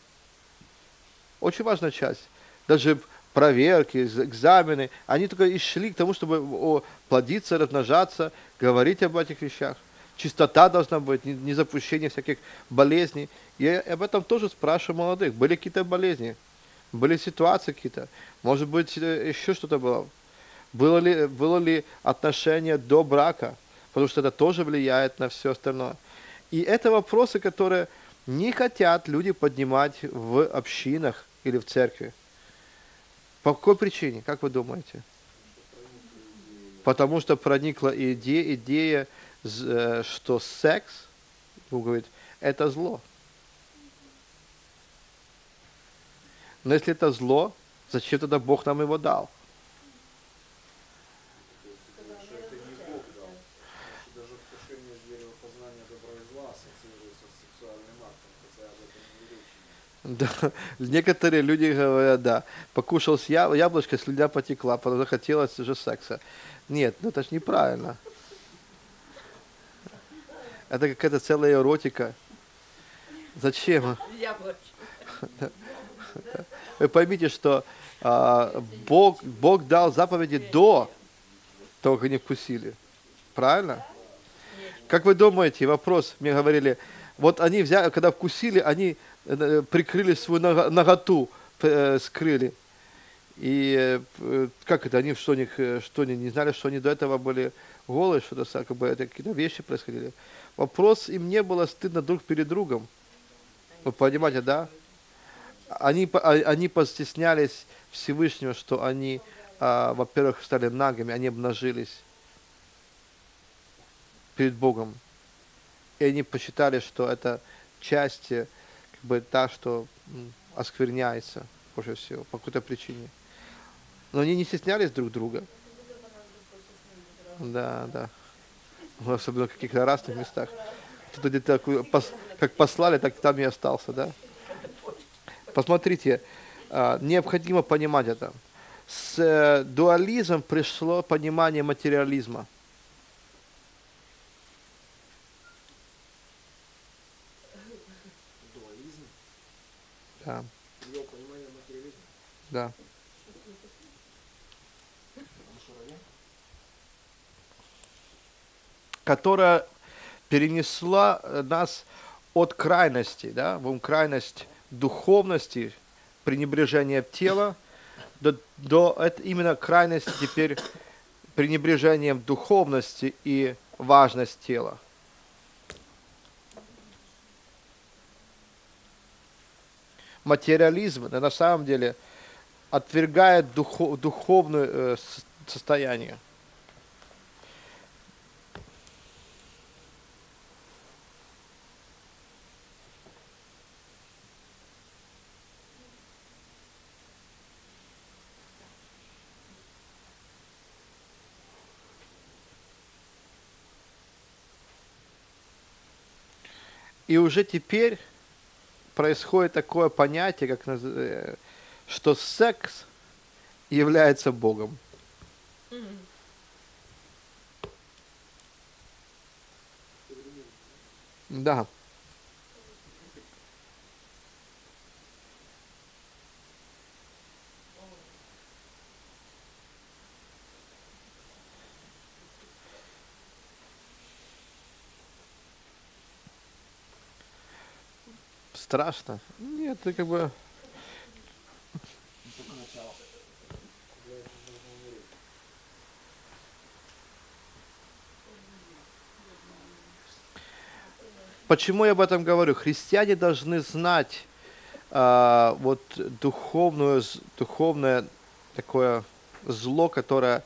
Очень важная часть. Даже проверки, экзамены, они только и шли к тому, чтобы о, плодиться, размножаться, говорить об этих вещах. чистота должна быть, не, не запущение всяких болезней. Я об этом тоже спрашиваю молодых. Были какие-то болезни? Были ситуации какие-то? Может быть, еще что-то было? Было ли, было ли отношение до брака? Потому что это тоже влияет на все остальное. И это вопросы, которые не хотят люди поднимать в общинах или в церкви. По какой причине, как вы думаете? Потому что проникла идея, идея что секс, Бог говорит, это зло. Но если это зло, зачем тогда Бог нам его дал? Да, некоторые люди говорят, да, покушал с я, яблочко, слюна потекла, потому что захотелось уже секса. Нет, ну это ж неправильно. Это какая-то целая эротика. Зачем? Вы поймите, что а, Бог, Бог дал заповеди до того, как они вкусили. Правильно? Как вы думаете, вопрос, мне говорили, вот они взяли, когда вкусили, они прикрыли свою наготу, скрыли. И как это, они что, них, что они не знали, что они до этого были голые, что-то, как бы, это какие-то вещи происходили. Вопрос, им не было стыдно друг перед другом. Вы понимаете, да? Они, они постеснялись Всевышнего, что они, а, во-первых, стали нагими, они обнажились перед Богом. И они посчитали, что это часть, как бы, та, что м, оскверняется, больше всего, по какой-то причине. Но они не стеснялись друг друга. Да, да. Особенно в каких-то разных местах. Кто-то где-то как послали, так там и остался, да? Посмотрите, необходимо понимать это. С дуализмом пришло понимание материализма. Да. Да. Которая перенесла нас от крайности, да, в крайность духовности, пренебрежения тела, до, до это именно крайности теперь пренебрежением духовности и важность тела. Материализм на самом деле отвергает духов, духовное э, состояние. И уже теперь происходит такое понятие, как, что секс является Богом. Mm-hmm. Да. Страшно? Нет, ты как бы... Почему я об этом говорю? Христиане должны знать а, вот духовную, духовное такое зло, которое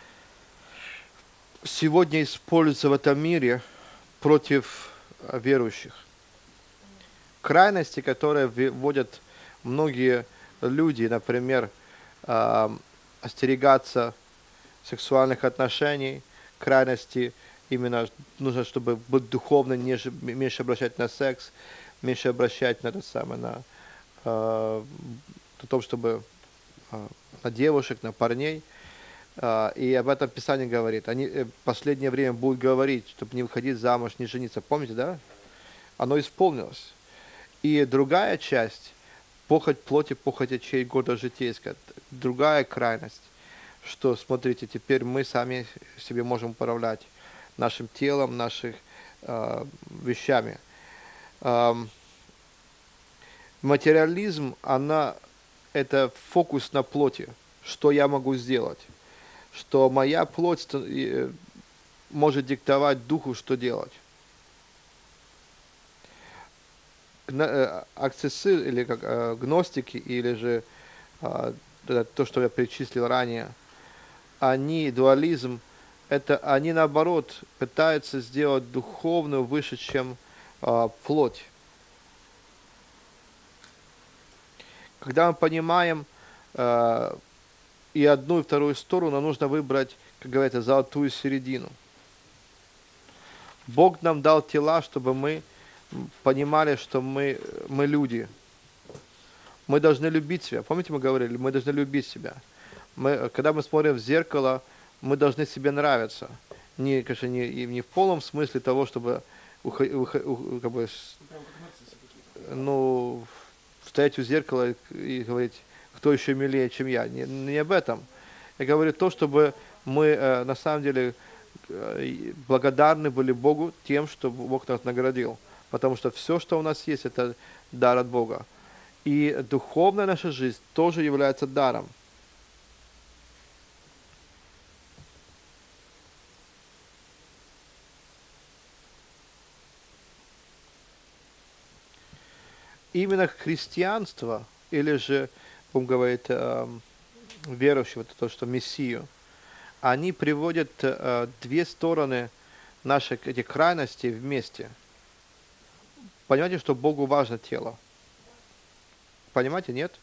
сегодня используется в этом мире против верующих. Крайности, которые вводят многие люди, например, э, остерегаться сексуальных отношений, крайности именно нужно, чтобы быть духовно, ниже, меньше обращать на секс, меньше обращать на это самое, на, э, на том, чтобы э, на девушек, на парней. Э, и об этом Писание говорит. Они в последнее время будут говорить, чтобы не выходить замуж, не жениться. Помните, да? Оно исполнилось. И другая часть, похоть плоти, похоть очей, года житейская, другая крайность, что, смотрите, теперь мы сами себе можем управлять нашим телом, наших, э, вещами. Эм, материализм, она, это фокус на плоти, что я могу сделать, что моя плоть э, может диктовать духу, что делать. Акцессы, или как э, гностики, или же э, то, что я перечислил ранее, они, дуализм, это они наоборот пытаются сделать духовную выше, чем э, плоть. Когда мы понимаем э, и одну, и вторую сторону, нам нужно выбрать, как говорится, золотую середину. Бог нам дал тела, чтобы мы понимали, что мы, мы люди. Мы должны любить себя. Помните, мы говорили, мы должны любить себя. Мы, когда мы смотрим в зеркало, мы должны себе нравиться. Не, конечно, не, не в полном смысле того, чтобы, ухо, ухо, ухо, как бы, ну, стоять у зеркала и, и говорить, кто еще милее, чем я. Не, не об этом. Я говорю то, чтобы мы э, на самом деле э, благодарны были Богу тем, что Бог нас наградил. Потому что все, что у нас есть, это дар от Бога. И духовная наша жизнь тоже является даром. Именно христианство, или же, будем говорить, э, верующие, то, что Мессию, они приводят э, две стороны наших этих крайностей вместе. Понимаете, что Богу важно тело? Понимаете, нет?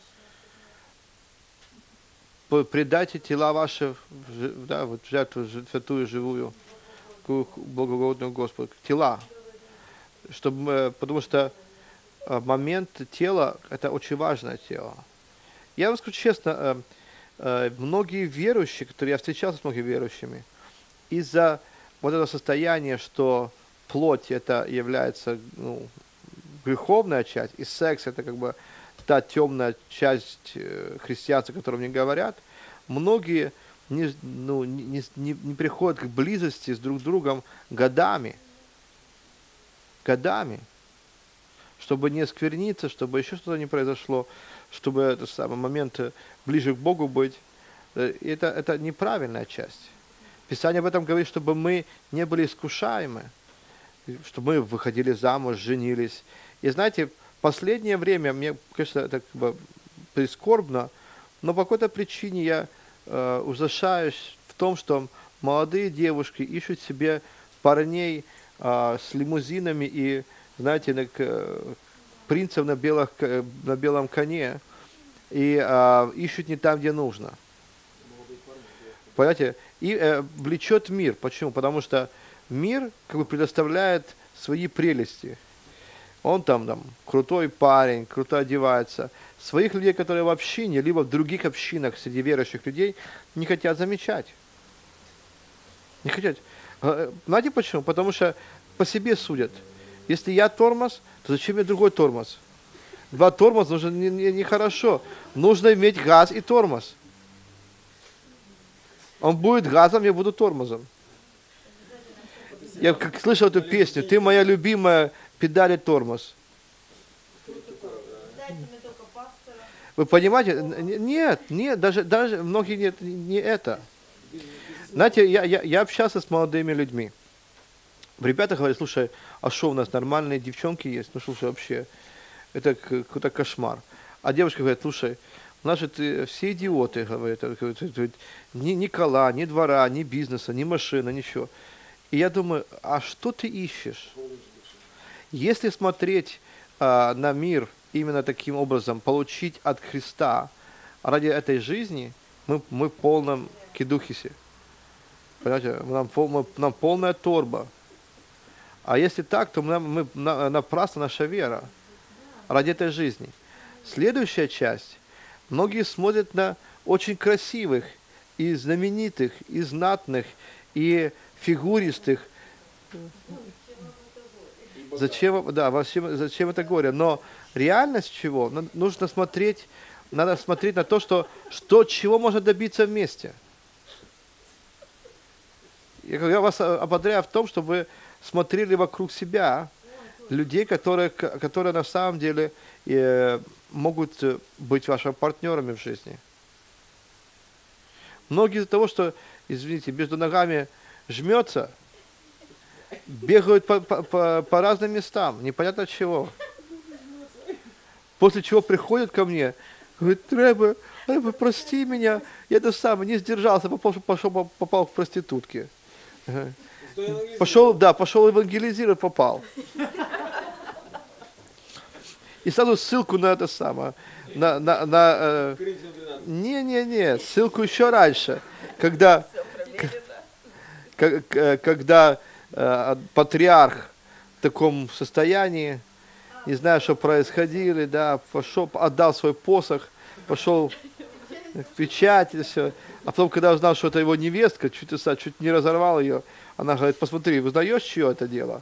Предайте тела ваши, да, вот в жертву святую, живую, благоугодную Господу. Тела. Чтобы, потому что момент тела – это очень важное тело. Я вам скажу честно, многие верующие, которые я встречался с многими верующими, из-за вот этого состояния, что плоть это является, ну, греховная часть, и секс это как бы та темная часть э, христианства, о которой мне говорят, многие не, ну, не, не, не приходят к близости с друг другом годами. Годами. Чтобы не оскверниться, чтобы еще что-то не произошло, чтобы этот самый момент ближе к Богу быть. Это, это неправильная часть. Писание об этом говорит, чтобы мы не были искушаемы, чтобы мы выходили замуж, женились. И знаете, в последнее время, мне, конечно, это как бы прискорбно, но по какой-то причине я э, ужасаюсь в том, что молодые девушки ищут себе парней э, с лимузинами и, знаете, на, э, принцев на, белых, на белом коне, и э, ищут не там, где нужно. Понимаете? И э, влечет мир. Почему? Потому что мир как бы предоставляет свои прелести. Он там, там крутой парень, круто одевается. Своих людей, которые в общине, либо в других общинах среди верующих людей, не хотят замечать. Не хотят. Знаете почему? Потому что по себе судят. Если я тормоз, то зачем мне другой тормоз? Два тормоза нужно нехорошо. Не, не нужно иметь газ и тормоз. Он будет газом, я буду тормозом. Я как слышал эту песню, ты моя любимая, педаль и тормоз. Вы понимаете? Нет, нет, даже, даже многие нет, не это. Знаете, я, я, я общался с молодыми людьми. Ребята говорят, слушай, а что у нас нормальные девчонки есть? Ну слушай, вообще, это какой-то кошмар. А девушка говорит, слушай, у нас же все идиоты, говорят, ни, ни кола, ни двора, ни бизнеса, ни машины, ничего. И я думаю, а что ты ищешь? Если смотреть а, на мир именно таким образом, получить от Христа ради этой жизни, мы, мы в полном кидухисе. Понимаете, нам, мы, нам полная торба. А если так, то мы, мы, на, напрасна наша вера ради этой жизни. Следующая часть. Многие смотрят на очень красивых, и знаменитых, и знатных, и фигуристых. Зачем, да, зачем, зачем это горе? Но реальность чего? Нужно смотреть, надо смотреть на то, что, что чего можно добиться вместе. Я вас ободряю в том, чтобы вы смотрели вокруг себя людей, которые, которые на самом деле э, могут быть вашими партнерами в жизни. Многие из-за того, что, извините, между ногами жмется, бегают по, по, по, по разным местам, непонятно от чего. После чего приходят ко мне, говорят: Рэбе, Рэбе, прости меня, я это сам не сдержался, попал, пошел, попал к проститутке. Пошел, да, пошел евангелизировать, попал. И сразу ссылку на это самое, на, на, на э, не, не, не, ссылку еще раньше, когда, к, когда э, патриарх в таком состоянии, не знаю, что происходило, да, пошел, отдал свой посох, пошел в печать и все. А потом, когда узнал, что это его невестка, чуть, чуть не разорвал ее, она говорит: посмотри, узнаешь, чье это дело?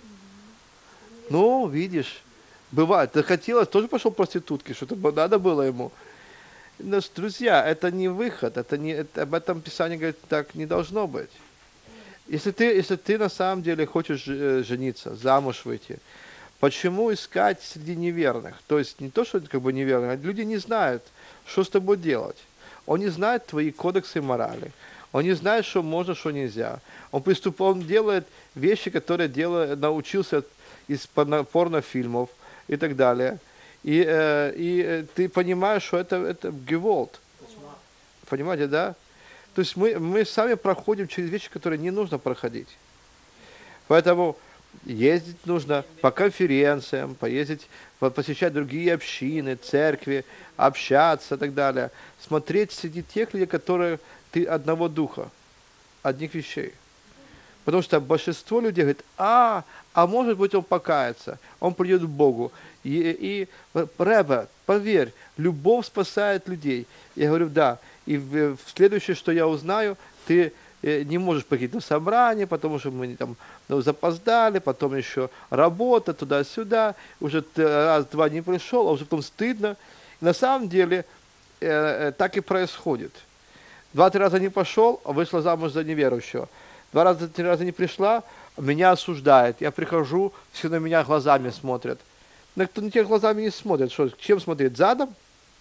Ну, видишь, бывает. Захотелось, тоже пошел к проститутке, что-то надо было ему. Но, друзья, это не выход, это не, это, об этом Писание говорит, так не должно быть. Если ты, если ты на самом деле хочешь жениться, замуж выйти, почему искать среди неверных? То есть не то, что это как бы неверные, а люди не знают, что с тобой делать. Он не знает твои кодексы морали. Он не знает, что можно, что нельзя. Он приступ, он делает вещи, которые делает, научился из порнофильмов и так далее. И, э, и ты понимаешь, что это, это геволт. Понимаете, да? То есть мы, мы сами проходим через вещи, которые не нужно проходить. Поэтому ездить нужно по конференциям, поездить, посещать другие общины, церкви, общаться и так далее. Смотреть среди тех людей, которые ты одного духа, одних вещей. Потому что большинство людей говорит: а, а может быть он покается, он придет к Богу. И, и Рэбе, поверь, любовь спасает людей. Я говорю: да. И в, в следующее, что я узнаю, ты не можешь пойти на собрание, потому что мы там ну, запоздали, потом еще работа туда-сюда, уже раз-два не пришел, а уже потом стыдно. И на самом деле э, э, так и происходит. Два-три раза не пошел, а вышла замуж за неверующего. Два раза, три раза не пришла, меня осуждает. Я прихожу, все на меня глазами смотрят. Но кто на тебя глазами не смотрит, что, чем смотреть? Задом?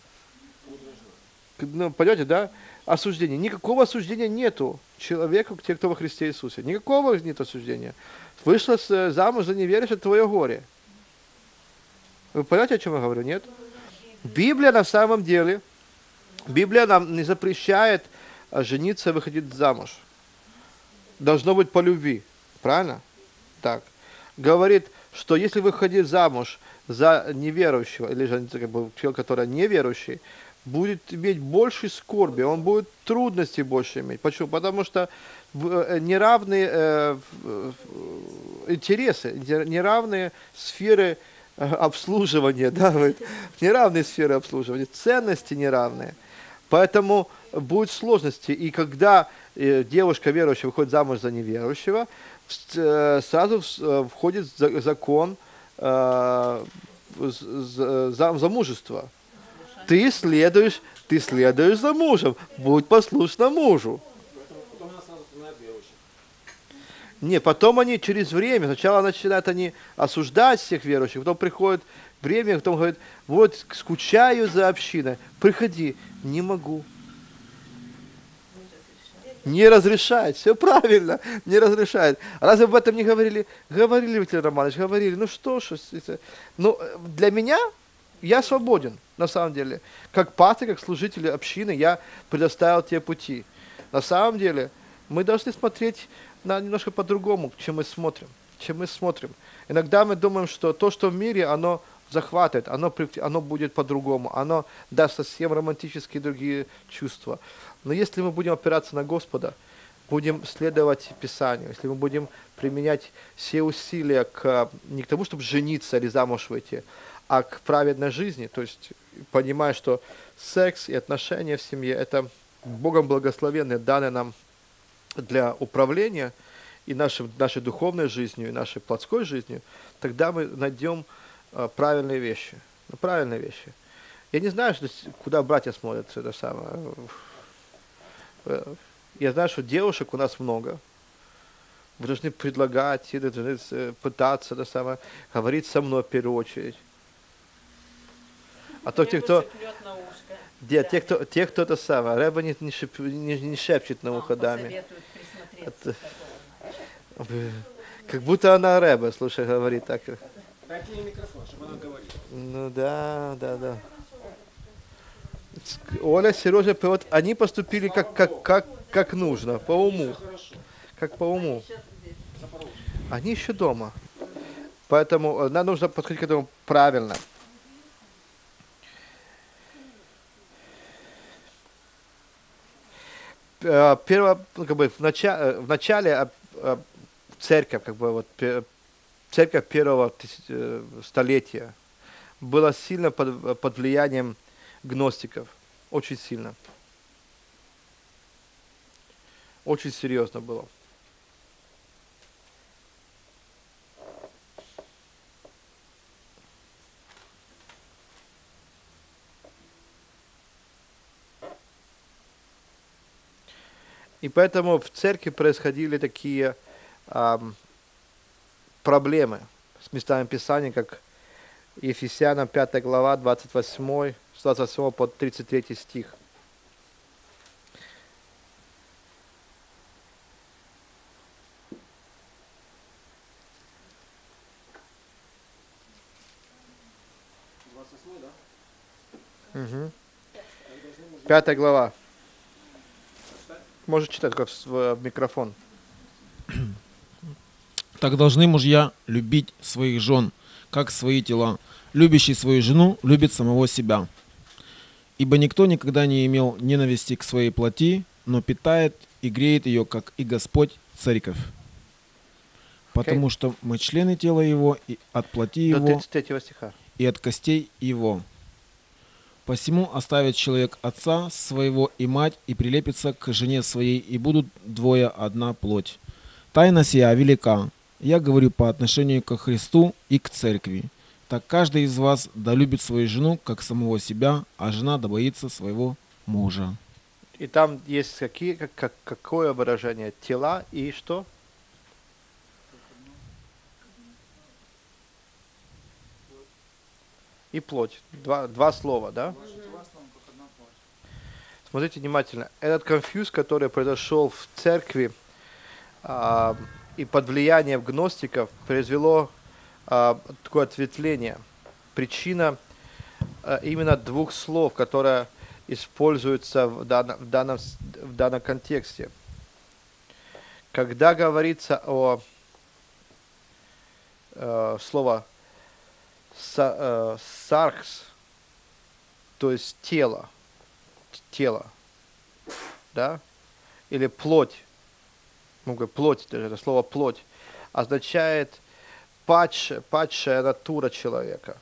Ну, понимаете, да? Осуждение. Никакого осуждения нету человеку, те, кто во Христе Иисусе. Никакого нет осуждения. Вышла замуж за неверующего, твое горе. Вы понимаете, о чем я говорю? Нет? Библия на самом деле, Библия нам не запрещает жениться и выходить замуж. Должно быть по любви. Правильно? Так. Говорит, что если выходить замуж за неверующего, или же как бы, человек, который неверующий, будет иметь больше скорби, он будет трудностей больше иметь. Почему? Потому что неравные э, интересы, неравные сферы обслуживания, да, неравные сферы обслуживания, ценности неравные. Поэтому будут сложности. И когда э, девушка верующая выходит замуж за неверующего, э, сразу входит закон э, замужества. Ты следуешь, ты следуешь за мужем, будь послушна мужу. Не, потом они через время, сначала начинают они осуждать всех верующих, потом приходит время, потом говорят: вот скучаю за общиной, приходи. Не могу. Не разрешает, все правильно, не разрешает. Разве об этом не говорили? Говорили, Виталий Романович, говорили. Ну что ж, ну для меня я свободен, на самом деле. Как пастор, как служитель общины, я предоставил те пути. На самом деле, мы должны смотреть на немножко по-другому, чем мы смотрим. Чем мы смотрим. Иногда мы думаем, что то, что в мире, оно захватывает, оно, оно будет по-другому, оно даст совсем романтические другие чувства. Но если мы будем опираться на Господа, будем следовать Писанию, если мы будем применять все усилия к, не к тому, чтобы жениться или замуж выйти, а к праведной жизни, то есть понимая, что секс и отношения в семье – это Богом благословенные, данные нам для управления и нашей, нашей духовной жизнью, и нашей плотской жизнью, тогда мы найдем э, правильные вещи. Ну, правильные вещи. Я не знаю, что, куда братья смотрят. Это самое. Я знаю, что девушек у нас много. Вы должны предлагать, вы должны э, пытаться, это самое, говорить со мной в первую очередь. А то те, кто... Где, те, кто, те, кто это самое, Рэба не, не, шеп, не, не шепчет на ухо даме. Это, как будто она Рэба, слушай, говорит так. Дайте ей микрофон, чтобы она говорила. Ну да, да, да. Оля, Сережа, вот они поступили как, как, как, как нужно, по уму. Как по уму. Они еще дома. Поэтому нам нужно подходить к этому правильно. Первое, ну, как бы в начале, в начале церковь, как бы вот церковь первого столетия была сильно под, под влиянием гностиков, очень сильно, очень серьезно было. И поэтому в церкви происходили такие эм, проблемы с местами Писания, как Ефесянам пятая глава, двадцать восьмой, с двадцать восьмого по тридцать третий стих. двадцать восьмой, да? Угу. Пятая глава. Можешь читать только в, в микрофон. Так должны мужья любить своих жен, как свои тела. Любящий свою жену любит самого себя. Ибо никто никогда не имел ненависти к своей плоти, но питает и греет ее, как и Господь, церковь. Потому что мы члены тела его, и от плоти его, до тридцать третьего стиха. И от костей его. Посему оставит человек отца своего и мать, и прилепится к жене своей, и будут двое одна плоть. Тайна сия велика. Я говорю по отношению ко Христу и к церкви. Так каждый из вас да любит свою жену, как самого себя, а жена да боится своего мужа. И там есть какие, как, как, какое выражение? Тела и что? И плоть. Два, два слова, да? Смотрите внимательно. Этот конфьюз, который произошел в церкви а, и под влиянием гностиков, произвело а, такое ответвление. Причина а, именно двух слов, которые используются в данном, в данном, в данном контексте. Когда говорится о э, слово са, э, саркс, то есть тело, тело, да, или плоть, ну, как плоть, даже это слово плоть, означает падшая, падшая натура человека.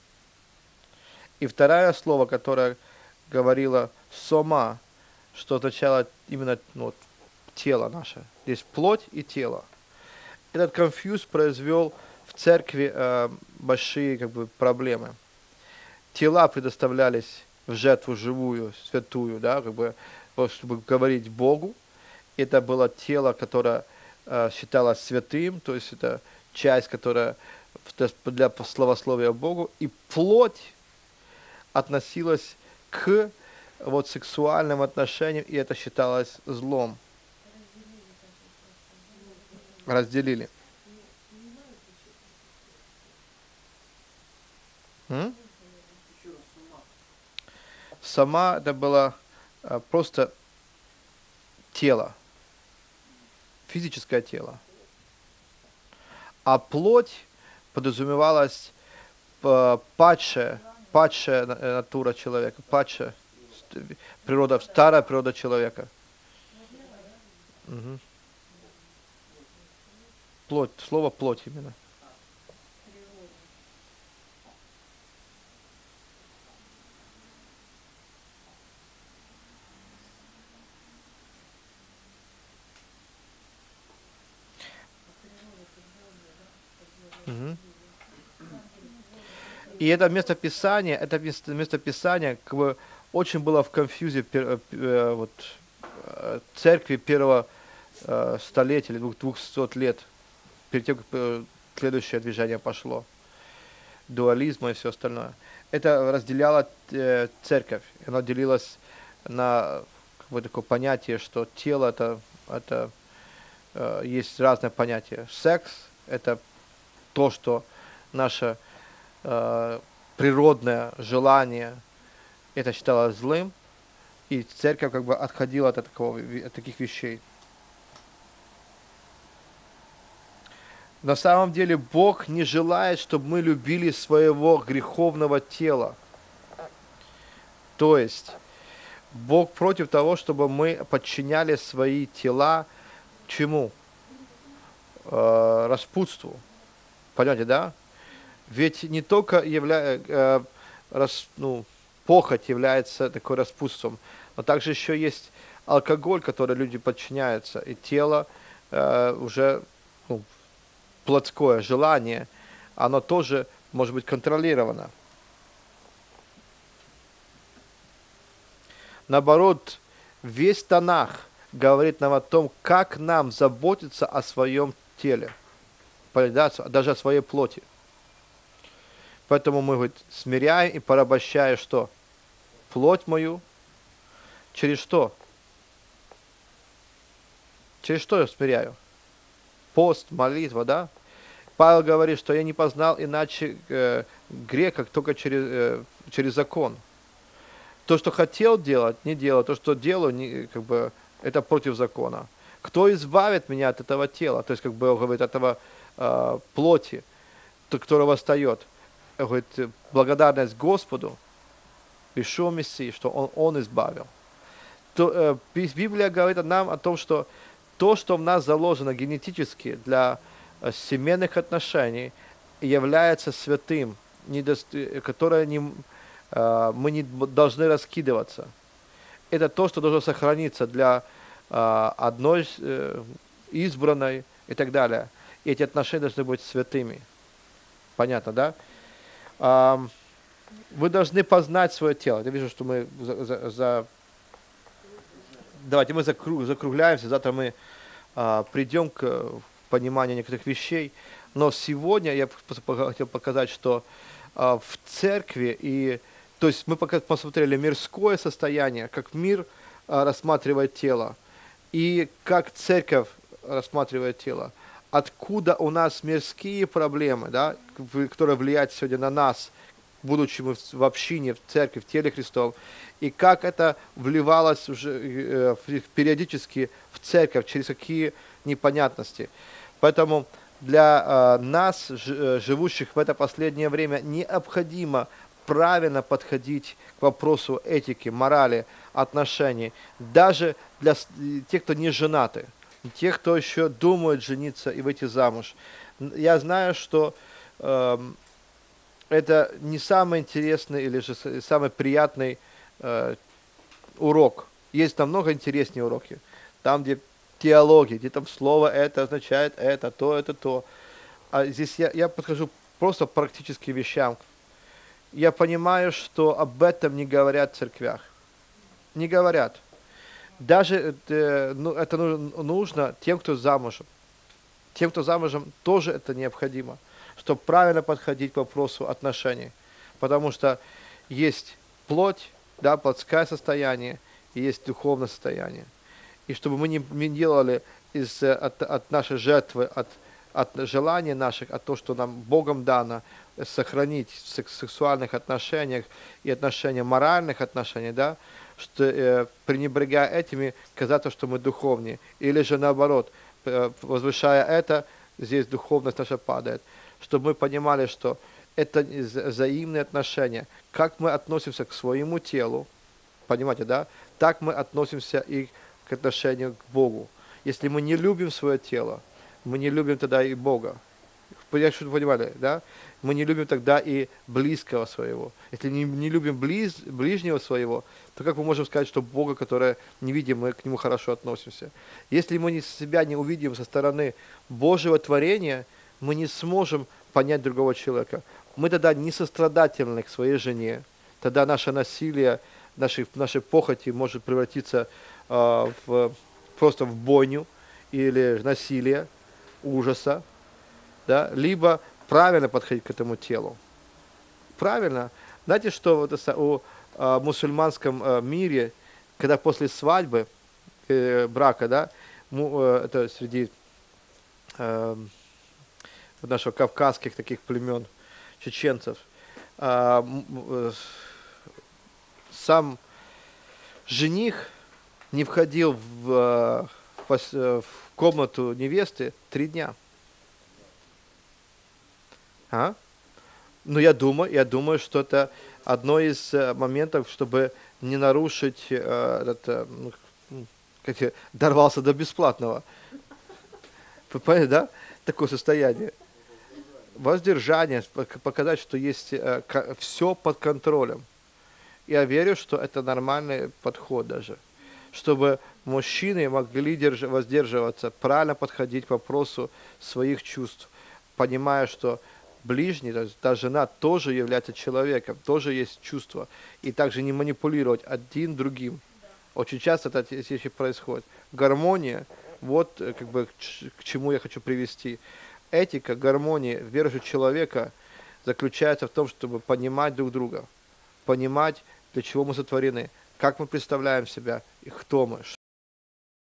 И второе слово, которое говорило сома, что означало именно ну, тело наше. Здесь плоть и тело. Этот конфьюз произвел в церкви э, большие как бы, проблемы. Тела предоставлялись в жертву живую, святую, да, как бы, чтобы говорить Богу. Это было тело, которое э, считалось святым, то есть это часть, которая для славословия Богу. И плоть относилась к вот, сексуальным отношениям, и это считалось злом. Разделили. М? Сама это было а, просто тело, физическое тело. А плоть подразумевалась а, падшая, падшая натура человека, падшая природа, старая природа человека. Угу. Плоть, слово плоть именно. Угу. И это место Писания, это место, место Писания как бы очень было в конфьюзе вот, церкви первого э, столетий или двух- двухсот лет, перед тем, как э, следующее движение пошло, дуализма и все остальное. Это разделяло э, церковь. Оно делилось на какое такое понятие, что тело это, это э, есть разное понятие. Секс это то, что наше э, природное желание, это считалось злым, и церковь как бы отходила от, такого, от таких вещей. На самом деле Бог не желает, чтобы мы любили своего греховного тела. То есть Бог против того, чтобы мы подчиняли свои тела чему? Э, распутству. Понимаете, да? Ведь не только явля... э, рас... ну, похоть является такой распутством, но также еще есть алкоголь, который люди подчиняются, и тело э, уже ну, плотское желание, оно тоже может быть контролировано. Наоборот, весь Танах говорит нам о том, как нам заботиться о своем теле, даже о своей плоти. Поэтому мы говорит, смиряем и порабощаем что? Плоть мою. Через что? Через что я смиряю? Пост, молитва, да? Павел говорит, что я не познал иначе э, грех, как только через, э, через закон. То, что хотел делать, не делал. То, что делаю, не, как бы, это против закона. Кто избавит меня от этого тела? То есть, как бы, говорит, от этого э, плоти, то, которого восстает. Говорит, благодарность Господу, Ишуа Мессии, что Он, он избавил. То, э, Библия говорит нам о том, что то, что в нас заложено генетически для э, семейных отношений, является святым, недост... которое не, э, мы не должны раскидываться. Это то, что должно сохраниться для э, одной э, избранной и так далее. И эти отношения должны быть святыми. Понятно, да? Э, вы должны познать свое тело. Я вижу, что мы за... за, за... Давайте мы закруг... закругляемся. Завтра мы э, придем к пониманию некоторых вещей. Но сегодня я хотел показать, что э, в церкви, и, то есть мы пока посмотрели мирское состояние, как мир э, рассматривает тело, и как церковь рассматривает тело. Откуда у нас мирские проблемы, да, которые влияют сегодня на нас, будучи мы в общине, в церкви, в теле Христовом, и как это вливалось уже э, периодически в церковь, через какие непонятности. Поэтому для э, нас, ж, живущих в это последнее время, необходимо правильно подходить к вопросу этики, морали, отношений, даже для тех, кто не женаты, тех, кто еще думает жениться и выйти замуж. Я знаю, что э, это не самый интересный или же самый приятный э, урок. Есть намного интереснее уроки. Там, где теология, где там слово это означает это, то, это, то. А здесь я, я подхожу просто к практическим вещам. Я понимаю, что об этом не говорят в церквях. Не говорят. Даже э, ну, это нужно тем, кто замужем. Тем, кто замужем, тоже это необходимо, чтобы правильно подходить к вопросу отношений. Потому что есть плоть, да, плотское состояние, и есть духовное состояние. И чтобы мы не, не делали из, от, от нашей жертвы, от, от желаний наших, от того, что нам Богом дано, сохранить в сексуальных отношениях и отношениях, моральных отношениях, да, что, э, пренебрегая этими, казаться, что мы духовнее. Или же наоборот, э, возвышая это, здесь духовность наша падает. Чтобы мы понимали, что это взаимные отношения. Как мы относимся к своему телу, понимаете, да, так мы относимся и к отношению к Богу. Если мы не любим свое тело, мы не любим тогда и Бога. Я что-то понимали, да? Мы не любим тогда и близкого своего. Если не, не любим близ, ближнего своего, то как мы можем сказать, что Бога, которое не видим, мы к Нему хорошо относимся? Если мы не, себя не увидим со стороны Божьего творения, мы не сможем понять другого человека. Мы тогда не сострадательны к своей жене. Тогда наше насилие, наши, наши похоти может превратиться э, в, просто в бойню. или насилия, ужаса, да, либо правильно подходить к этому телу. Правильно. Знаете, что вот это, у а, мусульманском а, мире, когда после свадьбы, э, брака, да, му, э, это среди э, наших кавказских таких племен, чеченцев, а, м, э, сам жених не входил в, в, в комнату невесты три дня. А? Но я думаю, я думаю, что это одно из э, моментов, чтобы не нарушить, э, это, ну, как я, дорвался до бесплатного. Вы понимаете, да? Такое состояние. Воздержание, показать, что есть э, все под контролем. Я верю, что это нормальный подход даже. Чтобы мужчины могли держ- воздерживаться, правильно подходить к вопросу своих чувств, понимая, что ближний, то есть та жена тоже является человеком, тоже есть чувства. И также не манипулировать один другим. Очень часто это вещи происходит. Гармония, вот как бы к чему я хочу привести. Этика, гармония, вера человека заключается в том, чтобы понимать друг друга, понимать, для чего мы сотворены, как мы представляем себя и кто мы,